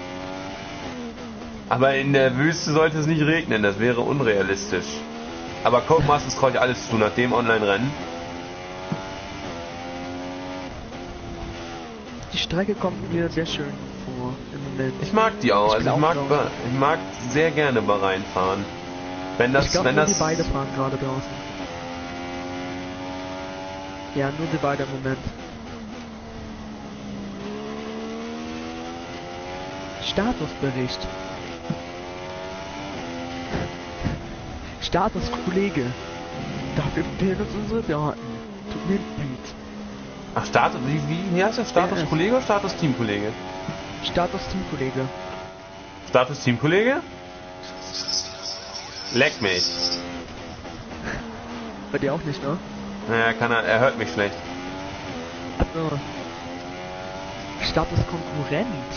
Aber in der Wüste sollte es nicht regnen, das wäre unrealistisch. Aber Codemasters traue ich alles zu, nach dem Online-Rennen. Die Strecke kommt mir sehr schön vor im Moment. Ich mag die auch, Ich also ich glaub mag, auch. Ba- ich mag sehr gerne Bahrain fahren. Wenn das, ich glaube, wenn nur das, die beide fahren gerade draußen. Ja, nur die beide im Moment. Statusbericht. Status Kollege. Dafür fehlen uns unsere Daten. Tut mir leid. ach, Status, wie, wie, wie heißt der? Status Ja, Kollege oder Status Teamkollege? Status Teamkollege. Status Teamkollege? Leck mich. Bei dir auch nicht, ne? Naja, kann er, er hört mich schlecht. Achso. Status Konkurrent.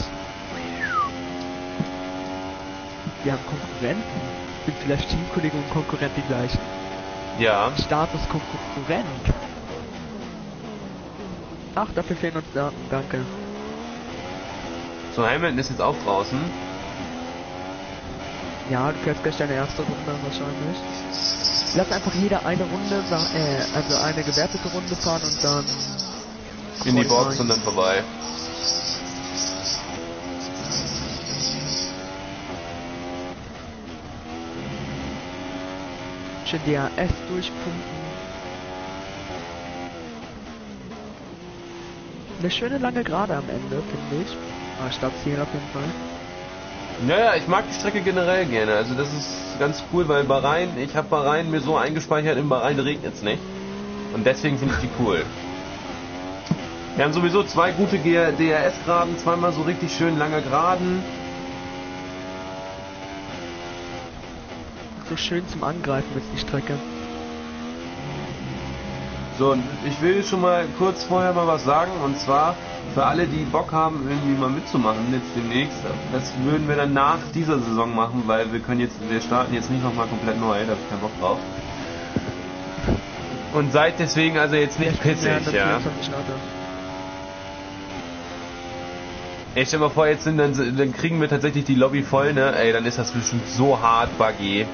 Wir haben Konkurrenten. Sind vielleicht Teamkollege und Konkurrent die gleichen? Ja. Status Konkurrent. Ach, dafür fehlen uns Daten, danke. So, Hamilton ist jetzt auch draußen. Ja, du fährst gleich deine erste Runde wahrscheinlich. Lass einfach jeder eine Runde, sa- äh, also eine gewertete Runde fahren und dann In die Box Qualifying. und dann vorbei. schön D R S durchpumpen. Eine schöne lange Gerade am Ende, finde ich. Ah, Startziel auf jeden Fall. Naja, ich mag die Strecke generell gerne. Also das ist ganz cool, weil Bahrain, ich habe Bahrain mir so eingespeichert, in Bahrain regnet es nicht. Und deswegen finde ich die cool. Wir haben sowieso zwei gute D R S-Geraden, zweimal so richtig schön lange Geraden. So schön zum Angreifen ist die Strecke. So, und ich will schon mal kurz vorher mal was sagen, und zwar für alle, die Bock haben, irgendwie mal mitzumachen jetzt demnächst. Das würden wir dann nach dieser Saison machen, weil wir können jetzt, wir starten jetzt nicht nochmal komplett neu, da habe ich keinen Bock drauf. Und seid deswegen also jetzt nicht pissig, ja. Ich stell mal vor, jetzt sind dann, dann kriegen wir tatsächlich die Lobby voll, ne? Ey, dann ist das bestimmt so hart, Buggy.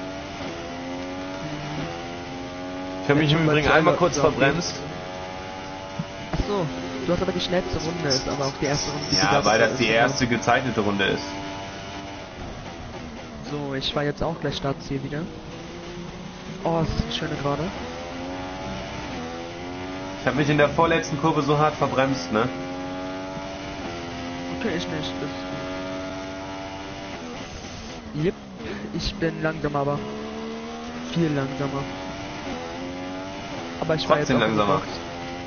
Ich habe mich im Übrigen einmal kurz verbremst. Achso, du hast aber die schnellste Runde, ist aber auch die erste Runde. Die Ja, gewertet weil das ist, die genau. erste gezeichnete Runde ist. So, ich war jetzt auch gleich Startziel wieder. Oh, das ist eine schöne Gerade. Ich habe mich in der vorletzten Kurve so hart verbremst, ne? Okay, ich nicht. Das ist gut. Yep, ich bin langsam, aber viel langsamer. Aber ich war jetzt Trotzdem auch in der langsamer. Box.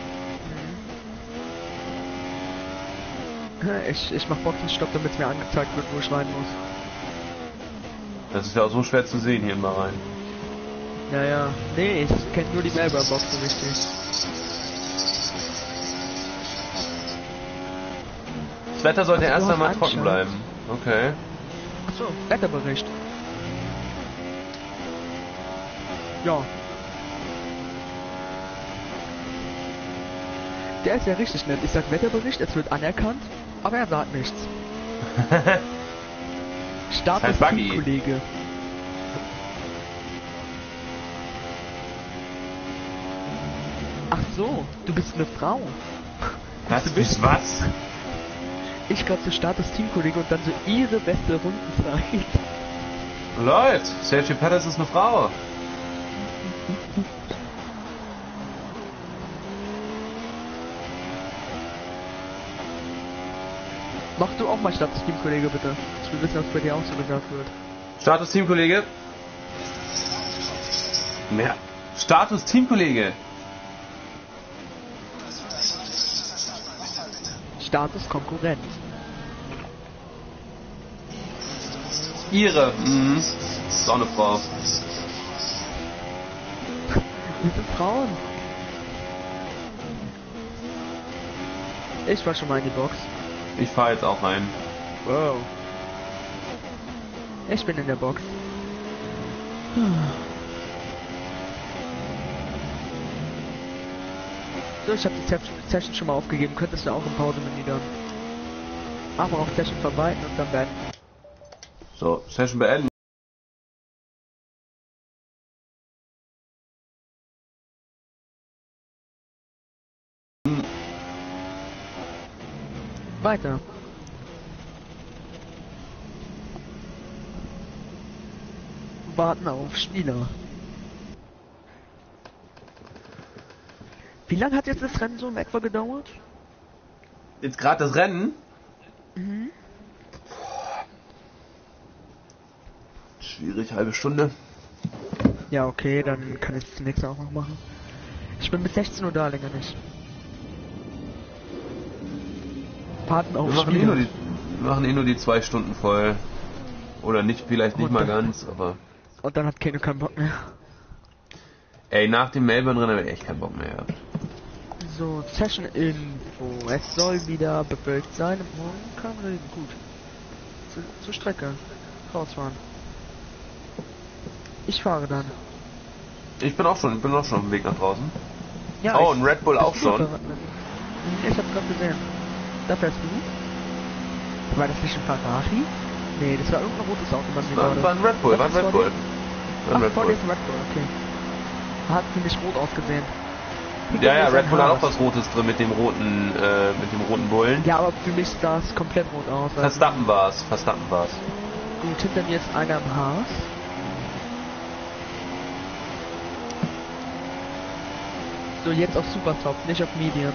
Mhm. Ich, ich mach Boxenstopp, damit es mir angezeigt wird, wo ich rein muss. Das ist ja auch so schwer zu sehen hier in Bahrain. Ja, ja. Nee, ich kenne nur die Melbourne-Boxen richtig. Das Wetter sollte Also, erst du einmal hast trocken anscheinend- bleiben. Okay. Achso, Wetterbericht. Ja. Der ist ja richtig nett. Ich sag Wetterbericht, es wird anerkannt, aber er sagt nichts. Status Halt Buggy. Teamkollege. Ach so, du bist eine Frau. Was? Du bist was? Ich gerade so Status Teamkollege und dann so ihre beste Rundenzeit. Leute, Sergio Perez ist eine Frau. Mach du auch mal Status Teamkollege bitte. Ich will wissen, was bei dir auch so gesagt wird. Status Teamkollege. Ja. Status Teamkollege. Status Konkurrent. Ihre. Mhm. Ist auch eine Frau. Wir sind Frauen. Ich war schon mal in die Box. Ich fahr jetzt auch rein. Wow. Ich bin in der Box. So, ich habe die Session schon mal aufgegeben. Könntest du auch im Pause-Menü dann. Machen wir auf Session verwalten und dann beenden. So, Session beenden. Weiter. Warten auf Spieler. Wie lange hat jetzt das Rennen so in etwa gedauert? Jetzt gerade das Rennen? Mhm. Schwierig, halbe Stunde. Ja, okay, dann kann ich das nächste auch noch machen. Ich bin bis sechzehn Uhr da, länger nicht. Warten auf Wir machen, eh Spieler. nur die, wir machen eh nur die zwei Stunden voll. Oder nicht, vielleicht nicht Und mal dann- ganz, aber... Und dann hat Keno keinen Bock mehr. Ey, nach dem Melbourne-Rennen habe ich echt keinen Bock mehr gehabt. So, Session Info. Es soll wieder bewölkt sein. Morgen kann reden. Gut. Zu, zur Strecke. Rausfahren. Ich fahre dann. Ich bin auch schon, ich bin auch schon auf dem Weg nach draußen. Ja, Oh, ich- ein Red Bull bist auch du schon. verraten? Ich hab's gerade gesehen. Da fährst du? War das nicht ein Ferrari? Nee, das war irgendein rotes Auto, was mir War, gerade. war ein Red Bull, war ein Was Red war Bull. das? War ein Ach, Red vor dir Bull. ist ein Red Bull, okay. Hat für mich rot ausgesehen. Ja, ja, Das ist Red ein Bull hat auch Haas. was Rotes drin mit dem roten, äh, mit dem roten Bullen. Ja, aber für mich sah es komplett rot aus. Also Verstappen war's, Verstappen war's. gut, hinter mir ist einer im Haas. So, jetzt auf Supertop, nicht auf Medium.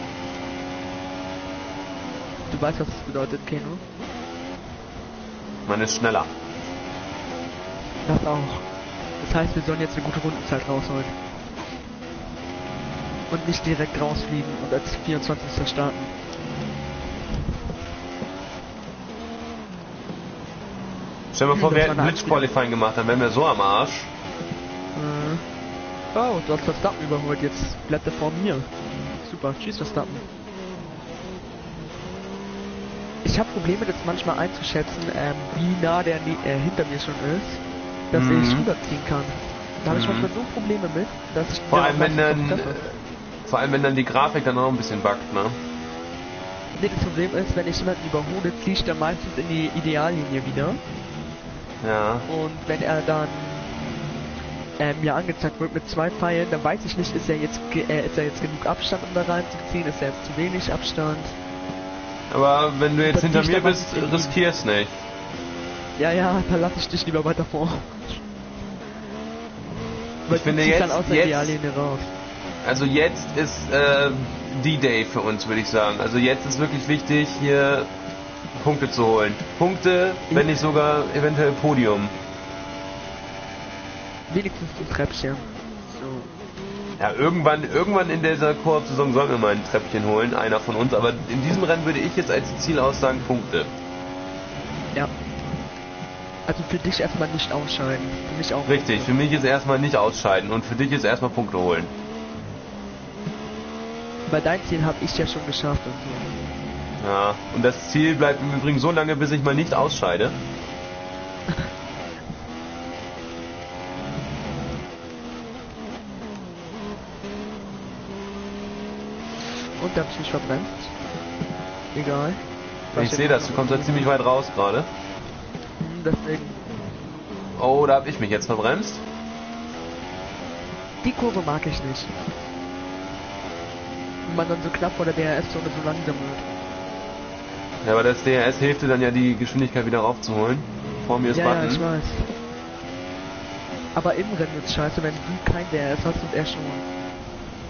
Du weißt, was das bedeutet, Keno? Man ist schneller. Das auch. Das heißt, wir sollen jetzt eine gute Rundenzeit rausholen. Und nicht direkt rausfliegen und als vierundzwanzigster starten. Stell dir mal vor, Das wir war hätten eine Glitch Qualifying gemacht, dann wären wir so am Arsch. Äh. Oh, du hast Verstappen überholt, jetzt bleibt er vor mir. Super, tschüss Verstappen. Ich habe Probleme, das manchmal einzuschätzen, ähm, wie nah der ne äh, hinter mir schon ist, dass Mhm. ich rüberziehen kann. Da habe ich Mhm. manchmal so Probleme mit, dass ich Vor ja, allem wenn meistens dann, so treffe. äh, vor allem wenn dann die Grafik dann auch ein bisschen buggt, ne? Nee, das Problem ist, wenn ich jemanden überhole, ziehe ich dann meistens in die Ideallinie wieder. Ja. Und wenn er dann ähm, mir angezeigt wird mit zwei Pfeilen, dann weiß ich nicht, ist er jetzt ge äh, ist er jetzt genug Abstand, um da reinzuziehen, ist er jetzt zu wenig Abstand. Aber wenn du jetzt Das hinter liegt mir aber bist, nicht in- riskierst nicht. Ja, ja, da lasse ich dich lieber weiter vor. Weil Ich finde du ziehst jetzt- dann aus der jetzt- Ideallinie raus. Also jetzt ist äh, D-Day für uns, würde ich sagen. Also jetzt ist wirklich wichtig, hier Punkte zu holen. Punkte, wenn nicht sogar eventuell Podium. Wenigstens ein Treppchen. So. Ja, irgendwann, irgendwann in dieser Koop-Saison sollen wir mal ein Treppchen holen, einer von uns. Aber in diesem Rennen würde ich jetzt als Ziel aussagen, Punkte. Ja. Also für dich erstmal nicht ausscheiden. Für mich auch. Richtig, für mich ist erstmal nicht ausscheiden und für dich ist erstmal Punkte holen. Weil dein Ziel habe ich ja schon geschafft und so. Ja, und das Ziel bleibt im Übrigen so lange, bis ich mal nicht ausscheide. Und da habe ich mich verbremst. Egal. Ich sehe das, du kommst da ziemlich weit raus gerade. Hm, Deswegen. Oh, da habe ich mich jetzt verbremst. Die Kurve mag ich nicht. Wenn man dann so knapp vor der D R S-Zone so langsam wird. Ja, aber das D R S hilft dir dann ja die Geschwindigkeit wieder raufzuholen. Vor mir ist Ja, ja, Button. ich weiß. Aber im Rennen wird's scheiße, wenn du kein D R S hast und er schon.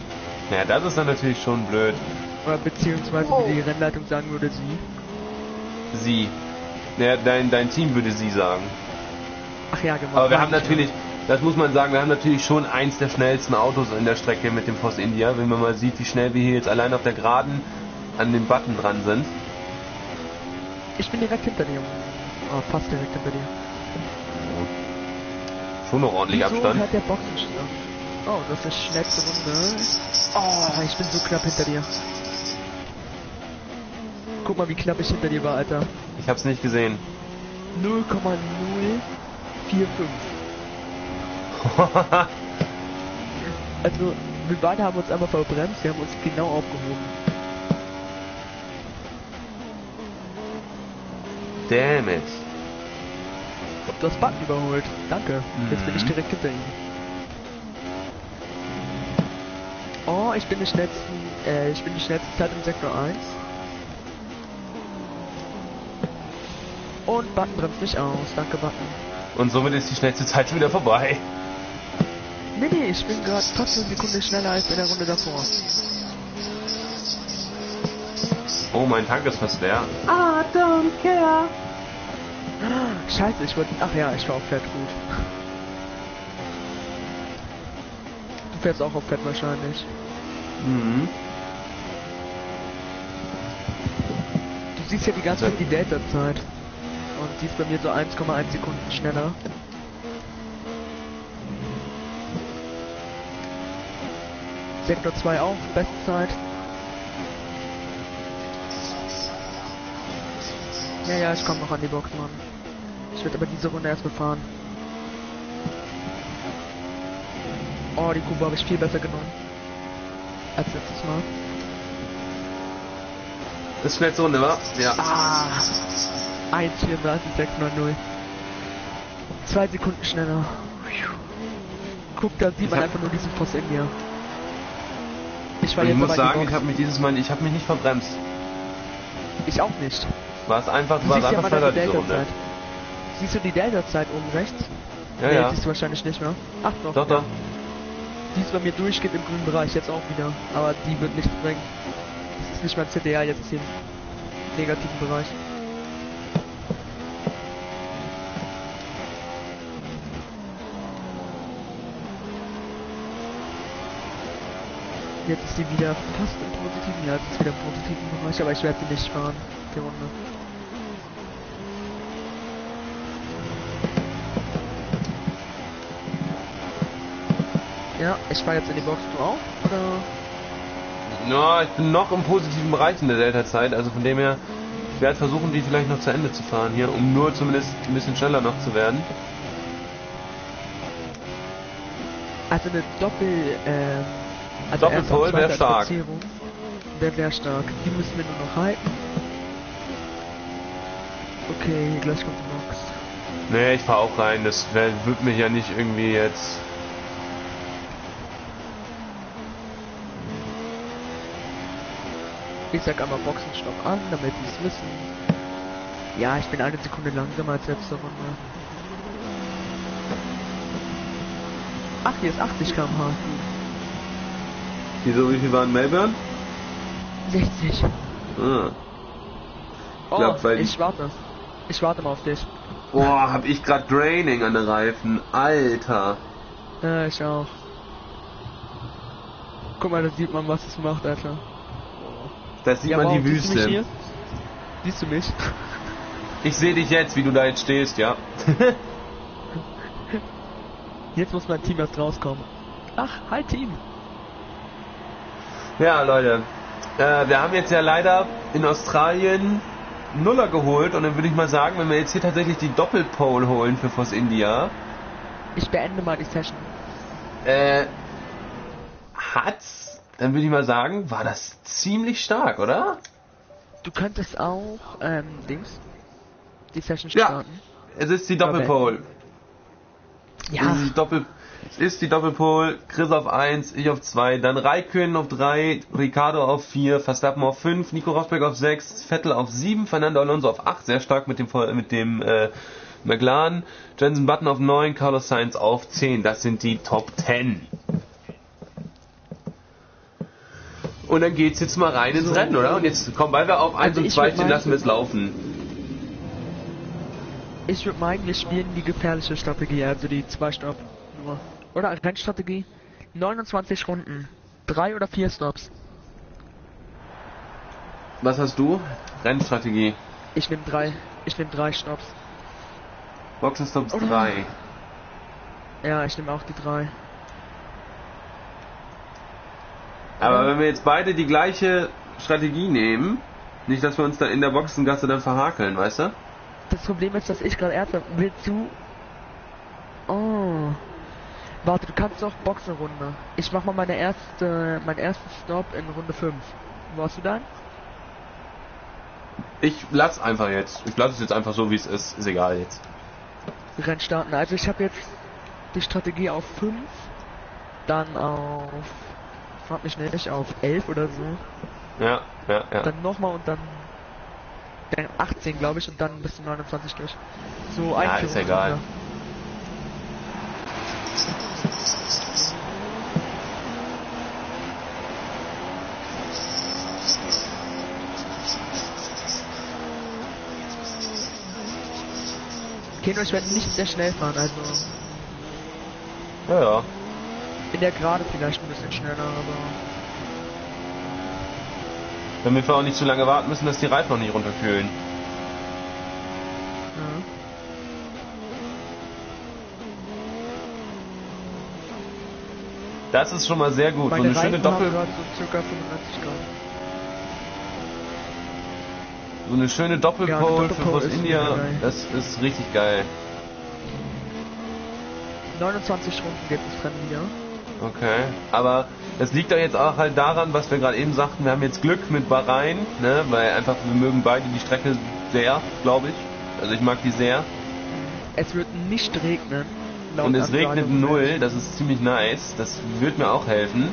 Ja, das ist dann natürlich schon blöd. Oder beziehungsweise Oh. wie die Rennleitung sagen würde, sie. Sie. Ja, dein, dein Team würde Sie sagen. Ach ja, genau. Aber wir haben natürlich, das muss man sagen, wir haben natürlich schon eins der schnellsten Autos in der Strecke mit dem Force India, wenn man mal sieht, wie schnell wir hier jetzt allein auf der Geraden an dem Button dran sind. Ich bin direkt hinter dir. Oh, fast direkt hinter dir. Schon noch ordentlich Wieso Abstand. hört der Boxenstopp? Oh, das ist schnellste Runde. Oh, ich bin so knapp hinter dir. Guck mal, wie knapp ich hinter dir war, Alter. Ich hab's nicht gesehen. null Komma null vier fünf. Also, wir beide haben uns einmal verbremst, wir haben uns genau aufgehoben. Damn it. Du hast Button überholt. Danke. Mhm. Jetzt bin ich direkt hinter ihm. Oh, ich bin die schnellsten, äh, ich bin die schnellste Zeit im Sektor eins. Und Button bremst mich aus. Danke, Button. Und somit ist die schnellste Zeit schon wieder vorbei. Nee, nee, ich bin gerade vierzehn Sekunden schneller als in der Runde davor. Oh, mein Tank ist fast leer. I don't care. Scheiße, ich wollte... Ach ja, ich war auf Fett gut. Du fährst auch auf Fett wahrscheinlich. Mhm. Du siehst ja die ganze Zeit die Delta-Zeit. Und die ist bei mir so eins Komma eins Sekunden schneller. Sektor zwei auch, Bestzeit. Ja, ja, ich komme noch an die Box, Mann. Ich werde aber diese Runde erst befahren. Oh, die Kurve habe ich viel besser genommen. Als letztes Mal. Das ist schnellste Runde, wa? Ja. Ah! eins Komma vierunddreißig sechs neun null. Zwei Sekunden schneller. Guck, da sieht Ich man hab- einfach nur diesen Force India. Ich war Und ich jetzt muss aber in die sagen, Box. ich habe mich dieses Mal, ich habe mich nicht verbremst. Ich auch nicht. War es einfach, Du war es siehst ja einfach mal schneller die diese Runde. Delta-Zeit. Siehst du die Delta-Zeit oben rechts? Ja, Nee, ja. siehst du wahrscheinlich nicht mehr. Ach doch. Doch, ja. doch. Die ist bei mir durchgeht im grünen Bereich, jetzt auch wieder. Aber die wird nichts bringen. Das ist nicht mein C D A, jetzt ist sie im negativen Bereich. Jetzt ist sie wieder fast im positiven, ja, jetzt ist wieder im positiven Bereich, aber ich werde sie nicht fahren, die Runde. Ja, ich fahre jetzt in die Box, du auch? Oder? Ja, ich bin noch im positiven Bereich in der Delta-Zeit, also von dem her, ich werde versuchen, die vielleicht noch zu Ende zu fahren hier, um nur zumindest ein bisschen schneller noch zu werden. Also eine Doppel, ähm, also Doppelpole erste und wär zweite stark. Platzierung, Der wäre stark. Die müssen wir nur noch halten. Okay, gleich kommt die Box. Nee, ich fahr auch rein, das wär, wird mich ja nicht irgendwie jetzt... Ich sag einmal Boxenstopp an, damit die es wissen. Ja, ich bin eine Sekunde langsamer als letzte Runde. Ach, hier ist achtzig Kilometer pro Stunde. Wieso, wie viel waren Melbourne? sechzig. Ah. Oh, glaub, weil ich warte. Ich warte mal auf dich. Boah, hab ich grad Draining an den Reifen. Alter. Ja, ich auch. Guck mal, da sieht man, was es macht, Alter. Da sieht Ja, man wow, die siehst du mich Wüste. hier? Siehst du mich? Ich sehe dich jetzt, wie du da jetzt stehst, ja. Jetzt muss mein Team erst rauskommen. Ach, hi Team. Ja, Leute. Äh, wir haben jetzt ja leider in Australien Nuller geholt und dann würde ich mal sagen, wenn wir jetzt hier tatsächlich die Doppelpole holen für Force India, Ich beende mal die Session. äh, hat's, dann würde ich mal sagen, war das ziemlich stark, oder? Du könntest auch, ähm, Dings, die Session Ja. starten. Es ist die Doppelpole. Ja. Es ist die Doppel es ist die Doppelpole, Chris auf eins, ich auf zwei, dann Raikkonen auf drei, Ricciardo auf vier, Verstappen auf fünf, Nico Rosberg auf sechs, Vettel auf sieben, Fernando Alonso auf acht, sehr stark mit dem mit dem äh, McLaren, Jenson Button auf neun, Carlos Sainz auf zehn. Das sind die Top zehn. Und dann geht's jetzt mal rein ins So. Rennen, oder? Und jetzt komm, weil wir auf eins Also und ich zwei würd stehen, meinen- lassen wir es laufen. Ich würde meinen, wir spielen die gefährliche Strategie, also die zwei Stopp nur. Oder Rennstrategie. neunundzwanzig Runden. Drei oder vier Stops. Was hast du? Rennstrategie. Ich nehme drei. Ich nehme drei Stops. Boxenstops Oder? drei. Ja, ich nehme auch die drei. Aber wenn wir jetzt beide die gleiche Strategie nehmen, nicht, dass wir uns da in der Boxengasse dann verhakeln, weißt du? Das Problem ist, dass ich gerade Erster. Willst du... Oh... Warte, du kannst doch Boxenrunde. Ich mach mal meine erste, meinen ersten Stop in Runde fünf. Wo hast du dann? Ich lass einfach jetzt. Ich lass es jetzt einfach so, wie es ist. Ist egal jetzt. Rennen starten. Also ich habe jetzt die Strategie auf fünf, dann auf... Frag mich nicht, auf elf oder so. Ja, ja, ja. Dann nochmal und dann... dann achtzehn, glaube ich, und dann bis zum neunundzwanzig durch. So Ja, Einführung. ist egal. Keno, ich werde nicht sehr schnell fahren, also Ja, ja. in der Gerade vielleicht ein bisschen schneller, aber Damit wir auch nicht zu lange warten müssen, dass die Reifen noch nicht runterkühlen. ja. Das ist schon mal sehr gut. So Meine eine schöne Reifen haben Doppel, gerade so circa fünfundneunzig Grad. so eine schöne Doppelpole Ja, eine für Doppelpole Force ist India. mega geil. Das ist richtig geil. neunundzwanzig Runden geht das Rennen wieder. Okay. Aber das liegt doch jetzt auch halt daran, was wir gerade eben sagten. Wir haben jetzt Glück mit Bahrain, ne? Weil einfach wir mögen beide die Strecke sehr, glaube ich. Also ich mag die sehr. Es wird nicht regnen. laut Und es Ansage regnet vom null, Wetter. das ist ziemlich nice. Das wird mir auch helfen.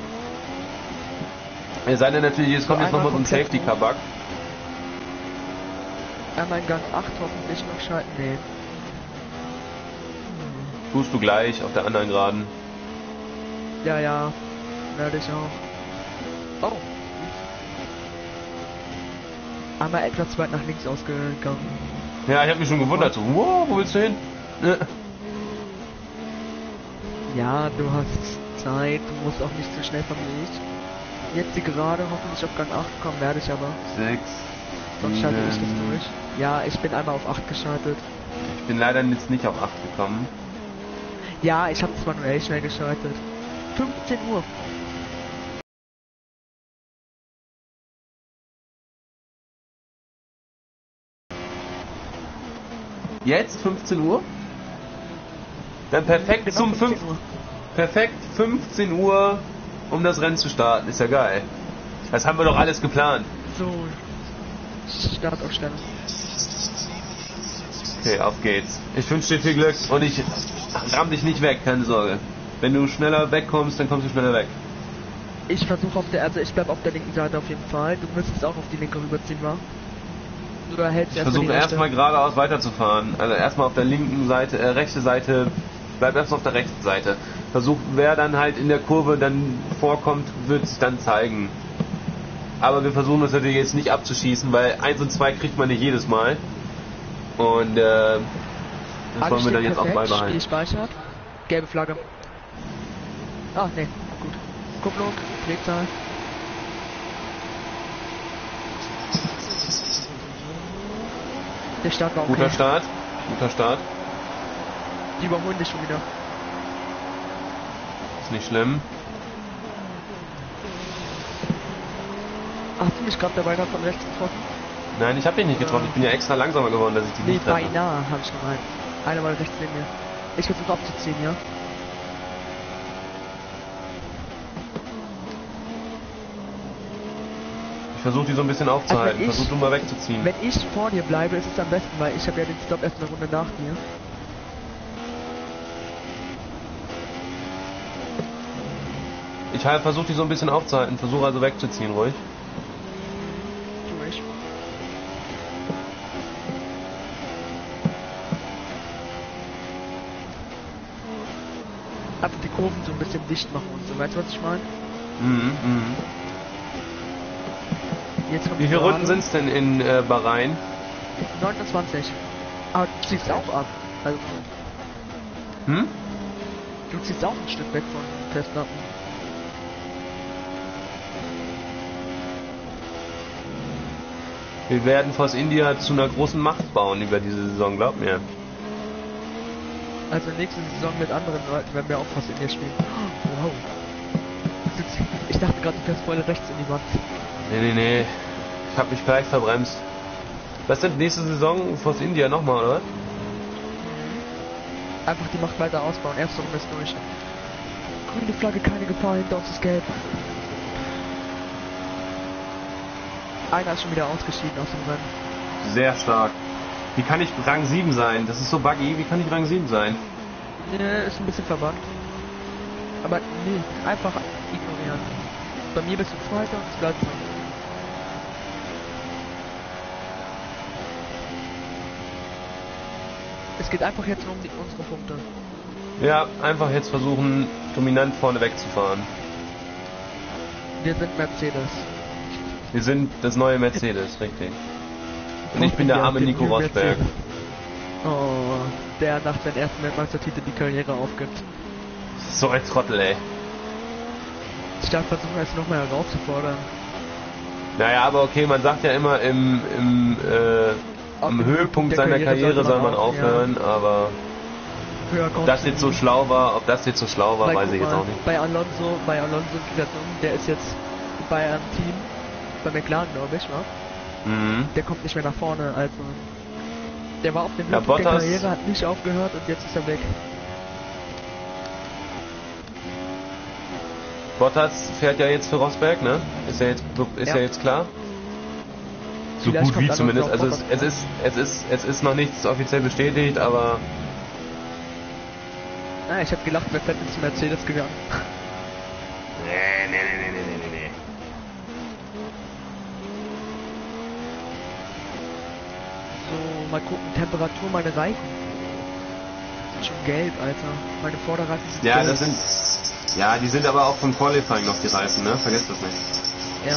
Es sei denn natürlich, es kommt jetzt einmal nochmal so ein komplett Safety-Car-Bug. Einmal in Gang acht hoffentlich noch schalten. Nee. Tust du gleich auf der anderen Geraden. Ja, ja. Werde ich auch. Oh. Einmal etwas weit nach links ausgegangen. Ja, ich habe mich schon gewundert. So, wow, wo willst du hin? Ne? Ja, du hast Zeit. Du musst auch nicht zu schnell vom Weg. Jetzt die Gerade hoffentlich auf Gang acht kommen werde ich aber. Sechs. Sonst schalte ich das sieben. durch. Ja, ich bin einmal auf acht geschaltet. Ich bin leider jetzt nicht auf acht gekommen. Ja, ich habe es manuell schnell geschaltet. fünfzehn Uhr. Jetzt fünfzehn Uhr? Dann perfekt Genau, zum fünf. fünfzehn Uhr. Perfekt fünfzehn Uhr, um das Rennen zu starten. Ist ja geil. Das haben wir doch alles geplant. So. Startaufstellung. Okay, auf geht's. Ich wünsche dir viel Glück und ich ramm dich nicht weg, keine Sorge. Wenn du schneller wegkommst, dann kommst du schneller weg. Ich versuche auf der, also ich bleib auf der linken Seite auf jeden Fall. Du müsstest auch auf die linke rüberziehen, wa? Oder hältst du Ich erstmal versuche die rechte? erstmal geradeaus weiterzufahren. Also erstmal auf der linken Seite, äh, rechte Seite, bleib erstmal auf der rechten Seite. Versuch, wer dann halt in der Kurve dann vorkommt, wird es dann zeigen. Aber wir versuchen das natürlich jetzt nicht abzuschießen, weil eins und zwei kriegt man nicht jedes Mal. Und äh, das Alles wollen wir dann steht jetzt auch perfekt, beibehalten. Spiel speichert. Gelbe Flagge. Ah, ne, gut. Kupplung, Drehzahl. Der Start war okay. Guter Start, guter Start. Die überholen dich schon wieder. Ist nicht schlimm. Hast du mich gerade dabei gerade von rechts getroffen? Nein, ich habe dich nicht getroffen. Ich bin ja extra langsamer geworden, dass ich dich Nee, nicht treffe. beinahe habe ich gemeint. Einer war rechts neben mir. Ich versuche abzuziehen, ja? Ich versuche die so ein bisschen aufzuhalten. Also wenn ich- Versuch du mal wegzuziehen. Wenn ich vor dir bleibe, ist es am besten, weil ich habe ja den Stop erst eine Runde nach dir. Ich halt versuche die so ein bisschen aufzuhalten. Versuche also wegzuziehen, ruhig. Tu ich. Also die Kurven so ein bisschen dicht machen und so, weißt du, was ich meine? Mhm, mhm. Jetzt kommt Wie die viele Gerade. Runden sind es denn in äh, Bahrain? neunundzwanzig. Aber du ziehst auch ab. Also, Hm? du ziehst auch ein Stück weg von Festplatten. Wir werden Force India zu einer großen Macht bauen über diese Saison, glaub mir. Also nächste Saison mit anderen Leuten werden wir auch fast in dir spielen. Wow. Ich dachte gerade, du fährst voll rechts in die Wand. Nee, nee, nee. Ich hab mich gleich verbremst. Was sind nächste Saison Force India nochmal, oder? Einfach die Macht weiter ausbauen. Erste Runde ist durch. Grüne Flagge, keine Gefahr, hinter uns ist gelb. Einer ist schon wieder ausgeschieden aus dem Rennen. Sehr stark. Wie kann ich Rang sieben sein? Das ist so buggy. Wie kann ich Rang sieben sein? Nee, ist ein bisschen verbuggt. Aber nee, einfach ignorieren. Bei mir bist du Zweiter und es bleibt so. Es geht einfach jetzt nur um die, unsere Punkte. Ja, einfach jetzt versuchen, dominant vorne wegzufahren. Wir sind Mercedes. Wir sind das neue Mercedes, richtig. Und ich bin der Ja, arme den Nico New Rosberg. Mercedes. Oh, der nach seinem ersten Weltmeistertitel die Karriere aufgibt. So ein Trottel, ey. Statt versuchen es nochmal herauszufordern. Naja, aber okay, man sagt ja immer, im, im, äh, am Höhepunkt seiner Karriere soll man aufhören, ja. Aber ob das jetzt so schlau war, ob das jetzt so schlau war, Weil, weiß ich jetzt mal, auch nicht. Bei Alonso, bei Alonso geht das um, der ist jetzt bei einem Team, bei McLaren glaube ich, wa? Mhm. Der kommt nicht mehr nach vorne, also der war auf dem Ja, Höhepunkt der Bottas- Karriere, hat nicht aufgehört und jetzt ist er weg. Bottas fährt ja jetzt für Rosberg, ne? Ist ja jetzt, ist ja, Ja. jetzt klar? So Vielleicht gut wie kommt zumindest. Alonso Also auf es, es ist, es ist, es ist noch nichts offiziell bestätigt, aber Ah, ich hab gelacht, wer fährt jetzt zu Mercedes gegangen. nee, nee, nee, nee, nee, nee, nee. So, mal gucken, Temperatur, meine Reifen. Sind schon gelb, Alter. Meine Vorderreifen sind Ja, gelb. das sind, ja, die sind aber auch vom Qualifying noch die Reifen, ne? Vergesst das nicht. Ja.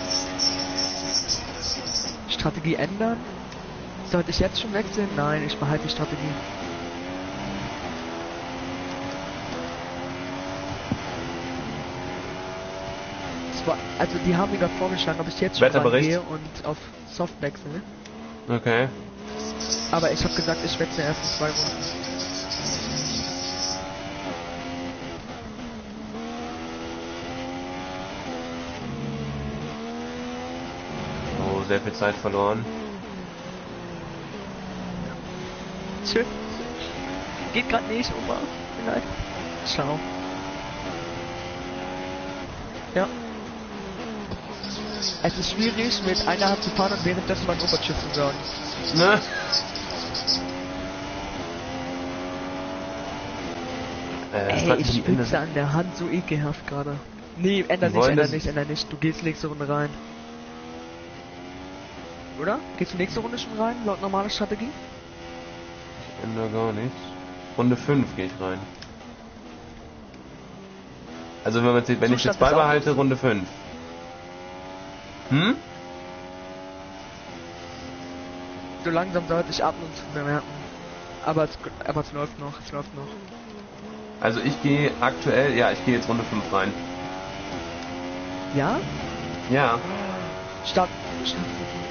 Strategie ändern? Sollte ich jetzt schon wechseln? Nein, ich behalte die Strategie. Zwar, also die haben mir gerade vorgeschlagen, ob ich jetzt schon Wetterbericht. gehe und auf Soft wechsle. Okay. Aber ich habe gesagt, ich wechsle erst in zwei Runden. Oh, sehr viel Zeit verloren. Schön. Geht gerade nicht, Oma. Nein. Ciao. Ja. Es ist schwierig, mit einer Hand zu fahren und währenddessen mein Obertschüss zu sagen. Ne? Äh, das Ey, war ich die spitze Ende- an der Hand so ekelhaft gerade. Nee, änder Die nicht, wollen änder das- nicht, änder nicht. Du gehst nächste Runde rein. Oder? Gehst du nächste Runde schon rein, laut normaler Strategie? Ich ändere gar nichts. Runde fünf gehe ich rein. Also wenn man sieht, wenn ich Zustand jetzt des beibehalte, Autos. Runde fünf. Hm? So langsam sollte ich atmen zu bemerken. Aber es, aber es läuft noch, es läuft noch. Also ich gehe aktuell, ja, ich gehe jetzt Runde fünf rein. Ja? Ja. Start, Start.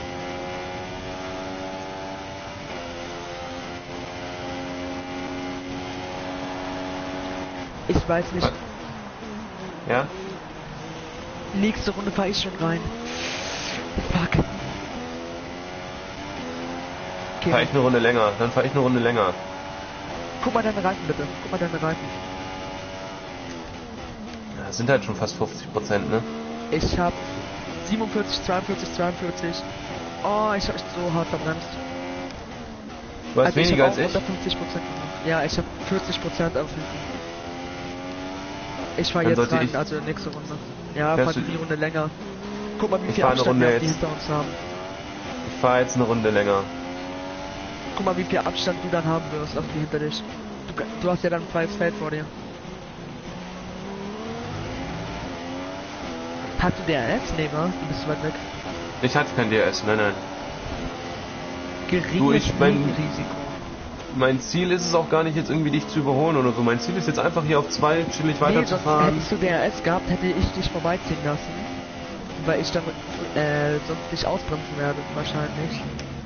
Ich weiß nicht. Ja? Nächste Runde fahre ich schon rein. Fuck. Okay, Fahr ich eine Runde länger. Dann fahre ich eine Runde länger. guck mal deine Reifen bitte. Guck mal deine Reifen. Ja, das sind halt schon fast fünfzig Prozent, ne? Ich hab siebenundvierzig, zweiundvierzig, zweiundvierzig. Oh, ich hab mich so hart verbremst. Du hast Also ich weniger hab als auch ich? unter fünfzig Prozent gemacht. Ja, ich hab vierzig Prozent auf hinten. Ich fahr Dann jetzt sollte rein, ich- also nächste Runde. Ja, Fährst fahr du- die Runde länger. Guck mal, wie Ich viel fahr eine Abstand Runde wir auf die jetzt. hinter uns haben. Ich fahre jetzt eine Runde länger. Guck mal, wie viel Abstand du dann haben wirst auf die hinter dich. Du, du hast ja dann ein freies Feld vor dir. Hast du D R S? Nee, wa? Du bist zu weit weg. Ich hatte kein D R S, nein, nein. Geringes Du, ich mein- Risiko. mein Ziel ist es auch gar nicht jetzt irgendwie dich zu überholen oder so. Mein Ziel ist jetzt einfach hier auf zwei chillig Nee, sonst weiterzufahren. hättest du D R S gehabt, hätte ich dich vorbeiziehen lassen. Weil ich dann äh, sonst nicht ausbremsen werde, wahrscheinlich.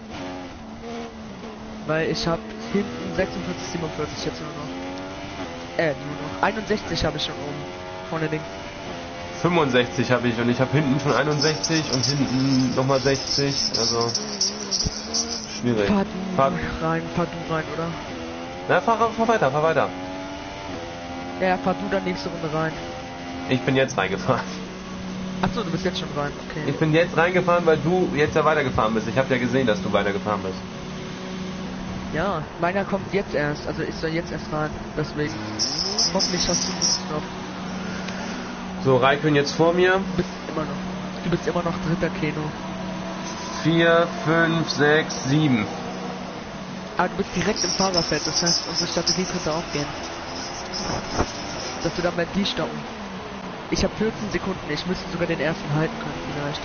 Weil ich habe hinten sechsundvierzig, siebenundvierzig jetzt nur noch. Äh, nur noch. einundsechzig habe ich schon oben. Vorne links. fünfundsechzig habe ich und ich habe hinten schon einundsechzig und hinten nochmal sechzig. Also schwierig. Fahr du Fahr, rein, fahr du rein, oder? na, fahr, fahr weiter, fahr weiter. Ja, fahr du dann nächste Runde rein. Ich bin jetzt reingefahren. Achso, du bist jetzt schon rein, okay. Ich bin jetzt reingefahren, weil du jetzt ja weitergefahren bist. Ich habe ja gesehen, dass du weitergefahren bist. Ja, meiner kommt jetzt erst, also ich soll jetzt erst rein, deswegen. Hoffentlich hast du einen Stopp. So, Raikön jetzt vor mir. Du bist immer noch, du bist immer noch dritter, Keno. vier, fünf, sechs, sieben. Aber du bist direkt im Fahrerfeld, das heißt, unsere Strategie könnte auch gehen. Dass wir dann bei die stoppen. Ich habe vierzehn Sekunden, ich müsste sogar den ersten halten können, vielleicht.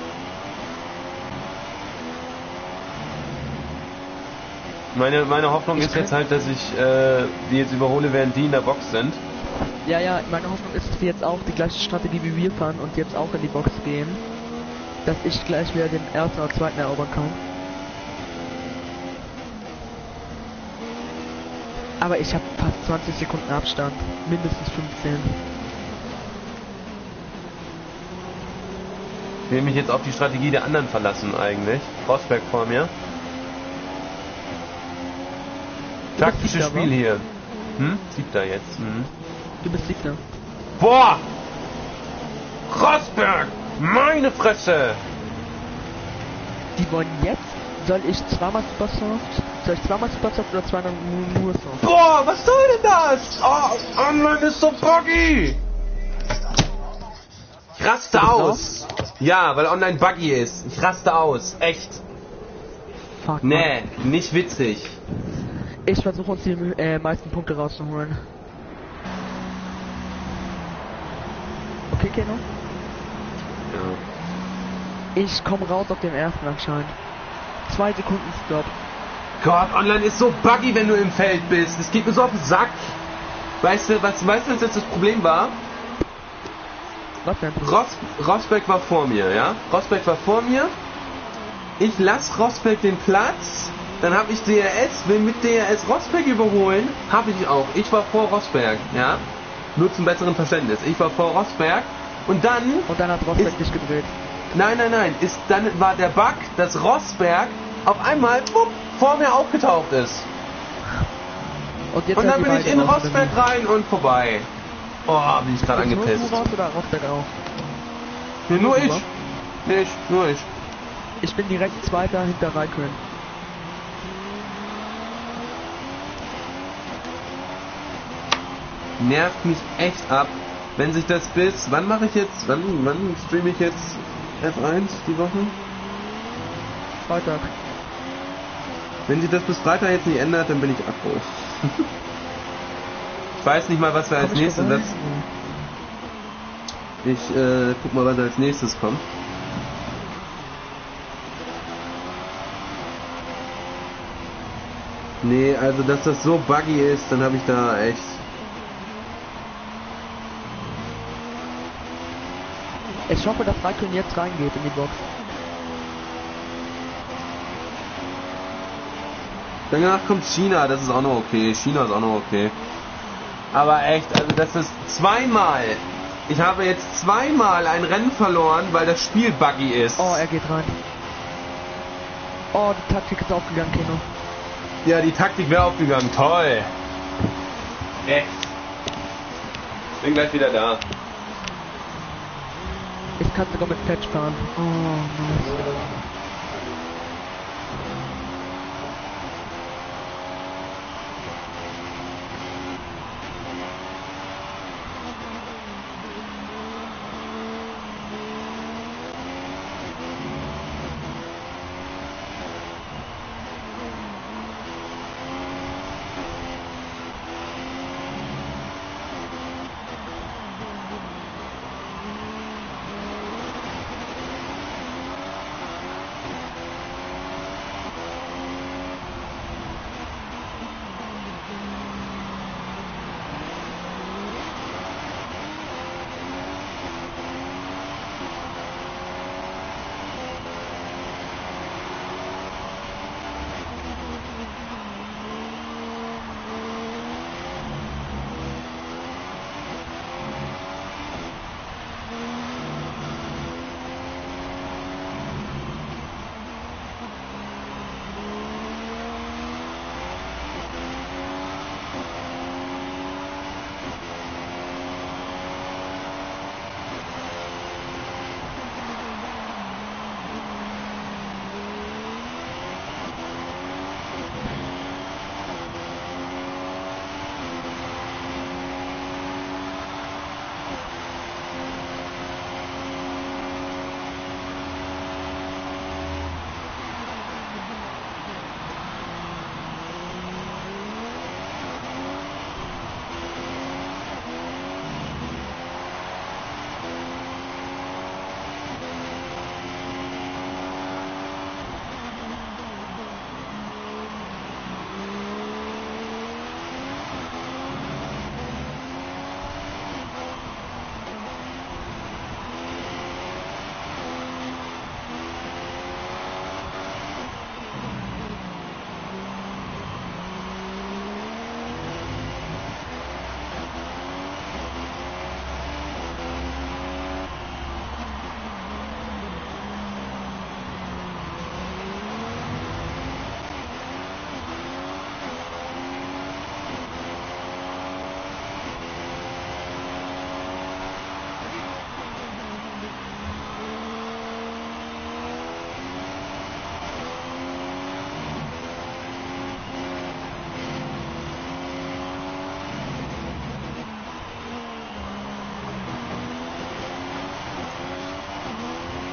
Meine, meine Hoffnung Ich ist jetzt halt, dass ich äh, die jetzt überhole, während die in der Box sind. Ja, ja, meine Hoffnung ist, dass wir jetzt auch die gleiche Strategie wie wir fahren und jetzt auch in die Box gehen. Dass ich gleich wieder den ersten oder zweiten erobern kann. Aber ich habe fast zwanzig Sekunden Abstand. Mindestens fünfzehn. Ich will mich jetzt auf die Strategie der anderen verlassen eigentlich. Rosberg vor mir. Taktisches Siebter, Spiel wa? hier. Hm? Siebter jetzt. Mhm. Du bist Siebter. Boah! Rosberg! Meine Fresse! Die wollen jetzt? Soll ich zweimal Supersoft? Soll ich zweimal Supersoft oder zweimal nur, nur Soft? Boah, was soll denn das? Oh, online ist so buggy! Ich raste aus! Ja, weil online buggy ist. Ich raste aus. Echt. Fuck. Nee, nicht witzig. Ich versuche uns die äh, meisten Punkte rauszuholen. Okay, Keno? Ja. Ich komme raus auf dem ersten anscheinend. Zwei Sekunden Stop. Gott, online ist so buggy, wenn du im Feld bist. Das geht mir so auf den Sack. Weißt du, was, weißt du, was jetzt das Problem war? Was denn? Ros Rosberg war vor mir, ja? Rosberg war vor mir. Ich lass Rosberg den Platz. Dann habe ich D R S, will mit D R S Rosberg überholen. Habe ich auch. Ich war vor Rosberg, ja? Nur zum besseren Verständnis. Ich war vor Rosberg. Und dann... Und dann hat Rosberg ist, dich gedreht. Nein, nein, nein. Ist, dann war der Bug, dass Rosberg auf einmal wupp, vor mir aufgetaucht ist. Und, jetzt Und dann sind die bin ich beiden in raus, Rosberg oder rein und vorbei. Oh, bin ich gerade wie? Bist nur angepisst. du raus oder Rosberg auch? Nee, nur ich. Oder? Nee, ich. Nur ich. Ich bin direkt Zweiter hinter Raikön. Nervt mich echt ab, wenn sich das bis... Wann mache ich jetzt... Wann, wann streame ich jetzt F eins die Woche? Freitag. Wenn sich das bis Freitag jetzt nicht ändert, dann bin ich Abbruch. Ich weiß nicht mal, was wir als Komm ich nächstes... vorbei? Was, ich äh, guck mal, was als nächstes kommt. Nee, also dass das so buggy ist, dann habe ich da echt... Ich hoffe, dass Raikön jetzt reingeht in die Box. Danach kommt China, das ist auch noch okay. China ist auch noch okay. Aber echt, also das ist zweimal. Ich habe jetzt zweimal ein Rennen verloren, weil das Spiel buggy ist. Oh, er geht rein. Oh, die Taktik ist aufgegangen, Keno. Ja, die Taktik wäre aufgegangen. Toll. Echt. Bin gleich wieder da. Ich kann sogar mit Patch fahren. Oh, nice.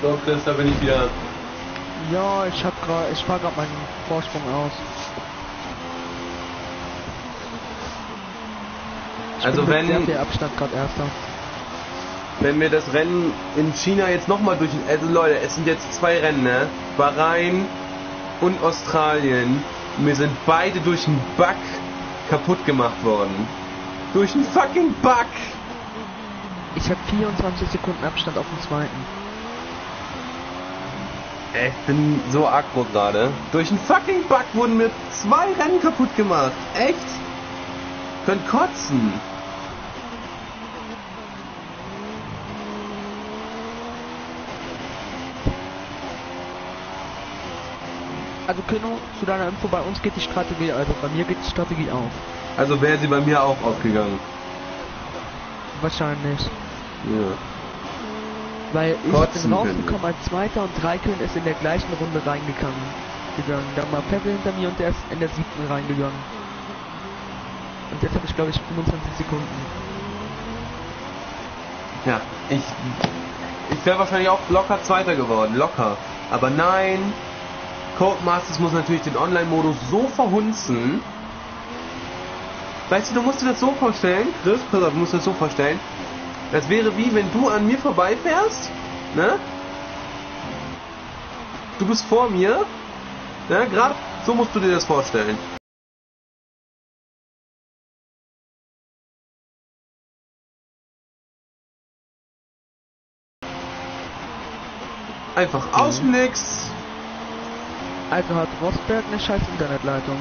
So, Chris, da bin ich wieder. Ja, ich hab grad, ich fahr grad meinen Vorsprung aus. Ich Also bin mit wenn, sehr viel Abstand gerade Erster. wenn wir das Rennen in China jetzt nochmal durch... Also Leute, es sind jetzt zwei Rennen, ne? Bahrain und Australien. Und wir sind beide durch einen Bug kaputt gemacht worden. Durch einen fucking Bug! Ich habe vierundzwanzig Sekunden Abstand auf den zweiten. Ich bin so aggro gerade. Durch einen fucking Bug wurden mir zwei Rennen kaputt gemacht. Echt? Könnt kotzen. Also Kino, zu deiner Info, bei uns geht die Strategie, also bei mir geht die Strategie auf. Also wäre sie bei mir auch aufgegangen. Wahrscheinlich. Ja. Weil ich Kotzen bin rausgekommen als Zweiter und Raikön ist in der gleichen Runde reingegangen. Gegangen. Dann war Pebble hinter mir und der ist in der siebten reingegangen. Und jetzt habe ich glaube ich fünfundzwanzig Sekunden. Ja, ich... Ich wäre wahrscheinlich auch locker Zweiter geworden. Locker. Aber nein... Codemasters muss natürlich den Online-Modus so verhunzen. Weißt du, du musst dir das so vorstellen, Chris, pass auf, du musst dir das so vorstellen. Das wäre wie, wenn du an mir vorbeifährst, ne? Du bist vor mir, ne? Gerade so musst du dir das vorstellen. Einfach mhm. Aus dem Nix. Also hat Rosberg eine scheiß Internetleitung.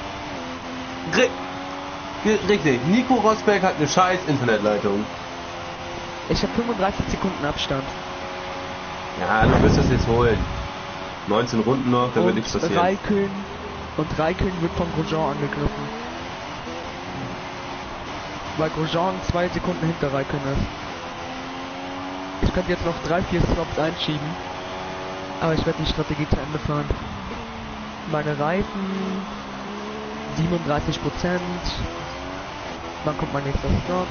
Richtig, Nico Rosberg hat eine scheiß Internetleitung. Ich habe fünfunddreißig Sekunden Abstand. Ja, du wirst das jetzt holen. neunzehn Runden noch, da wird nichts passieren. Raikön, und Raikön wird von Grosjean angegriffen. Weil Grosjean zwei Sekunden hinter Raikön ist. Ich könnte jetzt noch drei, vier Stops einschieben. Aber ich werde die Strategie zu Ende fahren. Meine Reifen siebenunddreißig Prozent. Wann kommt mein nächster Stop?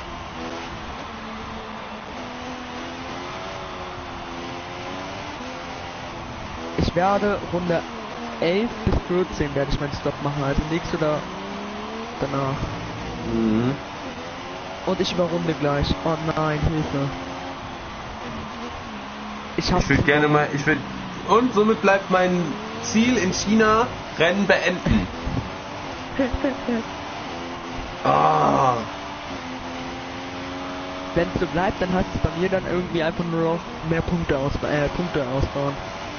Ich werde Runde elf bis vierzehn werde ich meinen Stop machen, also nächste oder danach. Mhm. Und ich überrunde gleich. Oh nein, Hilfe. Ich, ich würde gerne mal, ich würde, und somit bleibt mein Ziel in China, Rennen beenden. Ah. Wenn es so bleibt, dann heißt es bei mir dann irgendwie einfach nur noch mehr Punkte, aus, äh, Punkte ausbauen.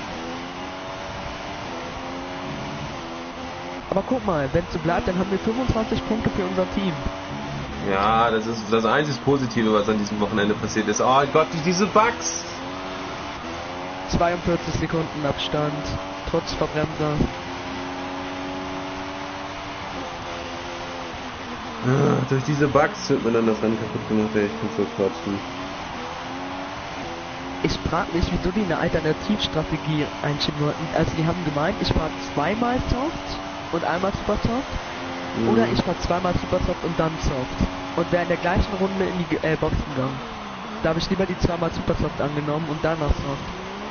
Aber guck mal, wenn es so bleibt, dann haben wir fünfundzwanzig Punkte für unser Team. Ja, das ist das einzige Positive, was an diesem Wochenende passiert ist. Oh Gott, diese Bugs! zweiundvierzig Sekunden Abstand, trotz Verbremser. Ah, durch diese Bugs wird mir dann das Rennen kaputt gemacht, ey, ich kann so kotzen. Ich frag mich, wieso die eine Alternativstrategie einschieben wollten. Also die haben gemeint, ich fahre zweimal Soft und einmal Super Soft. Mhm. Oder ich fahre zweimal Super Soft und dann Soft. Und wäre in der gleichen Runde in die äh, Box gegangen. Da habe ich lieber die zweimal Super Soft angenommen und danach Soft.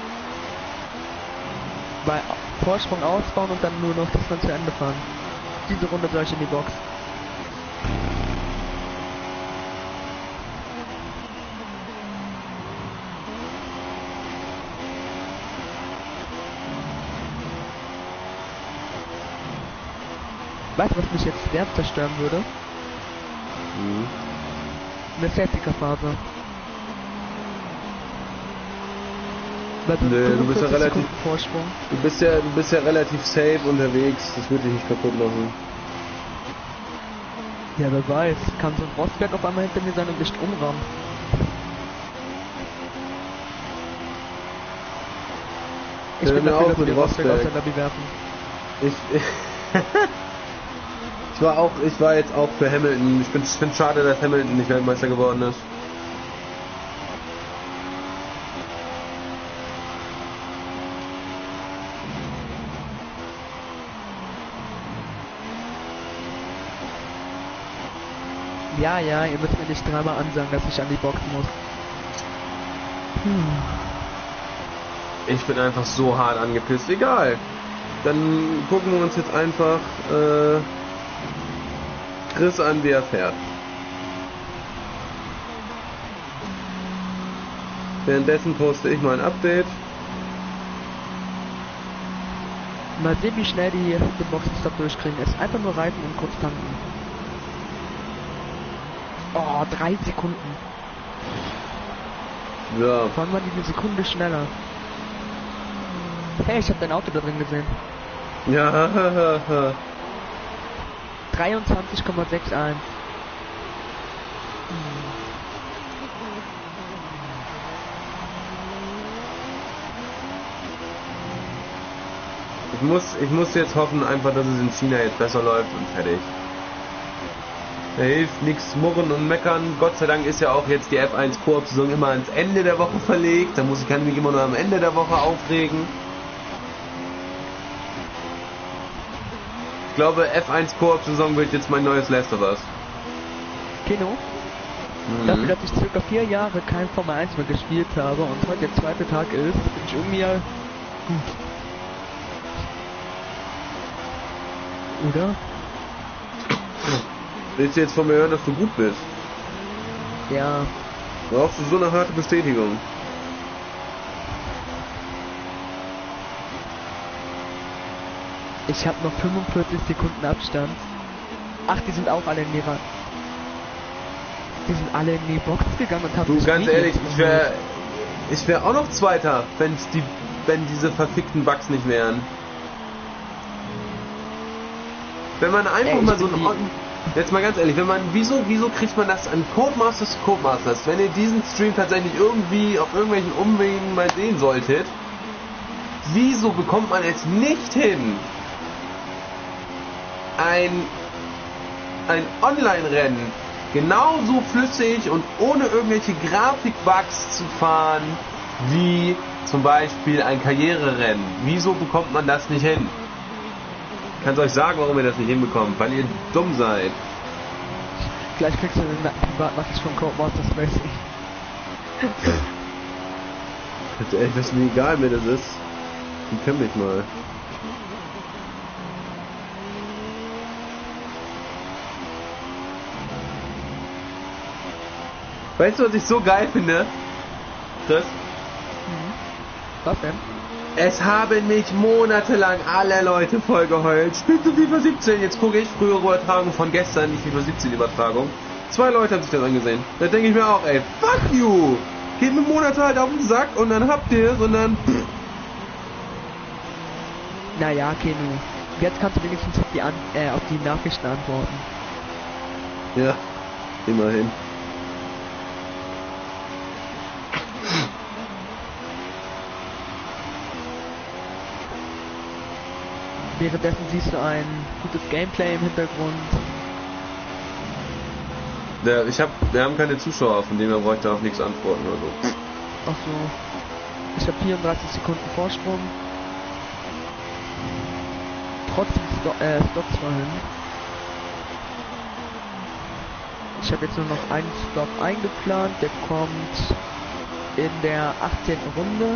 Weil Vorsprung ausbauen und dann nur noch das dann zu Ende fahren. Diese Runde soll ich in die Box. Weißt du, was mich jetzt sehr zerstören würde? Mhm. Eine Safety-Car-Phase. Nee, du bist ja relativ Vorsprung. Du bist ja, du bist ja relativ safe unterwegs, das würde dich nicht kaputt machen. Ja, wer weiß, kann so ein Rosberg auf einmal hinter mir sein und nicht umrammen. Ich ja, bin dafür, auch dass wir mit Rosberg Rosberg aus der Lobby werfen. Ich, ich war auch, ich war jetzt auch für Hamilton. Ich bin, ich finde schade, dass Hamilton nicht Weltmeister geworden ist. Ja, ja, ihr müsst mir nicht dreimal ansagen, dass ich an die Box muss. Hm. Ich bin einfach so hart angepisst. Egal. Dann gucken wir uns jetzt einfach äh, Chris an, wie er fährt. Währenddessen poste ich mal ein Update. Mal sehen, wie schnell die den Boxenstopp durchkriegen. Es ist einfach nur Reifen und Konstanten. Oh, drei Sekunden. Ja. Wann war die eine Sekunde schneller? Hey, ich habe dein Auto da drin gesehen. Ja. dreiundzwanzig Komma einundsechzig. Ich muss, ich muss jetzt hoffen, einfach, dass es in China jetzt besser läuft und fertig. Da hilft nichts murren und meckern. Gott sei Dank ist ja auch jetzt die F eins Koop-Saison immer ans Ende der Woche verlegt. Da muss ich, kann ich mich immer nur am Ende der Woche aufregen. Ich glaube, F eins Koop-Saison wird jetzt mein neues Last of Us. Kino? Mhm. Dafür, dass ich circa vier Jahre kein Formel eins mehr gespielt habe und heute der zweite Tag ist, bin ich irgendwie ja gut. Oder? Willst du jetzt von mir hören, dass du gut bist? Ja. Brauchst du so eine harte Bestätigung? Ich habe noch fünfundvierzig Sekunden Abstand. Ach, die sind auch alle in die Ra Die sind alle in die Box gegangen und haben Du, sich ganz Videos ehrlich, ich wäre ich wär auch noch Zweiter, wenn's die, wenn diese verfickten Bugs nicht wären. Wenn man einfach Ey, mal so bin ein... Jetzt mal ganz ehrlich, wenn man... Wieso, wieso kriegt man das an Codemasters Codemasters? Wenn ihr diesen Stream tatsächlich irgendwie auf irgendwelchen Umwegen mal sehen solltet, wieso bekommt man es nicht hin, ein, ein Online-Rennen genauso flüssig und ohne irgendwelche Grafikbugs zu fahren, wie zum Beispiel ein Karriererennen? Wieso bekommt man das nicht hin? Ich kann euch sagen, warum ihr das nicht hinbekommt, weil ihr dumm seid. Gleich kriegst du eine Privatnachricht von Codemasters Racing. Ganz ehrlich, das ist mir egal, wer das ist. Die können mich mal. Weißt du, was ich so geil finde? Chris? Mhm. Was denn? Es haben mich monatelang alle Leute voll geheult. Spielst du FIFA siebzehn? Jetzt gucke ich frühere Übertragung von gestern, die FIFA siebzehn Übertragung. Zwei Leute haben sich das angesehen. Da denke ich mir auch, ey, fuck you! Geht mir Monate halt auf den Sack und dann habt ihr es und dann... Pff. Naja, Kenu. Jetzt kannst du wenigstens auf die, An äh, auf die Nachrichten antworten. Ja, immerhin. Währenddessen siehst du ein gutes Gameplay im Hintergrund. Der, ich hab, wir haben keine Zuschauer, von dem her brauche ich da auf nichts antworten oder so. Ach so. Ich habe vierunddreißig Sekunden Vorsprung. Trotzdem Sto äh, Stops vorhin. Ich habe jetzt nur noch einen Stop eingeplant, der kommt in der achtzehnten Runde.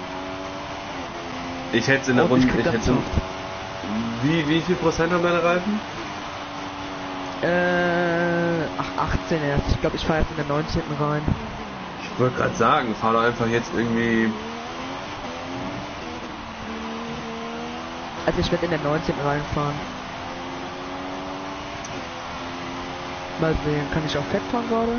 Ich hätte es in der Und Runde... ich krieg Ich das hätte wie, wie viel Prozent haben deine Reifen? Äh, ach, achtzehn erst. Ich glaube, ich fahre jetzt in der neunzehnten rein. Ich wollte gerade sagen, fahr doch einfach jetzt irgendwie... Also ich werde in der neunzehnten reinfahren. Mal sehen, kann ich auch fett fahren gerade?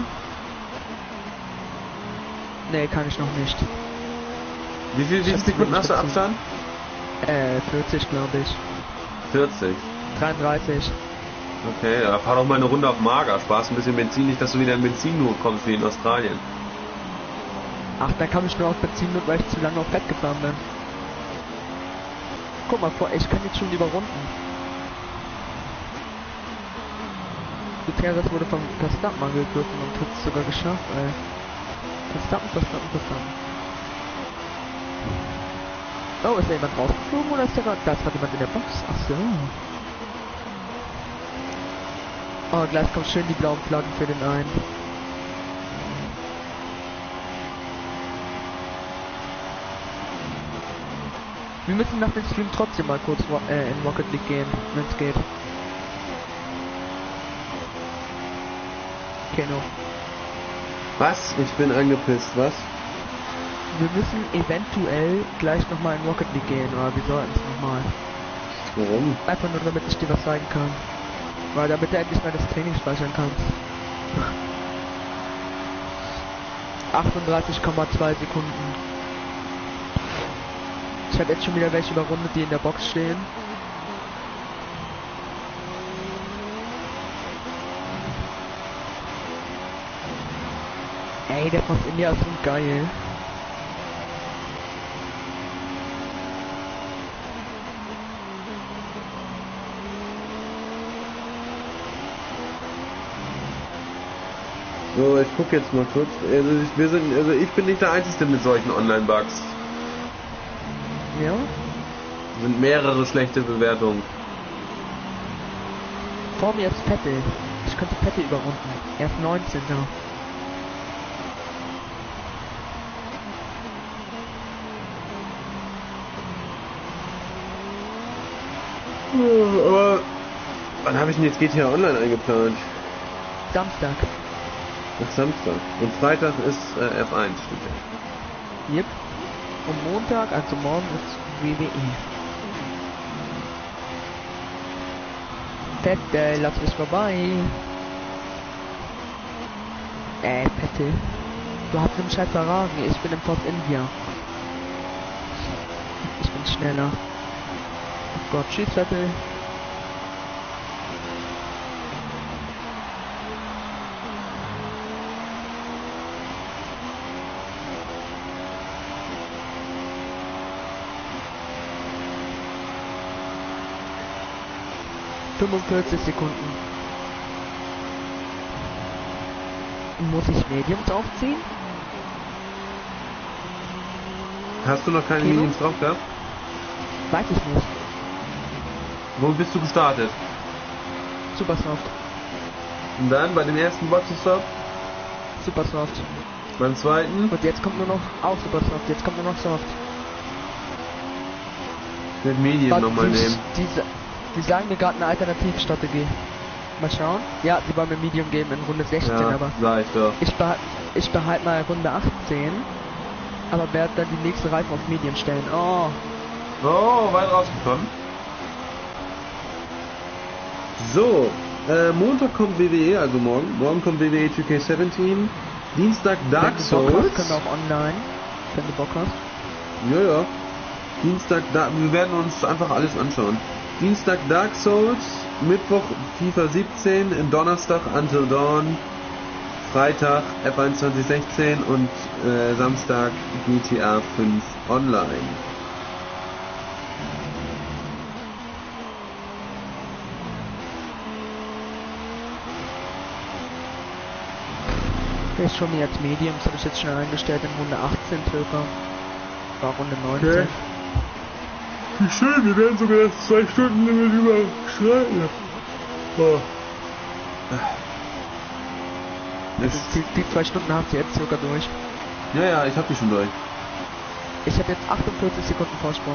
Nee, kann ich noch nicht. Wie viel, wie viel Sekunden hast du Abstand? Äh, vierzig glaube ich. vierzig. dreiunddreißig. Okay, ja, fahr doch mal eine Runde auf Mager. Sparst ein bisschen Benzin, nicht, dass du wieder in Benzin nur kommst wie in Australien. Ach, da kam ich nur auf Benzin mit, weil ich zu lange auf Fett gefahren bin. Guck mal vor, ich kann jetzt schon überrunden. Gutierrez wurde vom Verstappen angegriffen und hat es sogar geschafft, ey. Verstappen, Verstappen, Verstappen. Oh, ist da jemand rausgeflogen oder ist der gerade... Da ist gerade jemand in der Box. Ach so. Oh, gleich kommt schön die blauen Flaggen für den einen. Wir müssen nach dem Stream trotzdem mal kurz äh, in Rocket League gehen, wenn es geht. Keno. Was? Ich bin angepisst, was? Wir müssen eventuell gleich nochmal in Rocket League gehen, oder wir sollten es nochmal. Warum? Einfach nur, damit ich dir was zeigen kann. Weil damit du endlich mal das Training speichern kannst. achtunddreißig Komma zwei Sekunden. Ich habe jetzt schon wieder welche überrundet, die in der Box stehen. Ey, der Force India ist so geil. So, ich guck jetzt mal kurz. Also ich, wir sind, also ich bin nicht der Einzige mit solchen Online-Bugs. Ja? Es sind mehrere schlechte Bewertungen. Vor mir ist Vettel. Ich könnte Vettel überrunden. Er ist neunzehnter. Aber wann habe ich denn jetzt G T A Online eingeplant? Samstag. Nach Samstag. Und Freitag ist äh, F eins, stimmt ja. Yep. Und Montag, also morgen, ist W W E. Vettel, lass mich vorbei. Äh, Vettel. Du hast einen scheiß Ferrari, ich bin im Force India. Ich bin schneller. Oh Gott, tschüss Vettel. fünfundvierzig Sekunden. Muss ich Mediums aufziehen? Hast du noch keine Kino? Mediums drauf gehabt? Weiß ich nicht. Wo bist du gestartet? Supersoft. Und dann bei dem ersten Boxenstopp? Supersoft. Beim zweiten? Und jetzt kommt nur noch auch Supersoft. Jetzt kommt nur noch Soft. Ich werde Medium nochmal nehmen. Diese, die sagen mir gerade eine Alternativstrategie. Mal schauen. Ja, sie wollen mir Medium geben in Runde sechzehn, Ja, aber sag ich doch. ich behalte ich behalt mal Runde achtzehn, aber werde dann die nächste Reifen auf Medium stellen. Oh, Oh, weit rausgekommen. So, äh, Montag kommt W W E, also morgen. Morgen kommt W W E zwei K siebzehn. Dienstag Dark wenn du Bock Souls. hast, können wir auch online, wenn du Bock hast. Ja, ja. Dienstag, da, wir werden uns einfach alles anschauen. Dienstag Dark Souls, Mittwoch FIFA siebzehn, Donnerstag Until Dawn, Freitag F eins zwanzig sechzehn und äh, Samstag G T A fünf Online. Der ist schon jetzt Mediums, habe ich jetzt schnell eingestellt in Runde achtzehn circa. War Runde neunzehn. Okay. Wie schön, wir werden sogar das zwei Stunden Limit überschreiten. Oh. Also die, die zwei Stunden hast du jetzt circa durch. Ja, ja, ich hab die schon durch. Ich habe jetzt achtundvierzig Sekunden Vorsprung.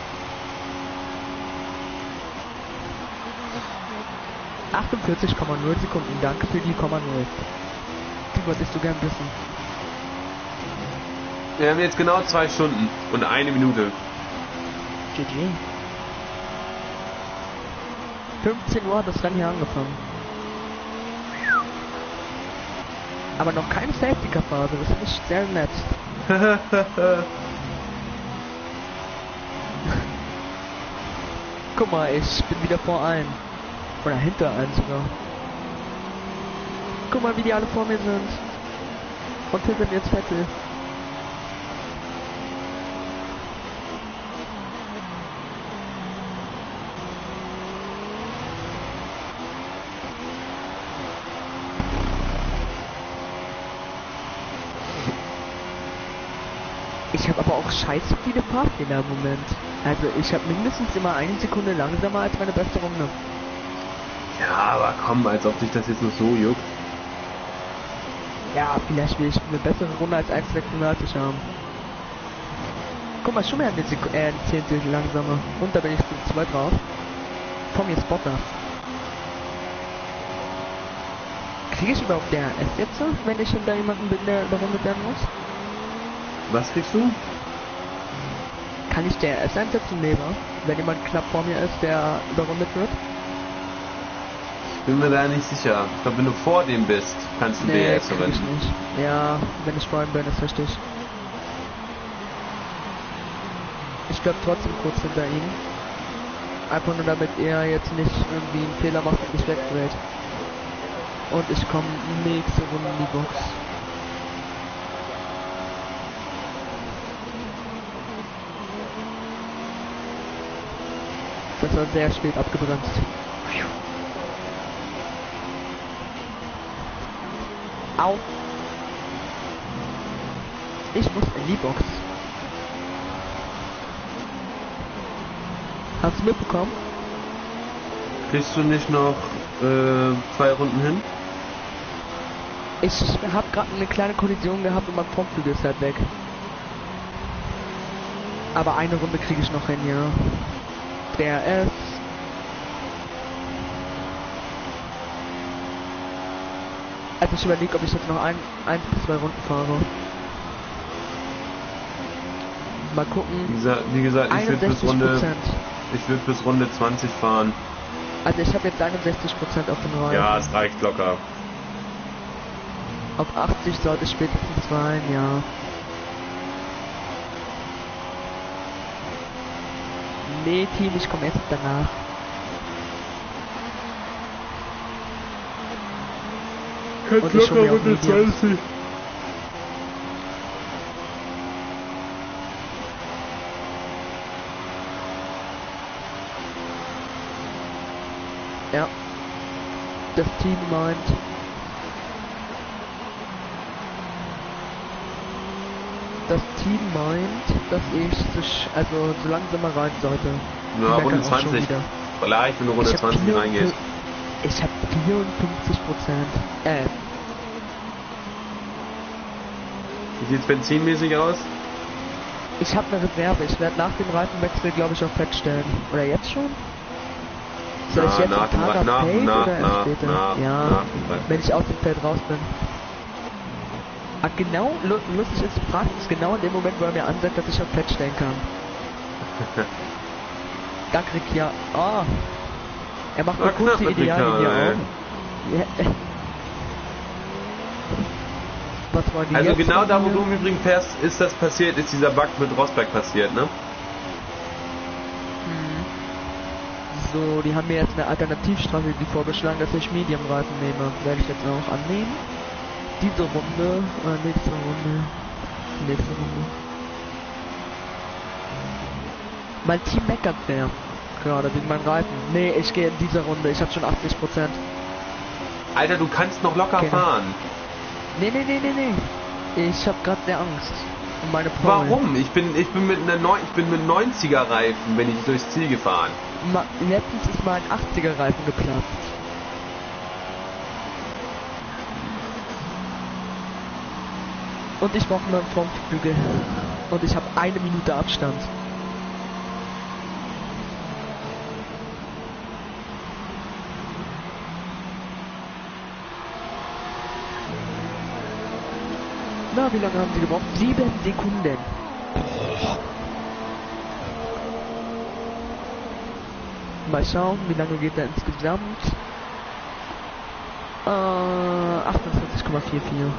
achtundvierzig Komma null Sekunden, danke für die Komma null. Die wolltest du gern wissen. Wir haben jetzt genau zwei Stunden und eine Minute. G G. fünfzehn Uhr hat das Rennen hier angefangen. Aber noch keine Safety-Car-Phase, das finde ich sehr nett. Guck mal, ich bin wieder vor allen. Oder hinter allen sogar. Guck mal, wie die alle vor mir sind. Und hinter mir jetzt Vettel. Ich habe aber auch scheiße viele Fahrfehler im Moment. Also ich habe mindestens immer eine Sekunde langsamer als meine beste Runde. Ja, aber komm, als ob dich das jetzt noch so juckt. Ja, vielleicht will ich eine bessere Runde als eins Komma sechsunddreißig haben. Guck mal, schon mehr eine Sekunde, äh, ein Zehntel langsamer. Und da bin ich zu zweit drauf. Vor mir Spotter. Kriege ich überhaupt D R S jetzt, wenn ich hinter jemanden bin, der überrundet werden muss? Was kriegst du? Kann ich D R S einsetzen? Nee, wa? Wenn jemand knapp vor mir ist, der überrundet wird? Ich bin mir da nicht sicher. Ich glaube, wenn du vor dem bist, kannst du Nee, D R S krieg ich verwenden. nicht. Ja, wenn ich vor ihm bin, ist richtig. Ich bleib trotzdem kurz hinter ihm. Einfach nur damit er jetzt nicht irgendwie einen Fehler macht und mich wegdreht. Und ich komme nächste Runde in die Box. Das war sehr spät abgebremst. Au! Ich muss in die Box. Hast du mitbekommen? Kriegst du nicht noch äh, zwei Runden hin? Ich habe gerade eine kleine Kollision gehabt und mein Frontflügel ist halt weg. Aber eine Runde kriege ich noch hin, ja. D R S. Also ich überlege, ob ich jetzt noch ein, ein bis zwei Runden fahre. Mal gucken. Wie gesagt, wie gesagt ich würde bis Runde, ich würde bis Runde zwanzig fahren. Also ich habe jetzt einundsechzig Prozent auf den Reifen. Ja, es reicht locker. Auf achtzig sollte es spätestens sein, ja. Nee, Team, ich komme erst danach. Und ich schon Runde zwanzig. Ja. Das Team meint. Das Team meint, dass ich so, sch also so langsamer rein sollte. Ja, Runde zwanzig. Vielleicht, wenn du Runde zwanzig reingehst. Ich habe vierundfünfzig Prozent. Äh. Wie sieht's benzinmäßig aus? Ich habe eine Reserve. Ich werde nach dem Reifenwechsel, glaube ich, auf Fett stellen. Oder jetzt schon? Soll Na, ich jetzt nach im Tag nach, Fade nach, oder erst nach, später? nach, ja, nach, wenn ich aus dem Feld raus bin. Ah, genau, lustig ist, du fragst es genau in dem Moment, wo er mir ansagt, dass ich auf Fett stellen kann. Da krieg ich ja. Ah! Er macht eine kurze Ideallinie auf. Ja. Was war die Also jetzt genau da, wo hier? du im Übrigen fährst, ist das passiert, ist dieser Bug mit Rosberg passiert, ne? Hm. So, die haben mir jetzt eine Alternativstrategie vorgeschlagen, dass ich Medium-Reifen nehme. Werde ich jetzt auch annehmen. Diese Runde, äh, nächste Runde, nächste Runde. Mein Team meckert sehr. Gerade wegen meinem Reifen. Nee, ich gehe in dieser Runde, ich habe schon achtzig Prozent. Alter, du kannst noch locker Okay. fahren. Nee, nee, nee, nee, nee. Ich habe gerade sehr Angst. Um meine Pole. Warum? Ich bin, ich bin mit einer neun, ich bin mit neunziger Reifen, bin ich durchs Ziel gefahren. Ma letztens ist mal ein achtziger Reifen geplatzt. Und ich brauche nur einen Frontflügel. Und ich habe eine Minute Abstand. Na, wie lange haben sie gebraucht? Sieben Sekunden. Mal schauen, wie lange geht er insgesamt? Äh, achtundvierzig Komma vierundvierzig.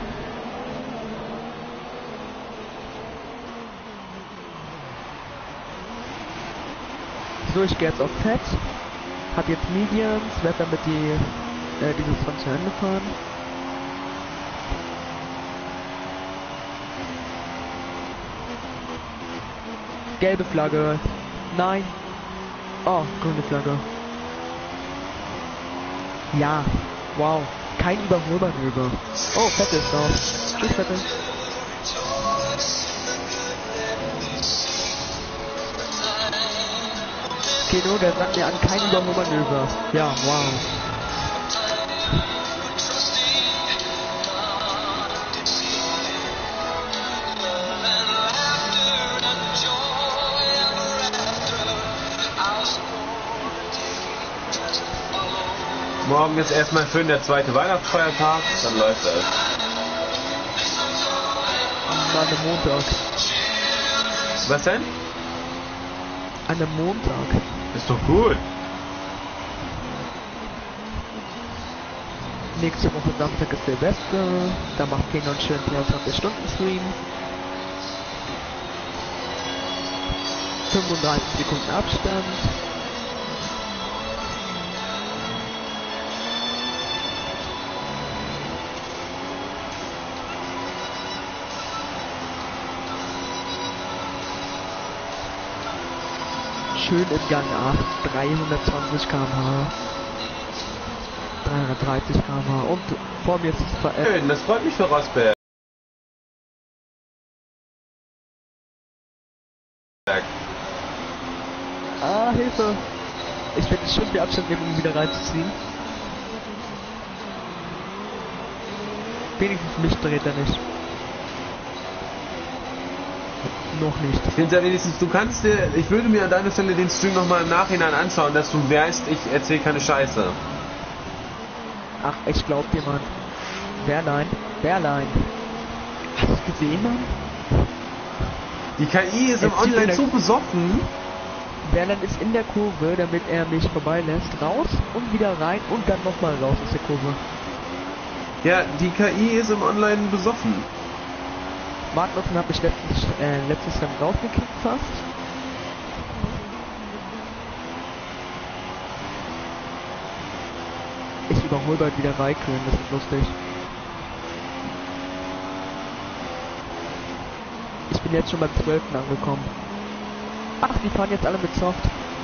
So, ich gehe jetzt auf Fett. Hab jetzt Mediums, werde damit die, äh, dieses Rennen zu Ende fahren. Gelbe Flagge. Nein. Oh, grüne Flagge. Ja. Wow. Kein Überholmanöver. Oh, Fett ist drauf. Tschüss, Fette. Keno, der sagt mir an kein Überholmanöver. Ja, wow. Morgen ist erstmal schön der zweite Weihnachtsfeiertag, dann läuft das. An einem Montag. Was denn? An einem Montag. Ist doch gut. Nächste Woche Samstag ist Silvester. Da macht King und schön vierundzwanzig Stunden Stream. fünfunddreißig Sekunden Abstand. Schön im Gang acht, dreihundertzwanzig Kilometer pro Stunde. dreihundertdreißig Kilometer pro Stunde. Und vor mir ist es... Äh, Schön, das freut mich für Rosberg. Ah, Hilfe! Ich werde schon viel Abstand nehmen, um wieder reinzuziehen. Wenigstens mich dreht er nicht. Noch nicht. Ich finde ja wenigstens, du kannst dir, ich würde mir an deiner Stelle den Stream nochmal im Nachhinein anschauen, dass du weißt, ich erzähle keine Scheiße. Ach, ich glaub dir, Mann. Wehrlein, Wehrlein. Hast du es gesehen, Mann? Die K I ist im Jetzt zieht Online er- so besoffen. Wehrlein ist in der Kurve, damit er mich vorbeilässt, raus und wieder rein und dann nochmal raus aus der Kurve. Ja, die K I ist im Online besoffen. Magnussen hat mich letztes, äh, letztes Rennen rausgekickt fast. Ich überhole bald wieder Raikkonen, das ist lustig. Ich bin jetzt schon beim zwölften angekommen. Ach, die fahren jetzt alle mit Soft.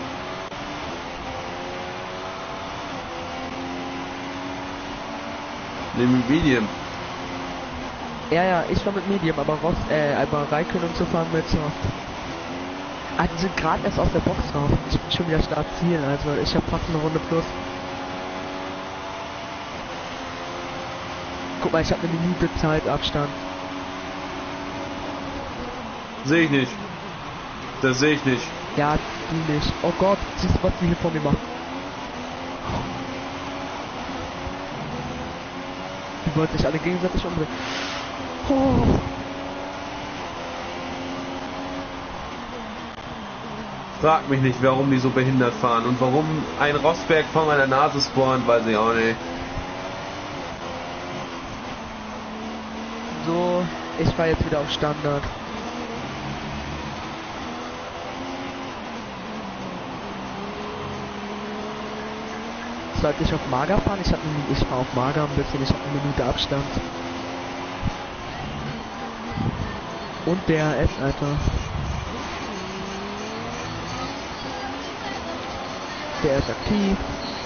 Nehmen Medium. Ja, ja, ich war mit Medium, aber Ross, äh, aber Raikkonen und so fahren mit Soft. Ah, die sind gerade erst aus der Box raus. Ich bin schon wieder Startziel, also ich habe fast eine Runde plus. Guck mal, ich habe eine Minute Zeitabstand. Sehe ich nicht. Das sehe ich nicht. Ja, du nicht. Oh Gott, siehst du, was die hier vor mir machen? Die wollten sich alle gegenseitig umbringen. Oh. Frag mich nicht, warum die so behindert fahren und warum ein Rosberg vor meiner Nase spawnt, weiß ich auch nicht. So, ich fahre jetzt wieder auf Standard. Sollte ich auf Mager fahren? Ich, hab, ich fahre auf Mager ein bisschen, ich habe eine Minute Abstand. Und der S, Alter. Der ist aktiv.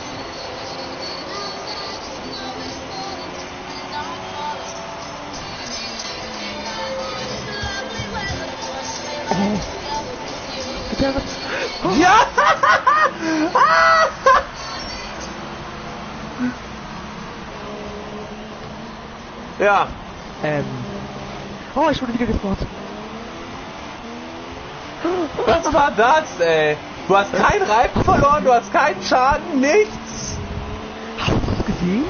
Oh. Bitte. Oh. Ja! Ja. Ähm. Oh, ich wurde wieder gespawnt. Was war das, ey? Du hast keinen Reifen verloren, du hast keinen Schaden, nichts. Hast du es gesehen?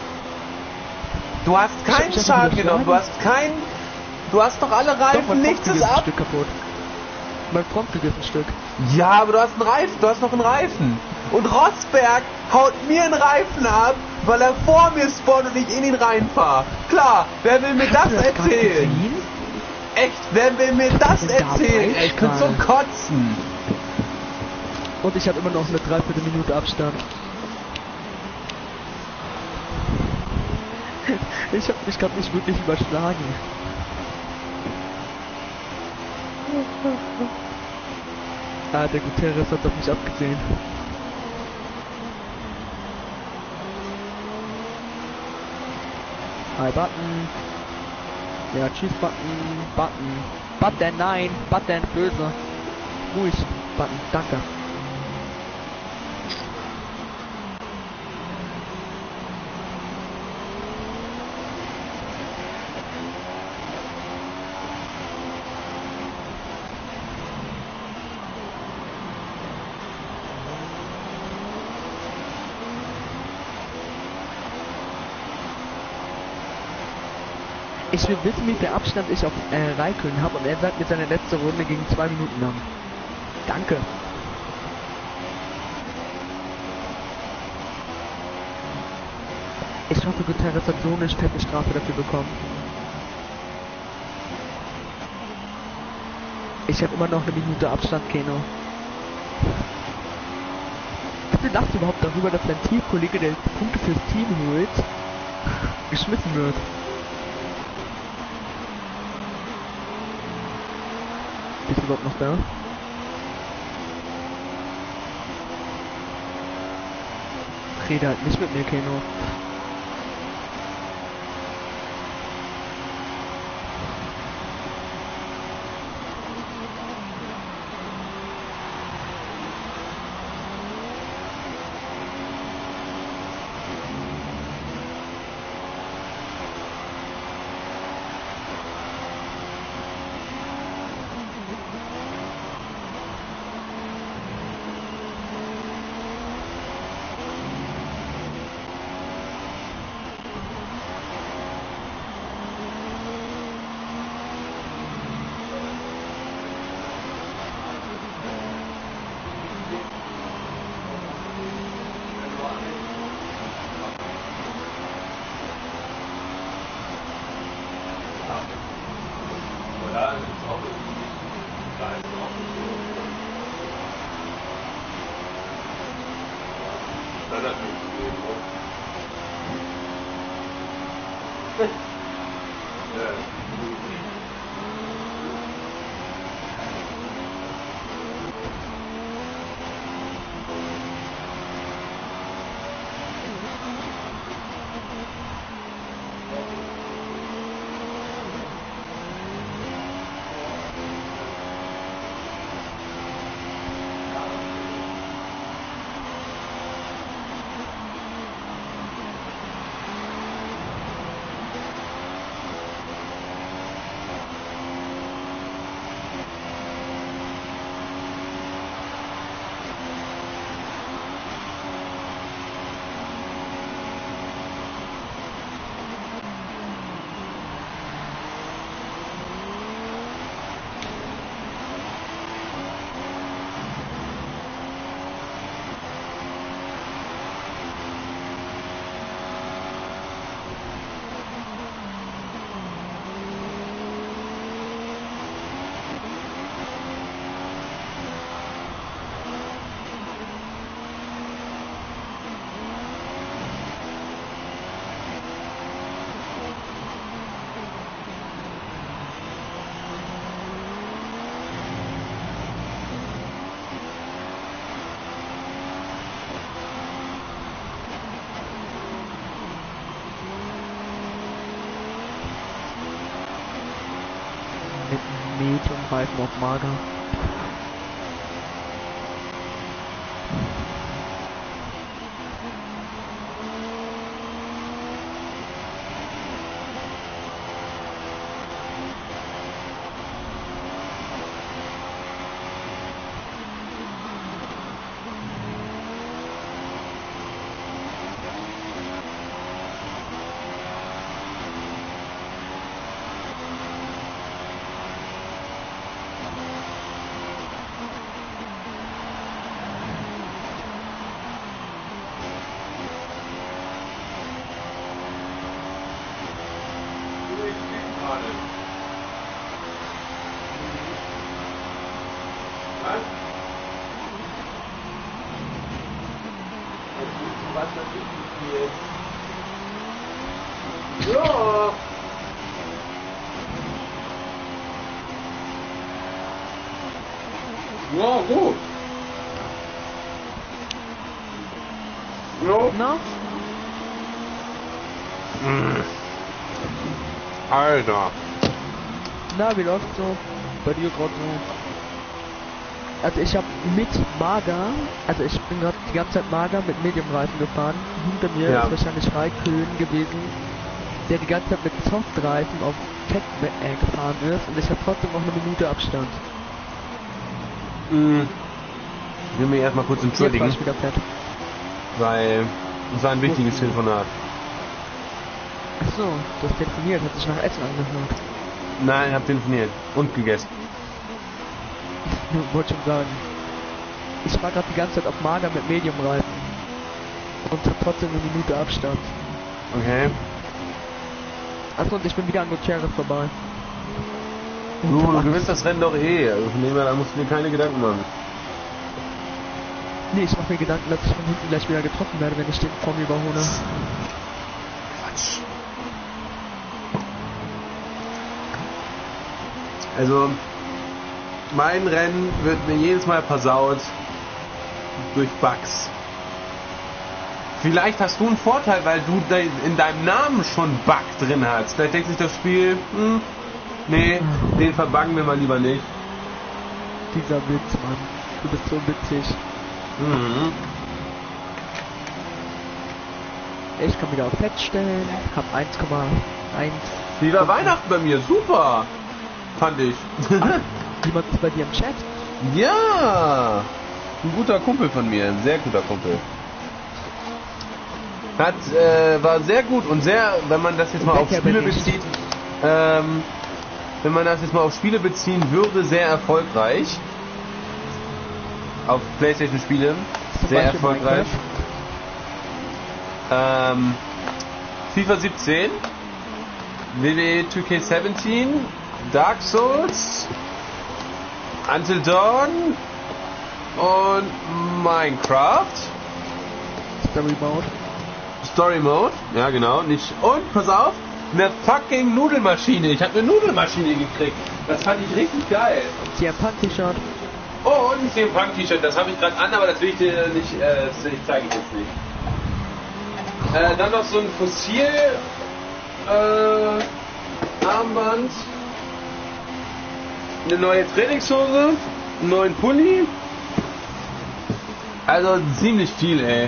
Du hast keinen Ich hab- ich hab Schaden wieder genommen, du hast kein... Du hast doch alle Doch, Reifen, mein nichts ist Frontflügel ist ein ab. Stück kaputt. Mein Frontflügel ist ein Stück. Ja, aber du hast einen Reifen, du hast noch einen Reifen. Und Rosberg haut mir einen Reifen ab, weil er vor mir spawnt und ich in ihn reinfahre. Klar, wer will mir Hast das du das grad erzählen? gesehen? Echt, wer will mir das denn da erzählen? Ey, ich bin zum Weißstrahl? Kotzen. Und ich habe immer noch eine Dreiviertelminute Abstand. Ich habe mich gerade nicht wirklich überschlagen. Ah, der Guterres hat auf mich abgesehen. Hi, Button. Ja, tschüss, Button. Button. Button, nein. Button, böse. Ruhig, Button, danke. Ich will wissen, wie viel Abstand ich auf äh, Raikkonen habe und er sagt mir seine letzte Runde gegen zwei Minuten lang. Danke. Ich hoffe, Guterres hat so eine fette Strafe dafür bekommen. Ich habe immer noch eine Minute Abstand, Keno. Bitte lachst du überhaupt darüber, dass dein Teamkollege, der Punkte fürs Team holt, geschmissen wird? Bist du überhaupt noch da? Rede halt nicht mit mir, Keno. Medium-Reifen auf mager. Ja. Ja, gut. Ja. Na? Mm. Alter. Na, wie läuft's so? Bei dir gerade so? Also ich habe mit mager, also ich bin gerade die ganze Zeit mager mit Medium-Reifen gefahren. Hinter mir Ja. ist wahrscheinlich Raikkonen gewesen, der die ganze Zeit mit Softreifen auf Tech äh, gefahren ist und ich habe trotzdem noch eine Minute Abstand. Mm. Ich will mich erstmal kurz Jetzt entschuldigen, war ich wieder fett. weil es war ein wichtiges Telefonat. so, du hast telefoniert, hat sich nach Essen angehört. Nein, ich hab telefoniert und gegessen. Ich wollte schon sagen. Ich war gerade die ganze Zeit auf Mager mit Medium-Reifen. Und hab trotzdem eine Minute Abstand. Okay. Achso, und ich bin wieder an Gutierrez vorbei. Du, du gewinnst das Rennen doch eh. Also von dem her, da musst du dir keine Gedanken machen. Nee, ich mach mir Gedanken, dass ich von hinten gleich wieder getroffen werde, wenn ich den vor mir überhole. Quatsch. Also, mein Rennen wird mir jedes Mal versaut durch Bugs. Vielleicht hast du einen Vorteil, weil du de in deinem Namen schon Bug drin hast. Vielleicht denkt sich das Spiel, hm, nee, den verbuggen wir mal lieber nicht. Dieser Witz, Mann. Du bist so witzig. Mhm. Ich kann wieder auf Fett stellen, hab eins Komma eins. Wie war Weihnachten bei mir? Super! Fand ich. Jemand ist bei dir im Chat? Ja! Ein guter Kumpel von mir, ein sehr guter Kumpel. Hat, äh, war sehr gut und sehr, wenn man das jetzt mal auf Spiele bezieht, ähm, wenn man das jetzt mal auf Spiele beziehen würde, sehr erfolgreich. Auf PlayStation-Spiele. Sehr erfolgreich. Ähm, FIFA siebzehn, W W E zwei K siebzehn, Dark Souls, Until Dawn und Minecraft. Story Mode. Story Mode, ja genau, nicht. Und pass auf, eine fucking Nudelmaschine. Ich habe eine Nudelmaschine gekriegt. Das fand ich richtig geil. C M Punk T-Shirt. Oh, und ein C M Punk T-Shirt. Das habe ich gerade an, aber das will ich dir nicht, äh, das zeige ich jetzt nicht. Äh, dann noch so ein Fossil äh, Armband, eine neue Trainingshose, einen neuen Pulli. Also ziemlich viel, ey.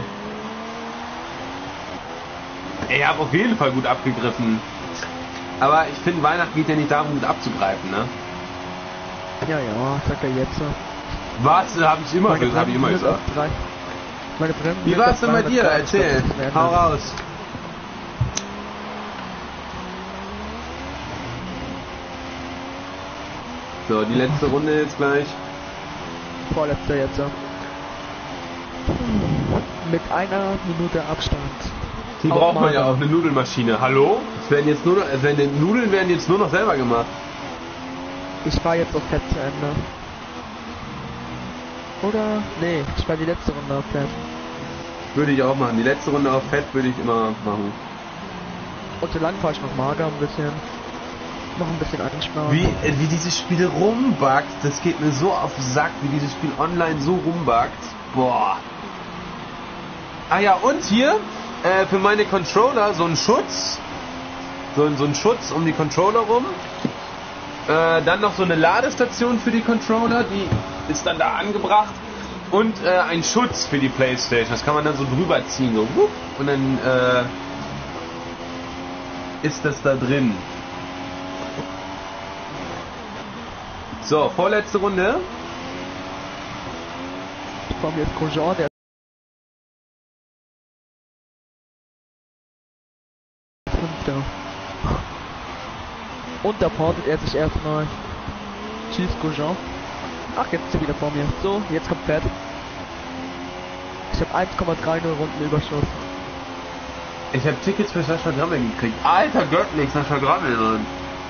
Ich habe auf jeden Fall gut abgegriffen. Aber ich finde, Weihnachten geht ja nicht darum, gut abzugreifen, ne? Ja, ja, sagt er jetzt so. Was? Habe ich immer gesagt, habe ich immer gesagt. Meine Bremsen. Wie war es denn bei dir? Erzähl. Hau raus. So, die letzte Runde jetzt gleich. Vorletzter jetzt so. Mit einer Minute Abstand. Die braucht man ja auch, eine Nudelmaschine. Hallo? Es werden jetzt nur noch, es werden, die Nudeln werden jetzt nur noch selber gemacht. Ich fahr jetzt auf Fett zu Ende. Oder? Nee, ich war die letzte Runde auf Fett. Würde ich auch machen. Die letzte Runde auf Fett würde ich immer machen. Und so lang fahre ich noch mager ein bisschen. Noch ein bisschen ansparen. Wie, äh, wie dieses Spiel rumbuggt, das geht mir so auf den Sack, wie dieses Spiel online so rumbuggt. Boah. Ah ja, und hier äh, für meine Controller so ein Schutz. So, so ein Schutz um die Controller rum. Äh, dann noch so eine Ladestation für die Controller, die ist dann da angebracht. Und äh, ein Schutz für die Playstation. Das kann man dann so drüber ziehen. So, wupp, und dann äh, ist das da drin. So, vorletzte Runde. Vor mir ist Grosjean, der Fünfter. Und da portet er sich erstmal. Tschüss, Grosjean. Ach, jetzt ist er wieder vor mir. So, jetzt kommt Fett. Ich habe eins Komma dreißig Runden Überschuss. Ich habe Tickets für Sascha Grammel gekriegt. Alter, göttlich, Sascha Grammel, Mann.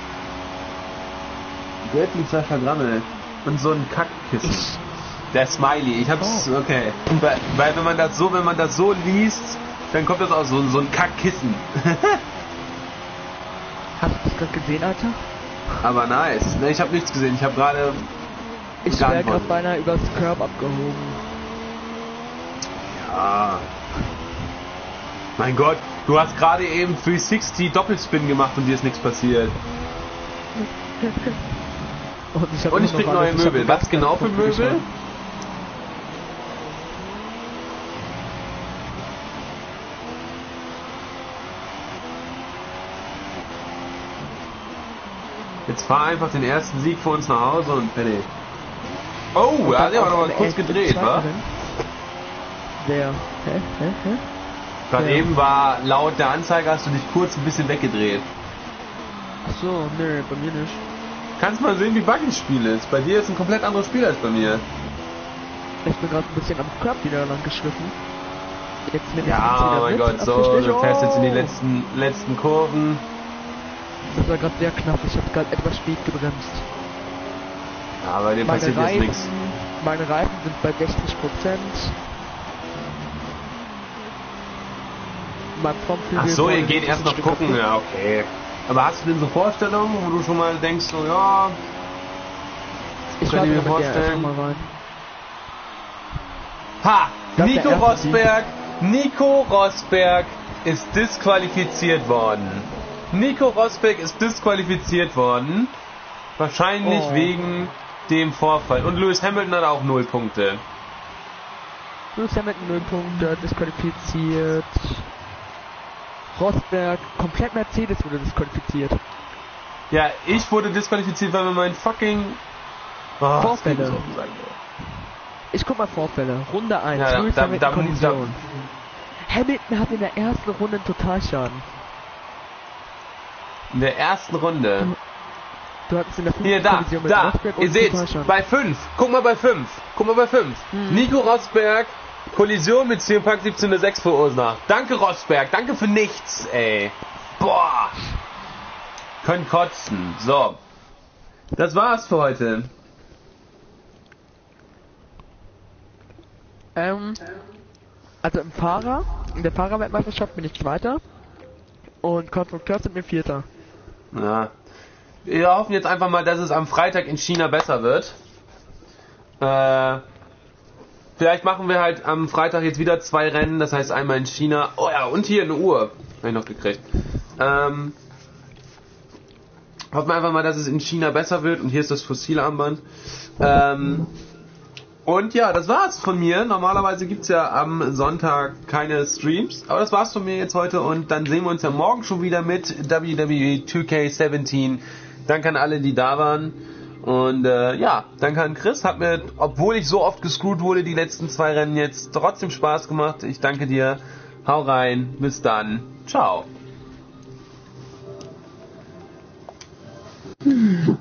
Göttlich Sascha Grammel. Und so ein Kackkissen. Ich. Der Smiley, ich hab's, oh. Okay. Weil, weil wenn man das so, wenn man das so liest, dann kommt das auch so, so ein Kackkissen. Hast du das gerade gesehen, Alter? Aber nice. Ne, ich habe nichts gesehen. Ich habe gerade. Ich wäre gerade beinahe übers Curb abgehoben. Ja. Mein Gott, du hast gerade eben dreihundertsechzig Doppelspin gemacht und dir ist nichts passiert. Und ich, und ich krieg neue alles. Möbel. Was genau für Möbel? Geschaut. Jetzt fahr einfach den ersten Sieg für uns nach Hause und fertig. Oh, er hat aber noch mal kurz gedreht, wa? Wer? Hä? Hä? Hä? Gerade Ja. eben war laut der Anzeige, hast du dich kurz ein bisschen weggedreht. Achso, nö, bei mir nicht. Kannst mal sehen, wie buggy das Spiel ist. Bei dir ist ein komplett anderes Spiel als bei mir. Ich bin gerade ein bisschen am Körper wieder lang geschliffen. Jetzt nehme ich Ja, jetzt wieder oh mein mit, Gott, so, absichtlich. du fährst jetzt in die Oh. letzten, letzten Kurven. Das war gerade sehr knapp, ich habe gerade etwas spät gebremst. Ja, bei dir Meine passiert jetzt Reifen, nichts. meine Reifen sind bei sechzig Prozent. Mein Frontflügel Ach so, vorne ihr geht ist erst ein noch Stück gucken, kaputt. ja, okay. Aber hast du denn so Vorstellungen, wo du schon mal denkst, so, ja, Ich kann warte ich mir mal mit der vorstellen. einfach mal rein. Ha! Das ist Nico der erste Rosberg, Nico Rosberg ist disqualifiziert worden. Nico Rosberg ist disqualifiziert worden. Wahrscheinlich Oh. wegen dem Vorfall. Und Lewis Hamilton hat auch null Punkte. Lewis Hamilton null Punkte, disqualifiziert. Rosberg, komplett Mercedes wurde disqualifiziert. Ja, ich wurde disqualifiziert, weil mir mein fucking... Oh, das Vorfälle. geht mir so auf den Sack, ey. Ich guck mal Vorfälle. Runde eins, Ja, da- Lewis da- Hamilton da- Kollision. Hamilton hat in der ersten Runde einen Totalschaden. In der ersten Runde. Du hattest in der fünften Hier, da, Kollision mit da. Rosberg Ihr und seht, Totalschaden. bei fünf. Guck mal bei fünf. Guck mal bei fünf. Mhm. Nico Rosberg, Kollision mit Zielpark siebzehn Komma sechs verursacht. Danke Rosberg, danke für nichts, ey. Boah. Können kotzen. So. Das war's für heute. Ähm, also im Fahrer, in der Fahrerweltmeisterschaft bin ich Zweiter und Konstrukteur sind mir Vierter. Ja. Wir hoffen jetzt einfach mal, dass es am Freitag in China besser wird. Äh, vielleicht machen wir halt am Freitag jetzt wieder zwei Rennen, das heißt einmal in China. Oh ja, und hier eine Uhr. Habe ich noch gekriegt. Ähm, hoffen wir einfach mal, dass es in China besser wird. Und hier ist das fossile Armband. Ähm, und ja, das war's von mir. Normalerweise gibt's ja am Sonntag keine Streams. Aber das war's von mir jetzt heute. Und dann sehen wir uns ja morgen schon wieder mit W W E zwei K siebzehn. Danke an alle, die da waren. Und äh, ja, danke an Chris. Hat mir, obwohl ich so oft gescrewt wurde, die letzten zwei Rennen jetzt trotzdem Spaß gemacht. Ich danke dir. Hau rein. Bis dann. Ciao. Hm.